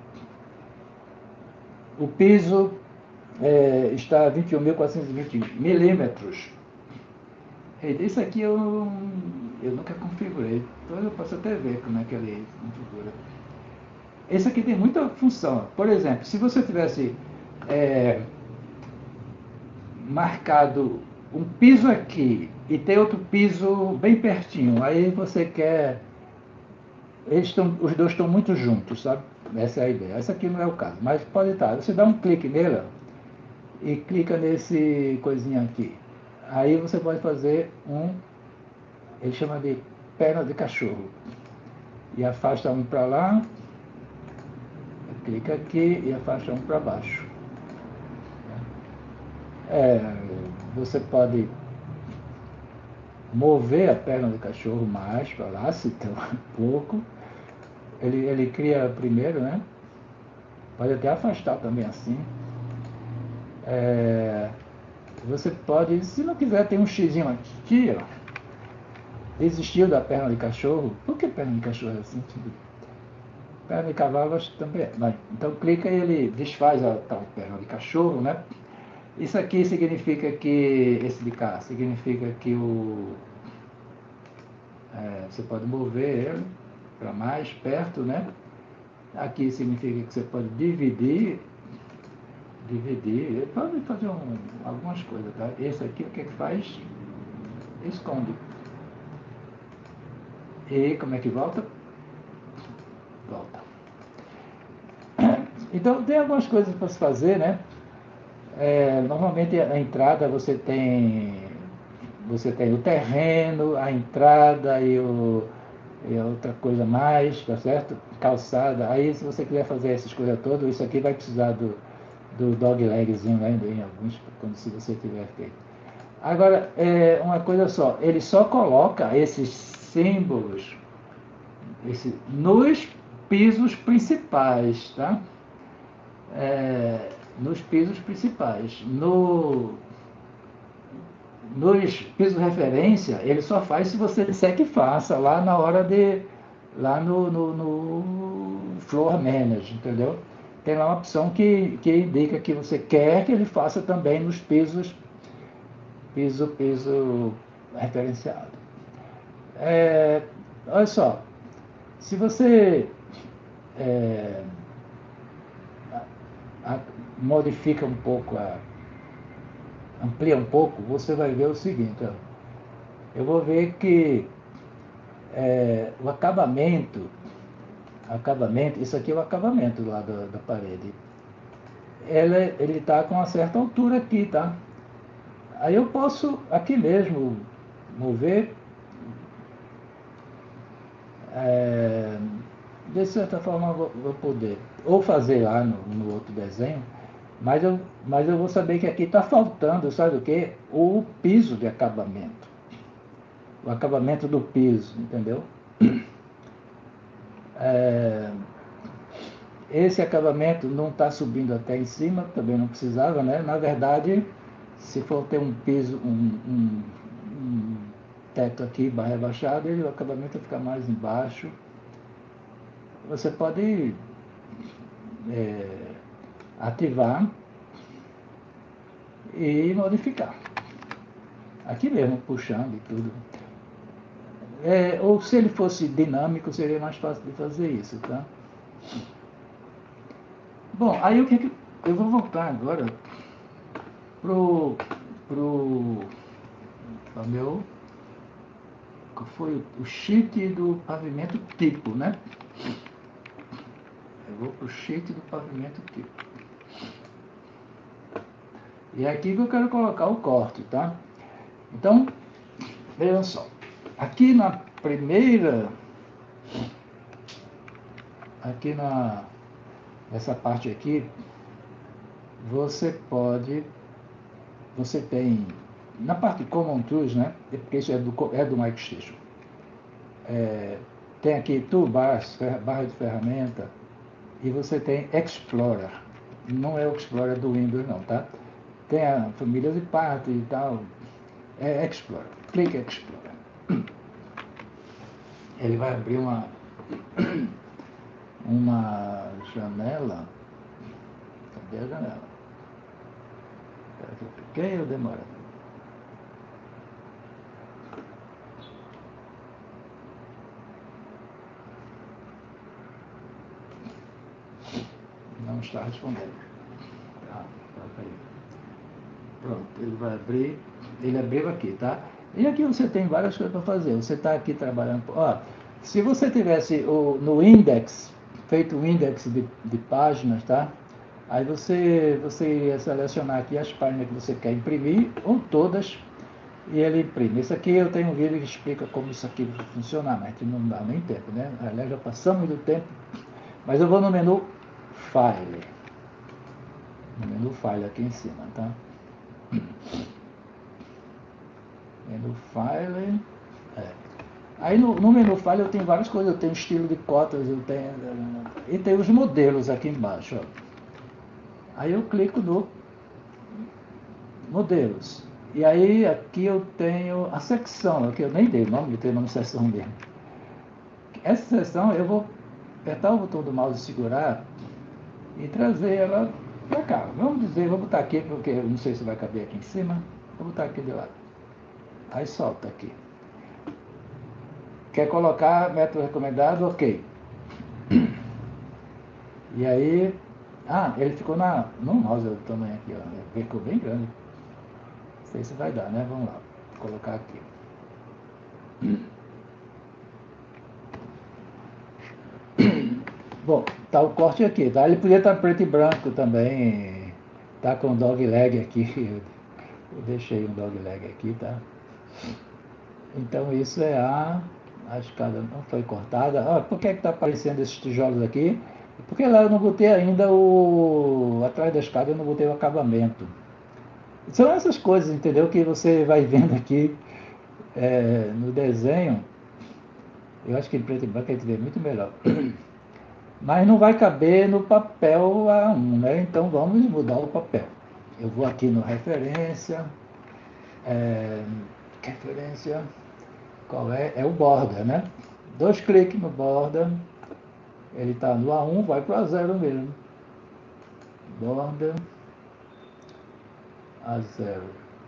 O piso está a 21.420 milímetros. Isso aqui eu nunca configurei. Então eu posso até ver como é que ele configura. Esse aqui tem muita função. Por exemplo, se você tivesse marcado um piso aqui e tem outro piso bem pertinho, aí você quer... os dois estão muito juntos, sabe? Essa é a ideia. Essa aqui não é o caso, mas pode estar. Você dá um clique nela e clica nesse coisinha aqui. Aí você pode fazer ele chama de perna de cachorro. E afasta um para lá, clica aqui e afasta um para baixo. Você pode mover a perna do cachorro mais para lá, se tem um pouco. Ele cria primeiro, né? Pode até afastar também assim. Você pode, se não quiser, tem um xizinho aqui, ó. Desistiu da perna de cachorro. Por que perna de cachorro é assim? Perna de cavalo acho que também é. Então clica e ele desfaz a tal perna de cachorro, né? Isso aqui significa que, esse de cá, significa que você pode mover ele para mais perto, né? Aqui significa que você pode dividir, ele pode fazer algumas coisas, tá? Esse aqui o que faz? Esconde. E como é que volta? Volta. Então tem algumas coisas para se fazer, né? Normalmente a entrada você tem o terreno, a entrada e outra coisa mais, tá certo? Calçada. Aí se você quiser fazer essas coisas todas, isso aqui vai precisar do dog legzinho, né? Em alguns, se você tiver feito. Agora, uma coisa só, ele só coloca esses símbolos nos pisos principais, tá? Nos pisos principais. nos pisos de referência, ele só faz se você disser que faça lá na hora de, lá no Floor Manager, entendeu? Tem lá uma opção que indica que você quer que ele faça também nos piso referenciado. Olha só, se você é, modifica um pouco, amplia um pouco, você vai ver o seguinte, ó. Eu vou ver que o acabamento, isso aqui é o acabamento lá da parede. Ele está com uma certa altura aqui, tá? Aí eu posso aqui mesmo mover, de certa forma eu vou poder ou fazer lá no outro desenho, mas eu vou saber que aqui está faltando, sabe o que? O piso de acabamento. O acabamento do piso, entendeu? Esse acabamento não está subindo até em cima, também não precisava, né? Na verdade, se for ter um piso, um teto aqui rebaixado, o acabamento vai ficar mais embaixo. Você pode ativar e modificar. Aqui mesmo, puxando e tudo. Ou se ele fosse dinâmico, seria mais fácil de fazer isso, tá? Bom, aí o que eu vou voltar agora pro meu, que foi o sheet do pavimento tipo, né? Eu vou pro sheet do pavimento tipo. E é aqui que eu quero colocar o corte, tá? Então, vejam só. Aqui na primeira, nessa parte aqui, você tem, na parte Common Tools, né? Porque isso é do MicroStation. Tem aqui Toolbars, barra de ferramenta, e você tem Explorer. Não é o Explorer do Windows, não, tá? Tem a família de parte e tal. É Explorer. Clique Explorer. Ele vai abrir uma janela. Cadê a janela? Espera que eu cliquei ou demora? Não está respondendo. Pronto, ele vai abrir. Ele abriu aqui, tá? E aqui você tem várias coisas para fazer. Você está aqui trabalhando. Ó, se você tivesse no index, feito um index de páginas, tá? Aí você ia selecionar aqui as páginas que você quer imprimir, ou todas, e ele imprime. Isso aqui eu tenho um vídeo que explica como isso aqui vai funcionar, mas não dá nem tempo, né? Aliás, já passamos do tempo. Mas eu vou no menu File. No menu File aqui em cima, tá? Menu File. Aí no menu File eu tenho várias coisas. Eu tenho estilo de cotas, e tem os modelos aqui embaixo, ó. Aí eu clico no modelos. E aí aqui eu tenho a secção, aqui eu nem dei o nome, eu tenho o nome de seção mesmo. Essa seção eu vou apertar o botão do mouse e segurar e trazer ela para cá. Vamos botar aqui, porque eu não sei se vai caber aqui em cima. Vou botar aqui de lado. Aí solta aqui. Quer colocar método recomendado? Ok. E aí, ele ficou no mouse do tamanho aqui, ó. Ficou bem grande. Não sei se vai dar, né? Vamos lá. Vou colocar aqui. Bom, tá o corte aqui, tá? Ele podia estar preto e branco também. Tá com dog leg aqui. Eu deixei um dog leg aqui, tá? Então isso é a escada não foi cortada. Por que está aparecendo esses tijolos aqui? Porque lá eu não botei ainda atrás da escada eu não botei o acabamento. São essas coisas, entendeu? Que você vai vendo aqui no desenho. Eu acho que em preto e branco a gente vê muito melhor. Mas não vai caber no papel A1, né? Então vamos mudar o papel. Eu vou aqui no referência. É, referência, qual é? É o border, né? 2 cliques no border, ele está no A1, vai para o A0 mesmo. Border A0.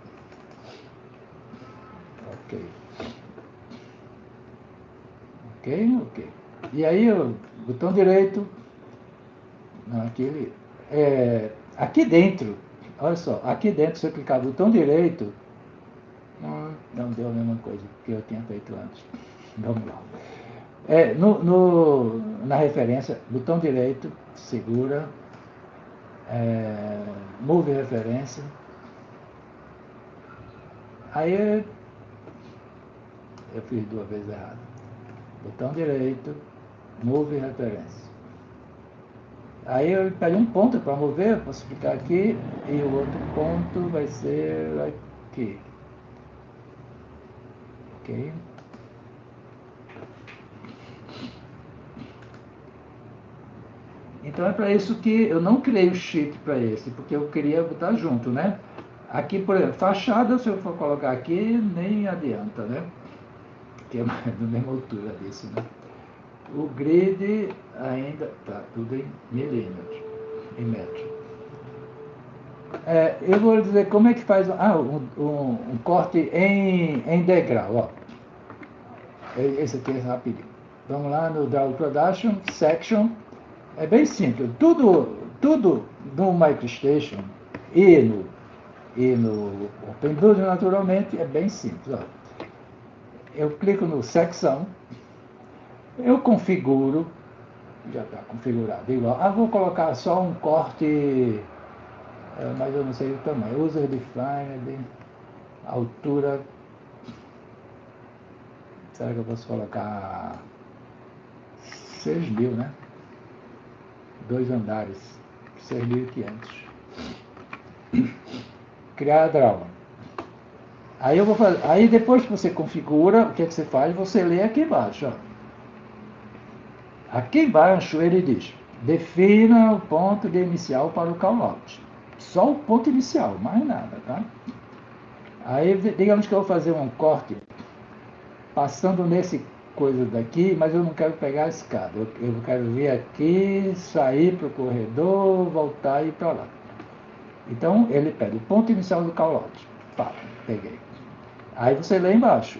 Ok. Ok, ok. E aí o botão direito, não, aqui dentro, olha só, aqui dentro, se eu clicar no botão direito, não deu a mesma coisa que eu tinha feito antes. Vamos lá. Na referência, botão direito, segura, move referência. Aí eu fiz 2 vezes errado. Botão direito, move referência. Aí eu pego um ponto para mover, eu posso ficar aqui, e o outro ponto vai ser aqui. Ok? Então é para isso que eu não criei o sheet para esse, porque eu queria botar junto, né? Aqui, por exemplo, fachada, se eu for colocar aqui, nem adianta, né? Que é da mesma altura disso, né? O grid ainda está tudo em milímetros, em metros. Eu vou dizer como é que faz um corte em degrau. Ó. Esse aqui é rapidinho. Vamos lá no Draw Production, Section. É bem simples. Tudo no MicroStation e no OpenBuild, naturalmente, é bem simples. Ó. Eu clico no Secção, eu configuro, já está configurado igual. Vou colocar só um corte, mas eu não sei o tamanho. User Defined, altura. Será que eu posso colocar 6.000, né? 2 andares, 6.500. Criar draw. Aí eu vou fazer. Aí depois que você configura, o que, é que você faz? Você lê aqui embaixo. Ó. Aqui embaixo ele diz: defina o ponto de inicial para o callout. Só o ponto inicial, mais nada, tá? Aí digamos que eu vou fazer um corte passando nesse coisa daqui, mas eu não quero pegar a escada. Eu quero vir aqui, sair para o corredor, voltar e ir para lá. Então ele pega o ponto inicial do callout. Pá, peguei. Aí você lê embaixo.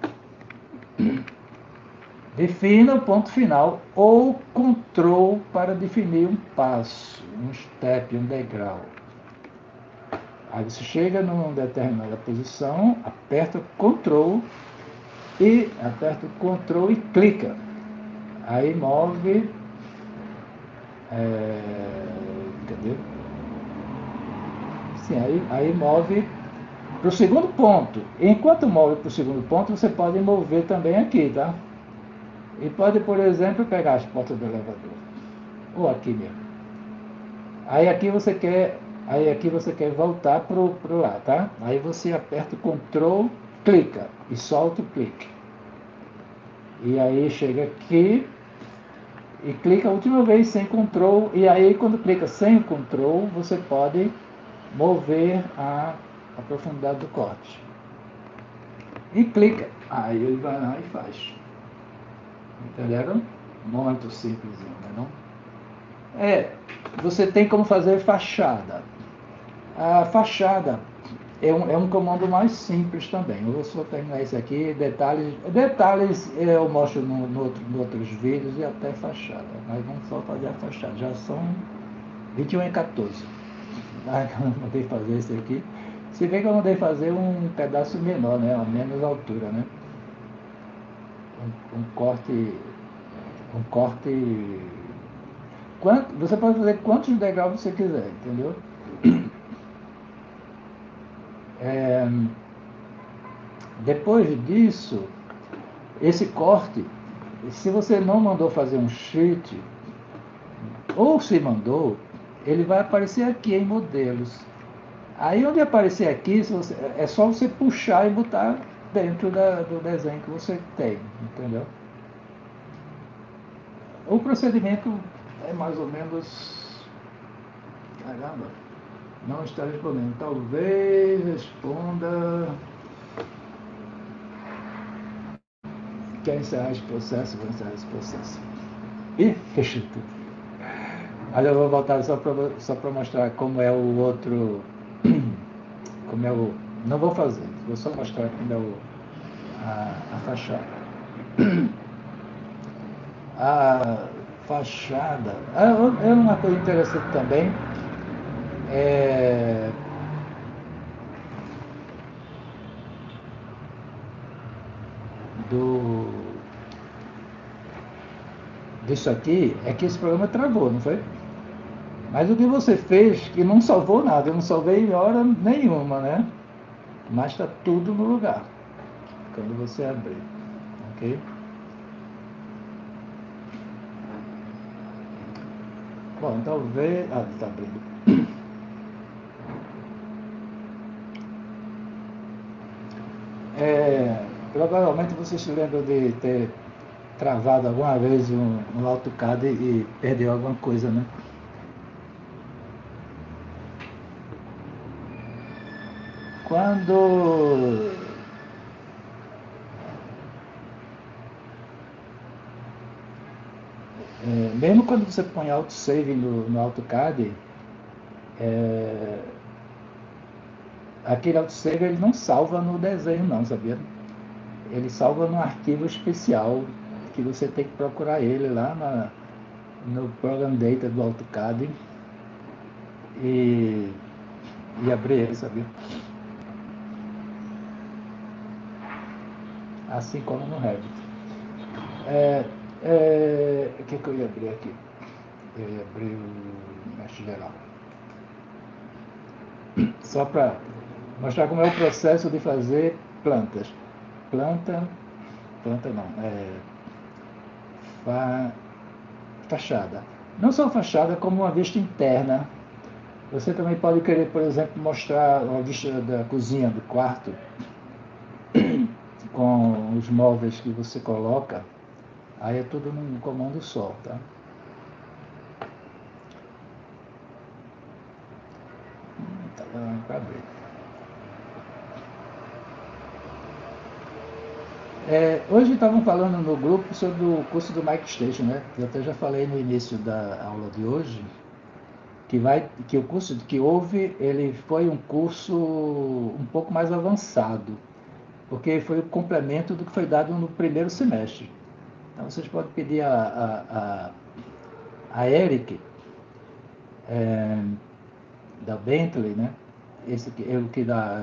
Defina o ponto final ou control para definir um passo, um step, um degrau. Aí você chega numa determinada posição, aperta Ctrl e clica. Aí move. Cadê? Sim, aí move para o segundo ponto. Enquanto move para o segundo ponto, você pode mover também aqui, tá? E pode, por exemplo, pegar as portas do elevador. Ou aqui mesmo. Aí aqui você quer voltar pro lá, tá? Aí você aperta o Ctrl, clica e solta o clique. E aí chega aqui e clica a última vez sem Ctrl. E aí quando clica sem o Ctrl, você pode mover a profundidade do corte. E clica. Aí ele vai lá e faz. Entenderam? Muito simples, não é? Você tem como fazer fachada. A fachada é um comando mais simples também. Eu vou só terminar isso aqui. Detalhes eu mostro no outros vídeos e até fachada. Mas vamos só fazer a fachada. Já são 21h14. Eu não mandei fazer isso aqui. Se bem que eu mandei fazer um pedaço menor, né? A menos altura, né? Um corte. Um corte. Você pode fazer quantos degraus você quiser, entendeu? Depois disso, esse corte, se você não mandou fazer um sheet, ou se mandou, ele vai aparecer aqui em modelos. Aí onde aparecer aqui, é só você puxar e botar dentro do desenho que você tem, entendeu? O procedimento é mais ou menos... Caramba! Não está respondendo. Talvez responda. Quer encerrar esse processo? Vou encerrar esse processo. Ih, fechou tudo. Olha, eu vou voltar só para mostrar como é o outro. Como é o. Não vou fazer, vou só mostrar como é a fachada. A fachada. É uma coisa interessante também. Disso aqui é que esse programa travou, não foi? Mas o que você fez que não salvou nada, eu não salvei em hora nenhuma, né? Mas está tudo no lugar quando você abrir, ok? Bom, talvez... Ah, está abrindo. Provavelmente você se lembra de ter travado alguma vez um AutoCAD e perdeu alguma coisa, né? Quando mesmo quando você põe autosave no AutoCAD, aquele autosave ele não salva no desenho não, sabia? Ele salva num arquivo especial que você tem que procurar ele lá no Program Data do AutoCAD e abrir ele, sabia? Assim como no Revit. O que eu ia abrir aqui? Eu ia abrir o Mestre Geral. Só para mostrar como é o processo de fazer plantas. Planta não, fachada. Não só fachada, como uma vista interna. Você também pode querer, por exemplo, mostrar uma vista da cozinha, do quarto, com os móveis que você coloca. Aí é tudo num comando só, tá? Tá dando para abrir. Hoje estavam falando no grupo sobre o curso do MicStation, né? Eu até já falei no início da aula de hoje que o curso que houve, ele foi um curso um pouco mais avançado, porque foi o complemento do que foi dado no primeiro semestre. Então vocês podem pedir a Eric, da Bentley, né? Esse que é o que dá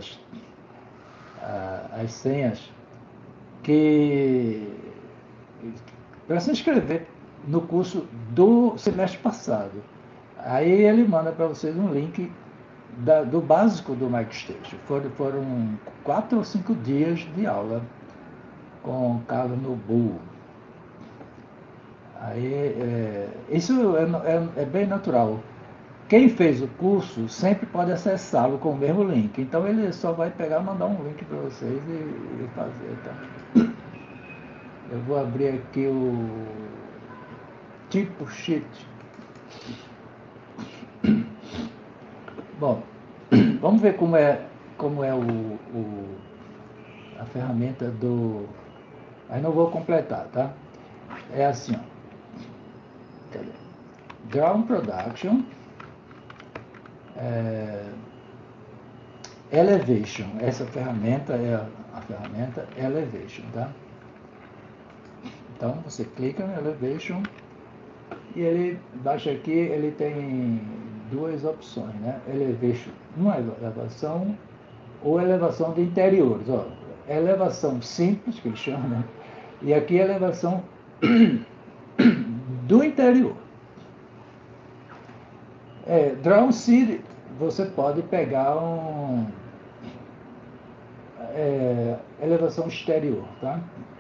as senhas, que para se inscrever no curso do semestre passado. Aí ele manda para vocês um link do básico do MicStation. Foram 4 ou 5 dias de aula com Carlos Nobu. Aí, isso é bem natural. Quem fez o curso sempre pode acessá-lo com o mesmo link. Então ele só vai pegar e mandar um link para vocês e fazer. Tá? Eu vou abrir aqui o tipo sheet. Bom, vamos ver como é a ferramenta do... Aí não vou completar, tá? É assim, ó. Cadê? Draw Production, Elevation. Essa ferramenta é a ferramenta Elevation, tá? Então você clica no Elevation e ele baixa aqui, ele tem duas opções, né? Elevation, uma elevação ou elevação de interiores, ó. Elevação simples, que ele chama, né? E aqui elevação do interior. Draw City, você pode pegar elevação exterior, tá?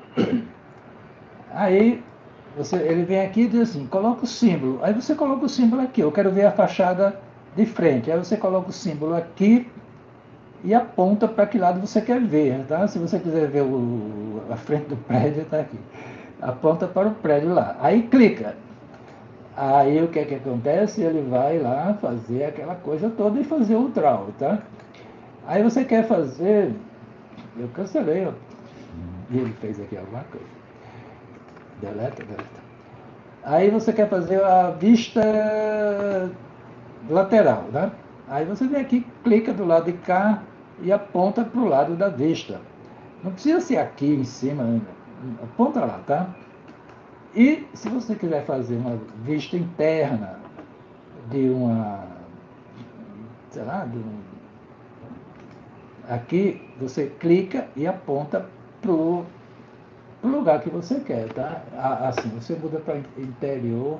Aí ele vem aqui e diz assim, coloca o símbolo. Aí você coloca o símbolo aqui, eu quero ver a fachada de frente. Aí você coloca o símbolo aqui e aponta para que lado você quer ver, tá? Se você quiser ver a frente do prédio, está aqui. Aponta para o prédio lá. Aí clica. Aí o que é que acontece? Ele vai lá fazer aquela coisa toda e fazer o draw, tá? Aí você quer fazer... Eu cancelei, ó. E ele fez aqui alguma coisa. Deleta, deleta. Aí você quer fazer a vista lateral, né? Aí você vem aqui, clica do lado de cá e aponta para o lado da vista. Não precisa ser aqui em cima, aponta lá, tá? E se você quiser fazer uma vista interna de uma, sei lá, aqui você clica e aponta para o lugar que você quer, tá? Assim, você muda para interior,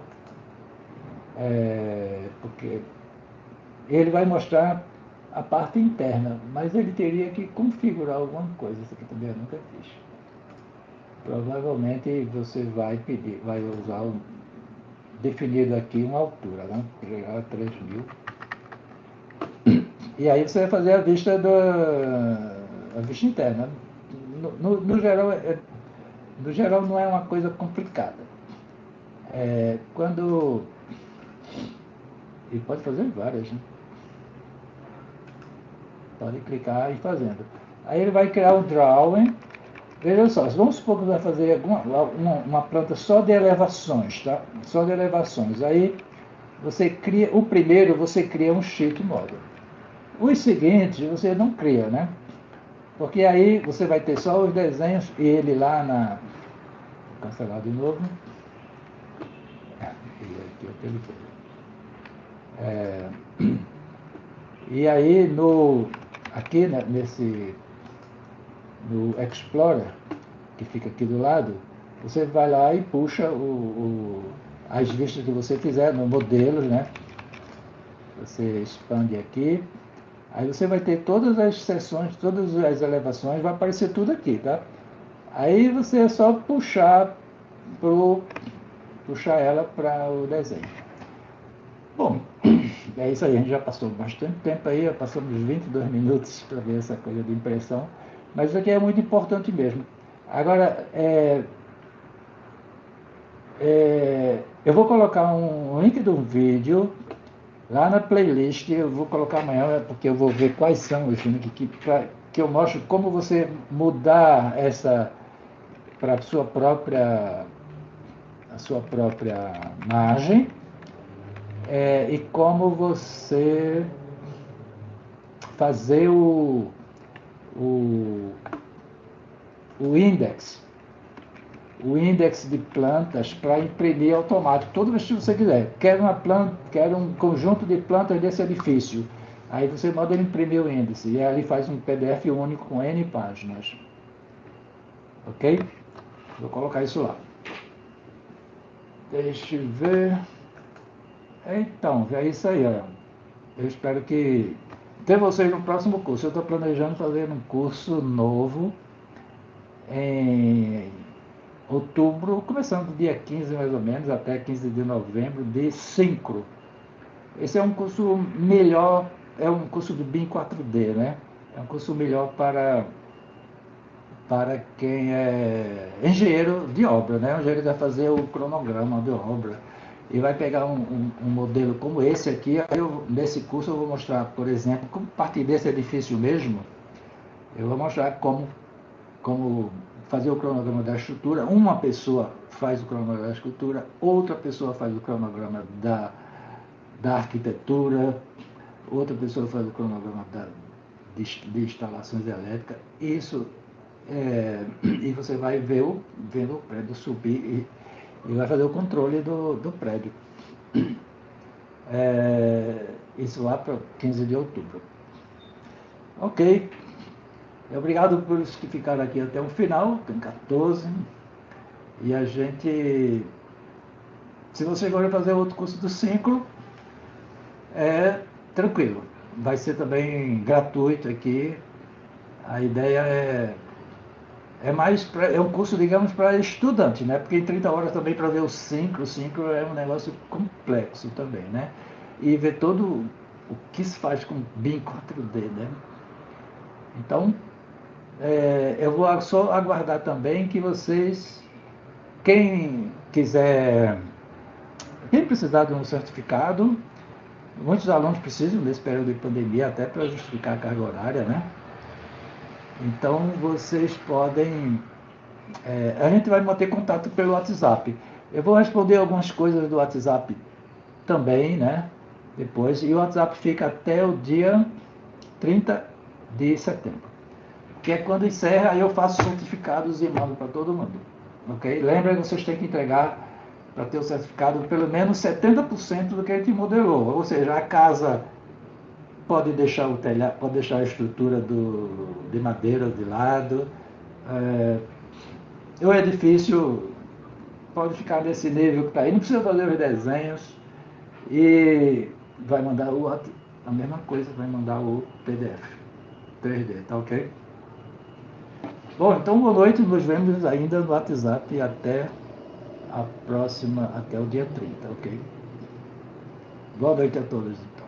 porque ele vai mostrar a parte interna, mas ele teria que configurar alguma coisa, isso aqui também eu nunca fiz. Provavelmente você vai pedir, vai usar definido aqui uma altura, né? 3.000. E aí você vai fazer a vista a vista interna. No geral, no geral não é uma coisa complicada. Quando... E pode fazer várias, né? Pode clicar e ir fazendo. Aí ele vai criar um drawing. Veja só, vamos supor que vai fazer uma planta só de elevações, tá? Só de elevações. Aí você cria, o primeiro você cria um sheet model. Os seguintes você não cria, né? Porque aí você vai ter só os desenhos e ele lá na... Cancelar de novo. E aqui eu tenho e aí aqui no Explorer, que fica aqui do lado, você vai lá e puxa as vistas que você fizer no modelos, né? Você expande aqui, aí você vai ter todas as seções, todas as elevações, vai aparecer tudo aqui, tá? Aí você é só puxar ela para o desenho. Bom, é isso aí, a gente já passou bastante tempo aí, já passamos 22 minutos para ver essa coisa de impressão, mas isso aqui é muito importante mesmo. Agora, eu vou colocar um link de um vídeo lá na playlist, eu vou colocar amanhã, porque eu vou ver quais são os filmes que eu mostro como você mudar essa para a sua própria margem, e como você fazer o index de plantas para imprimir automático, toda vez que você quiser. Quero um conjunto de plantas desse edifício. Aí você manda ele imprimir o índice, e aí ele faz um PDF único com N páginas. Ok? Vou colocar isso lá. Deixa eu ver. Então, é isso aí. Ó. Eu espero que ter vocês no próximo curso. Eu estou planejando fazer um curso novo em outubro, começando do dia 15 mais ou menos, até 15 de novembro, de Synchro. Esse é um curso melhor, é um curso de BIM 4D, né? É um curso melhor para quem é engenheiro de obra, né? O engenheiro vai fazer o cronograma de obra e vai pegar um modelo como esse aqui. Aí nesse curso eu vou mostrar, por exemplo, como partir desse edifício mesmo, eu vou mostrar como fazer o cronograma da estrutura. Uma pessoa faz o cronograma da estrutura, outra pessoa faz o cronograma da arquitetura, outra pessoa faz o cronograma de instalações elétricas. Isso e você vai vendo o prédio subir e vai fazer o controle do prédio. Isso lá para 15 de outubro. Ok. Obrigado por os que ficaram aqui até o final, tem 14. E a gente, se você agora fazer outro curso do Synchro, tranquilo. Vai ser também gratuito aqui. A ideia é um curso, digamos, para estudante, né? Porque em 30 horas também para ver o Synchro é um negócio complexo também, né? E ver todo o que se faz com BIM 4D, né? Então, eu vou só aguardar também que vocês, quem quiser Quem precisar de um certificado, muitos alunos precisam nesse período de pandemia até para justificar a carga horária, né? Então vocês podem. A gente vai manter contato pelo WhatsApp. Eu vou responder algumas coisas do WhatsApp também, né? Depois. E o WhatsApp fica até o dia 30 de setembro. Que é quando encerra, aí eu faço certificados e mando para todo mundo. Ok? Lembra que vocês têm que entregar para ter o certificado pelo menos 70% do que a gente modelou. Ou seja, a casa pode deixar o telhado, pode deixar a estrutura de madeira de lado. O edifício pode ficar nesse nível que está aí, não precisa fazer os desenhos. E vai mandar a mesma coisa, vai mandar o PDF 3D, tá ok? Bom, então boa noite, nos vemos ainda no WhatsApp até a próxima, até o dia 30, ok? Boa noite a todos, então.